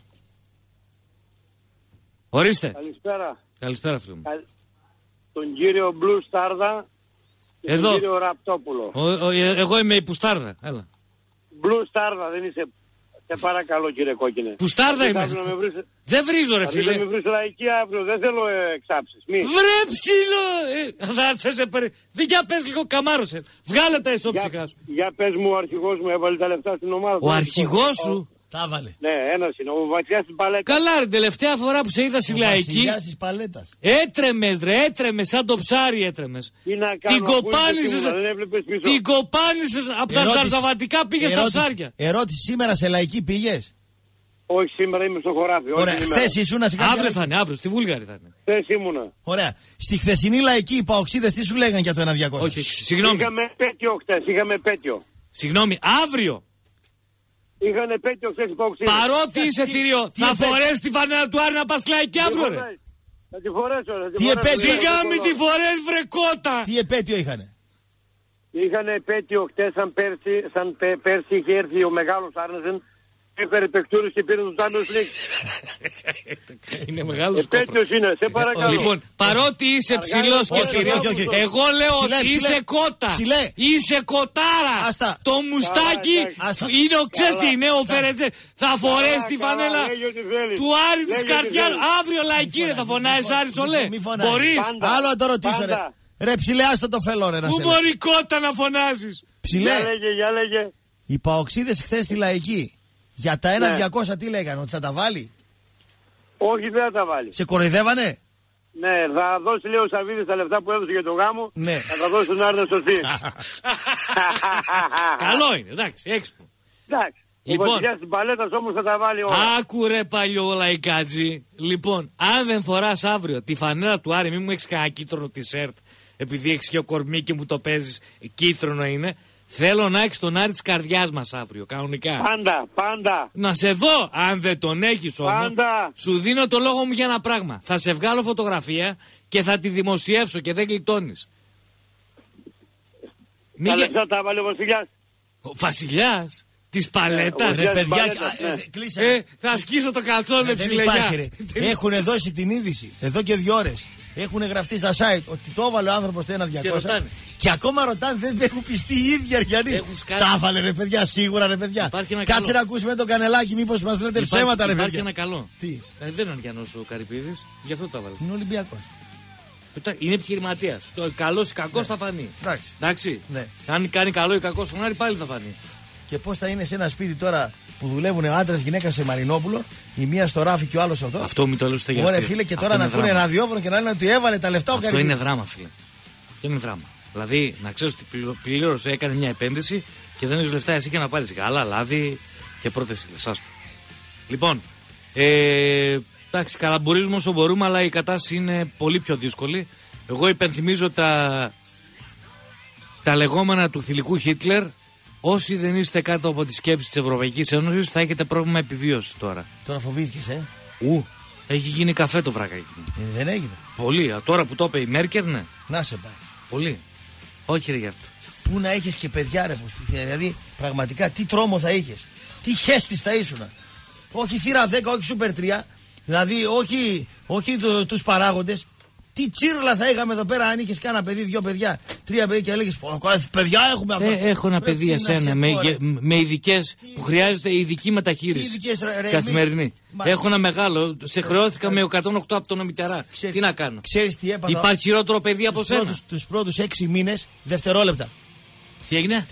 Ορίστε. Καλησπέρα. Καλησπέρα φίλε μου. Τον κύριο Μπλου Στάρδα και εδώ. Τον κύριο Ραπτόπουλο. Εγώ είμαι η Πουστάρδα. Έλα. Μπλου Στάρδα δεν είσαι? Σε παρακαλώ κύριε Κόκκινε. Πουστάρδα είμαι. Δεν βρίζω ρε φίλε. Δεν με βρεις λαϊκή αύριο. Δεν θέλω εξάψεις. Βρε ψηλό. Δεν για πες λίγο καμάρωσε. Βγάλε τα εσώψυχα σου. Για πες μου, ο αρχηγός μου έβαλε τα λεφτά στην ομάδα. Ο αρχηγός σου? Τα βάλε. Ναι, ένας είναι. Ο Βασιλιάς της Παλέτας. Καλά ρε, τελευταία φορά που σε είδα στη Λαϊκή. Ο Βασιλιάς της Παλέτας. Έτρεμες ρε, έτρεμες σαν το ψάρι έτρεμες. Την κοπάνισες από τα Σαρδαβατικά, πήγες στα ψάρια. Ερώτηση, σήμερα σε Λαϊκή πήγες? Όχι, σήμερα είμαι στο χωράφι. Ωραία, χθες ήσουνα σε Αύριο θα είναι, αύριο, στη Βούλγαρη θα είναι. Χθες ήμουνα. Ωραία. Στη χθεσινή Λαϊκή οι παοξίδες τι σου λέγαν για το 1-200? Όχι, συγγνώμη. Είχαμε επέτειο χθες, είχαμε επέτειο. Συγγνώμη, αύριο. Είχαν επέτειο χθες οι παοξίδες. Παρότι είσαι θηρίο, θα φορέσεις τη φανέλα του Άρη να πας Λαϊκή αύριο ρε? Θα τη φορέσω ρε. Τι επέτειο? Σιγά μην τη φορές βρε κότα. Τι επέτειο είχανε? Είχαν επέτειο χτες σαν πέρσι είχε έρθει ο μεγάλος Άρνεσεν, έφερε παικτούρες και πήρε τους Champions League. Είναι μεγάλος κόπρος. Επέτειος είναι, σε παρακαλώ. Λοιπόν, παρότι είσαι ψηλός και θηρός, εγώ λέω ότι είσαι κότα. Είσαι κοτάρα. Το μουστάκι είναι ο ξέρεις τι είναι, ο Φερετζέ. Θα φορέσει τη φανέλα του Άρη της καρδιάς. Αύριο Λαϊκή ρε θα φωνάεις Άρης Ολέ. Μπορείς? Άλλο να το ρωτήσω ρε. Ρε ψηλέ, άστο το φελό ρε να σε. Πού μπορεί κότα να φωνάζεις? Ψηλέ. Για λέγε. Οι παοξίδες χθες στη Λαϊκή για τα 1-200 τι λέγανε, ότι θα τα βάλει? Όχι, δεν θα τα βάλει. Σε κοροϊδεύανε? Ναι, θα δώσει λέει ο Σαββίδης τα λεφτά που έδωσε για το γάμο. Ναι. Θα τα δώσει στον Άρνε σωστή. Καλό είναι, εντάξει, έξυπνο. Εντάξει. Λοιπόν, ο Βασιλιάς της μπαλέτας όμως θα τα βάλει όλα. άκου ρε παλιό λαϊκάτζι. Λοιπόν, αν δεν φοράς αύριο τη φανέλα του Άρη, μην μου έχεις κανένα κίτρινο τισέρτ, επειδή έχεις και ο κορμί και μου το παίζεις, κίτρινο είναι. Θέλω να έχεις τον Άρη της καρδιάς μας αύριο, κανονικά. Πάντα. Να σε δω, αν δεν τον έχεις όμως, σου δίνω το λόγο μου για ένα πράγμα. Θα σε βγάλω φωτογραφία και θα τη δημοσιεύσω και δεν γλιτώνεις. Τα λεφτά τα βάλει ο Βασιλιάς. Ο Βασιλιάς της παλέτας. Ρε παιδιά, θα σκίσω το καλτσόνε δεν υπάρχει ρε. Έχουν δώσει την είδηση εδώ και 2 ώρες. Έχουν γραφτεί στα site ότι το έβαλε ο άνθρωπος το 1.200 και ακόμα ρωτάνε, δεν έχουν πιστεί οι ίδιοι Αριανοί. Τα έβαλε ρε παιδιά, σίγουρα ρε παιδιά. Κάτσε να ακούσουμε το Κανελάκι, μήπως μας λέτε ψέματα ρε παιδιά. Υπάρχει ένα καλό. Τι? Δεν είναι Αριανός ο Καρυπίδης, γι' αυτό το έβαλε. Είναι Ολυμπιακός. Είναι επιχειρηματίας. Το καλός ή κακός θα φανεί. Εντάξει. Ναι. Αν κάνει καλό ή κακό στον Άρη πάλι θα φανεί. Και πώς θα είναι σε ένα σπίτι τώρα που δουλεύουν άντρας γυναίκα σε Μαρινόπουλο, η μία στο ράφι και ο άλλος αυτό. Αυτό μην το λέω στο γεστήριο. Ωραία φίλε, και τώρα να ακούνε ραδιόφωνο και να λένε ότι έβαλε τα λεφτά ο Καρυπίδης. Αυτό είναι δράμα, φίλε. Αυτό είναι δράμα. Δηλαδή, να ξέρεις ότι πλήρωσε, έκανε μια επένδυση και δεν έχεις λεφτά εσύ και να πάρεις γάλα, λάδι και πρώτες ύλες. Λοιπόν, εντάξει, καλαμπουρίζουμε όσο μπορούμε, αλλά η κατάσταση είναι πολύ πιο δύσκολη. Εγώ υπενθυμίζω τα λεγόμενα του θηλυκού Χίτλερ. Όσοι δεν είστε κάτω από τις σκέψεις της Ευρωπαϊκής Ένωσης, θα έχετε πρόβλημα επιβίωσης τώρα. Τώρα φοβήθηκες, έχει γίνει καφέ το βρακάκι. Δεν έγινε. Πολύ. Τώρα που το είπε η Μέρκερ, ναι. Να σε πάει. Πολύ. Όχι ρε γι' αυτό. Πού να έχεις και παιδιά ρε, δηλαδή πραγματικά τι τρόμο θα είχες. Τι χέστης θα ήσουν. Όχι θύρα 10, όχι σούπερ 3. Δηλαδή όχι τους παράγοντες. Τι τσίρλα θα είχαμε εδώ πέρα αν είχες κάνα παιδί, 2 παιδιά, 3 παιδιά και έλεγες παιδιά έχουμε αυτό. Έχω ένα παιδί εσένα με ειδικές που χρειάζεται ειδική μεταχείριση. Καθημερινή. Έχω ένα μεγάλο. Σε χρεώθηκα με 108 από τον ομιτερά. Τι να κάνω. Ξέρεις τι έπαθα. Υπάρχει χειρότερο παιδί από σένα. Τους πρώτους 6 μήνες δευτερόλεπτα. Τι έγινε?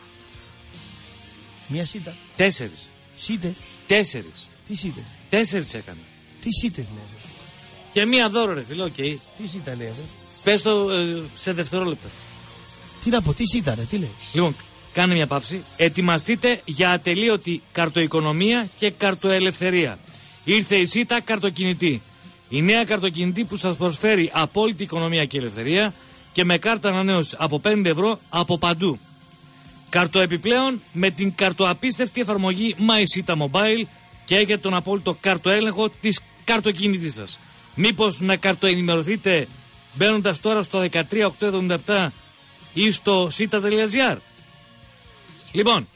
Μία σίτα. 4. Σίτες. 4. Τι σίτες? 4 έκανε. Τι σίτες λέει? Και μία δώρο ρε φίλο, Τι σίτα λέει αυτός? Πες το σε δευτερόλεπτα. Τι να πω, τι σίτα ρε, τι λέει? Λοιπόν, κάνε μια παύση. Ετοιμαστείτε για ατελείωτη καρτοοικονομία και καρτοελευθερία. Ήρθε η σίτα καρτοκινητή. Η νέα καρτοκινητή που σας προσφέρει απόλυτη οικονομία και ελευθερία και με κάρτα ανανέωση από 5 ευρώ από παντού. Καρτοεπιπλέον με την καρτοαπίστευτη εφαρμογή MySita Mobile και έχετε τον απόλυτο καρτοέλεγχο της καρτοκίνητής σας. Μήπως να καρτοενημερωθείτε μπαίνοντας τώρα στο 13877 ή στο sita.gr. Λοιπόν,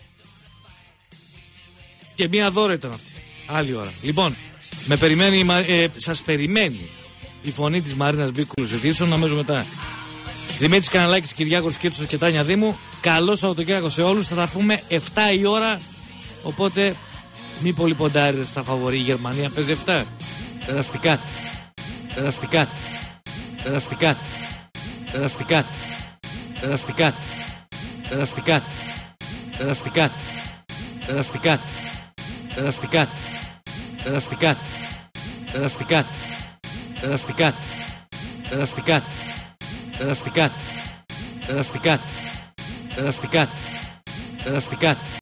και μία δώρα ήταν αυτή. Άλλη ώρα. Λοιπόν, σας περιμένει η φωνή της Μαρίνας Μπίκουλου ειδήσεων αμέσως μετά. Δημήτρης Καναλάκης, Κυριάκος Κίτσος και Τάνια Δήμου. Καλό Σαββατοκύριακο σε όλους. Θα τα πούμε 7 η ώρα. Οπότε μη πολύ ποντάρετε στα φαβορί. Η Γερμανία παίζει 7. Περαστικά της. Περαστικά της. Περαστικά της. Περαστικά της. Περαστικά της. Περαστικά της. Περαστικά της. Περαστικά της. Περαστικά της. Περαστικά της. Περαστικά της. Περαστικά της. Περαστικά της. Περαστικά της. Περαστικά της. Περαστικά της. Περαστικά της.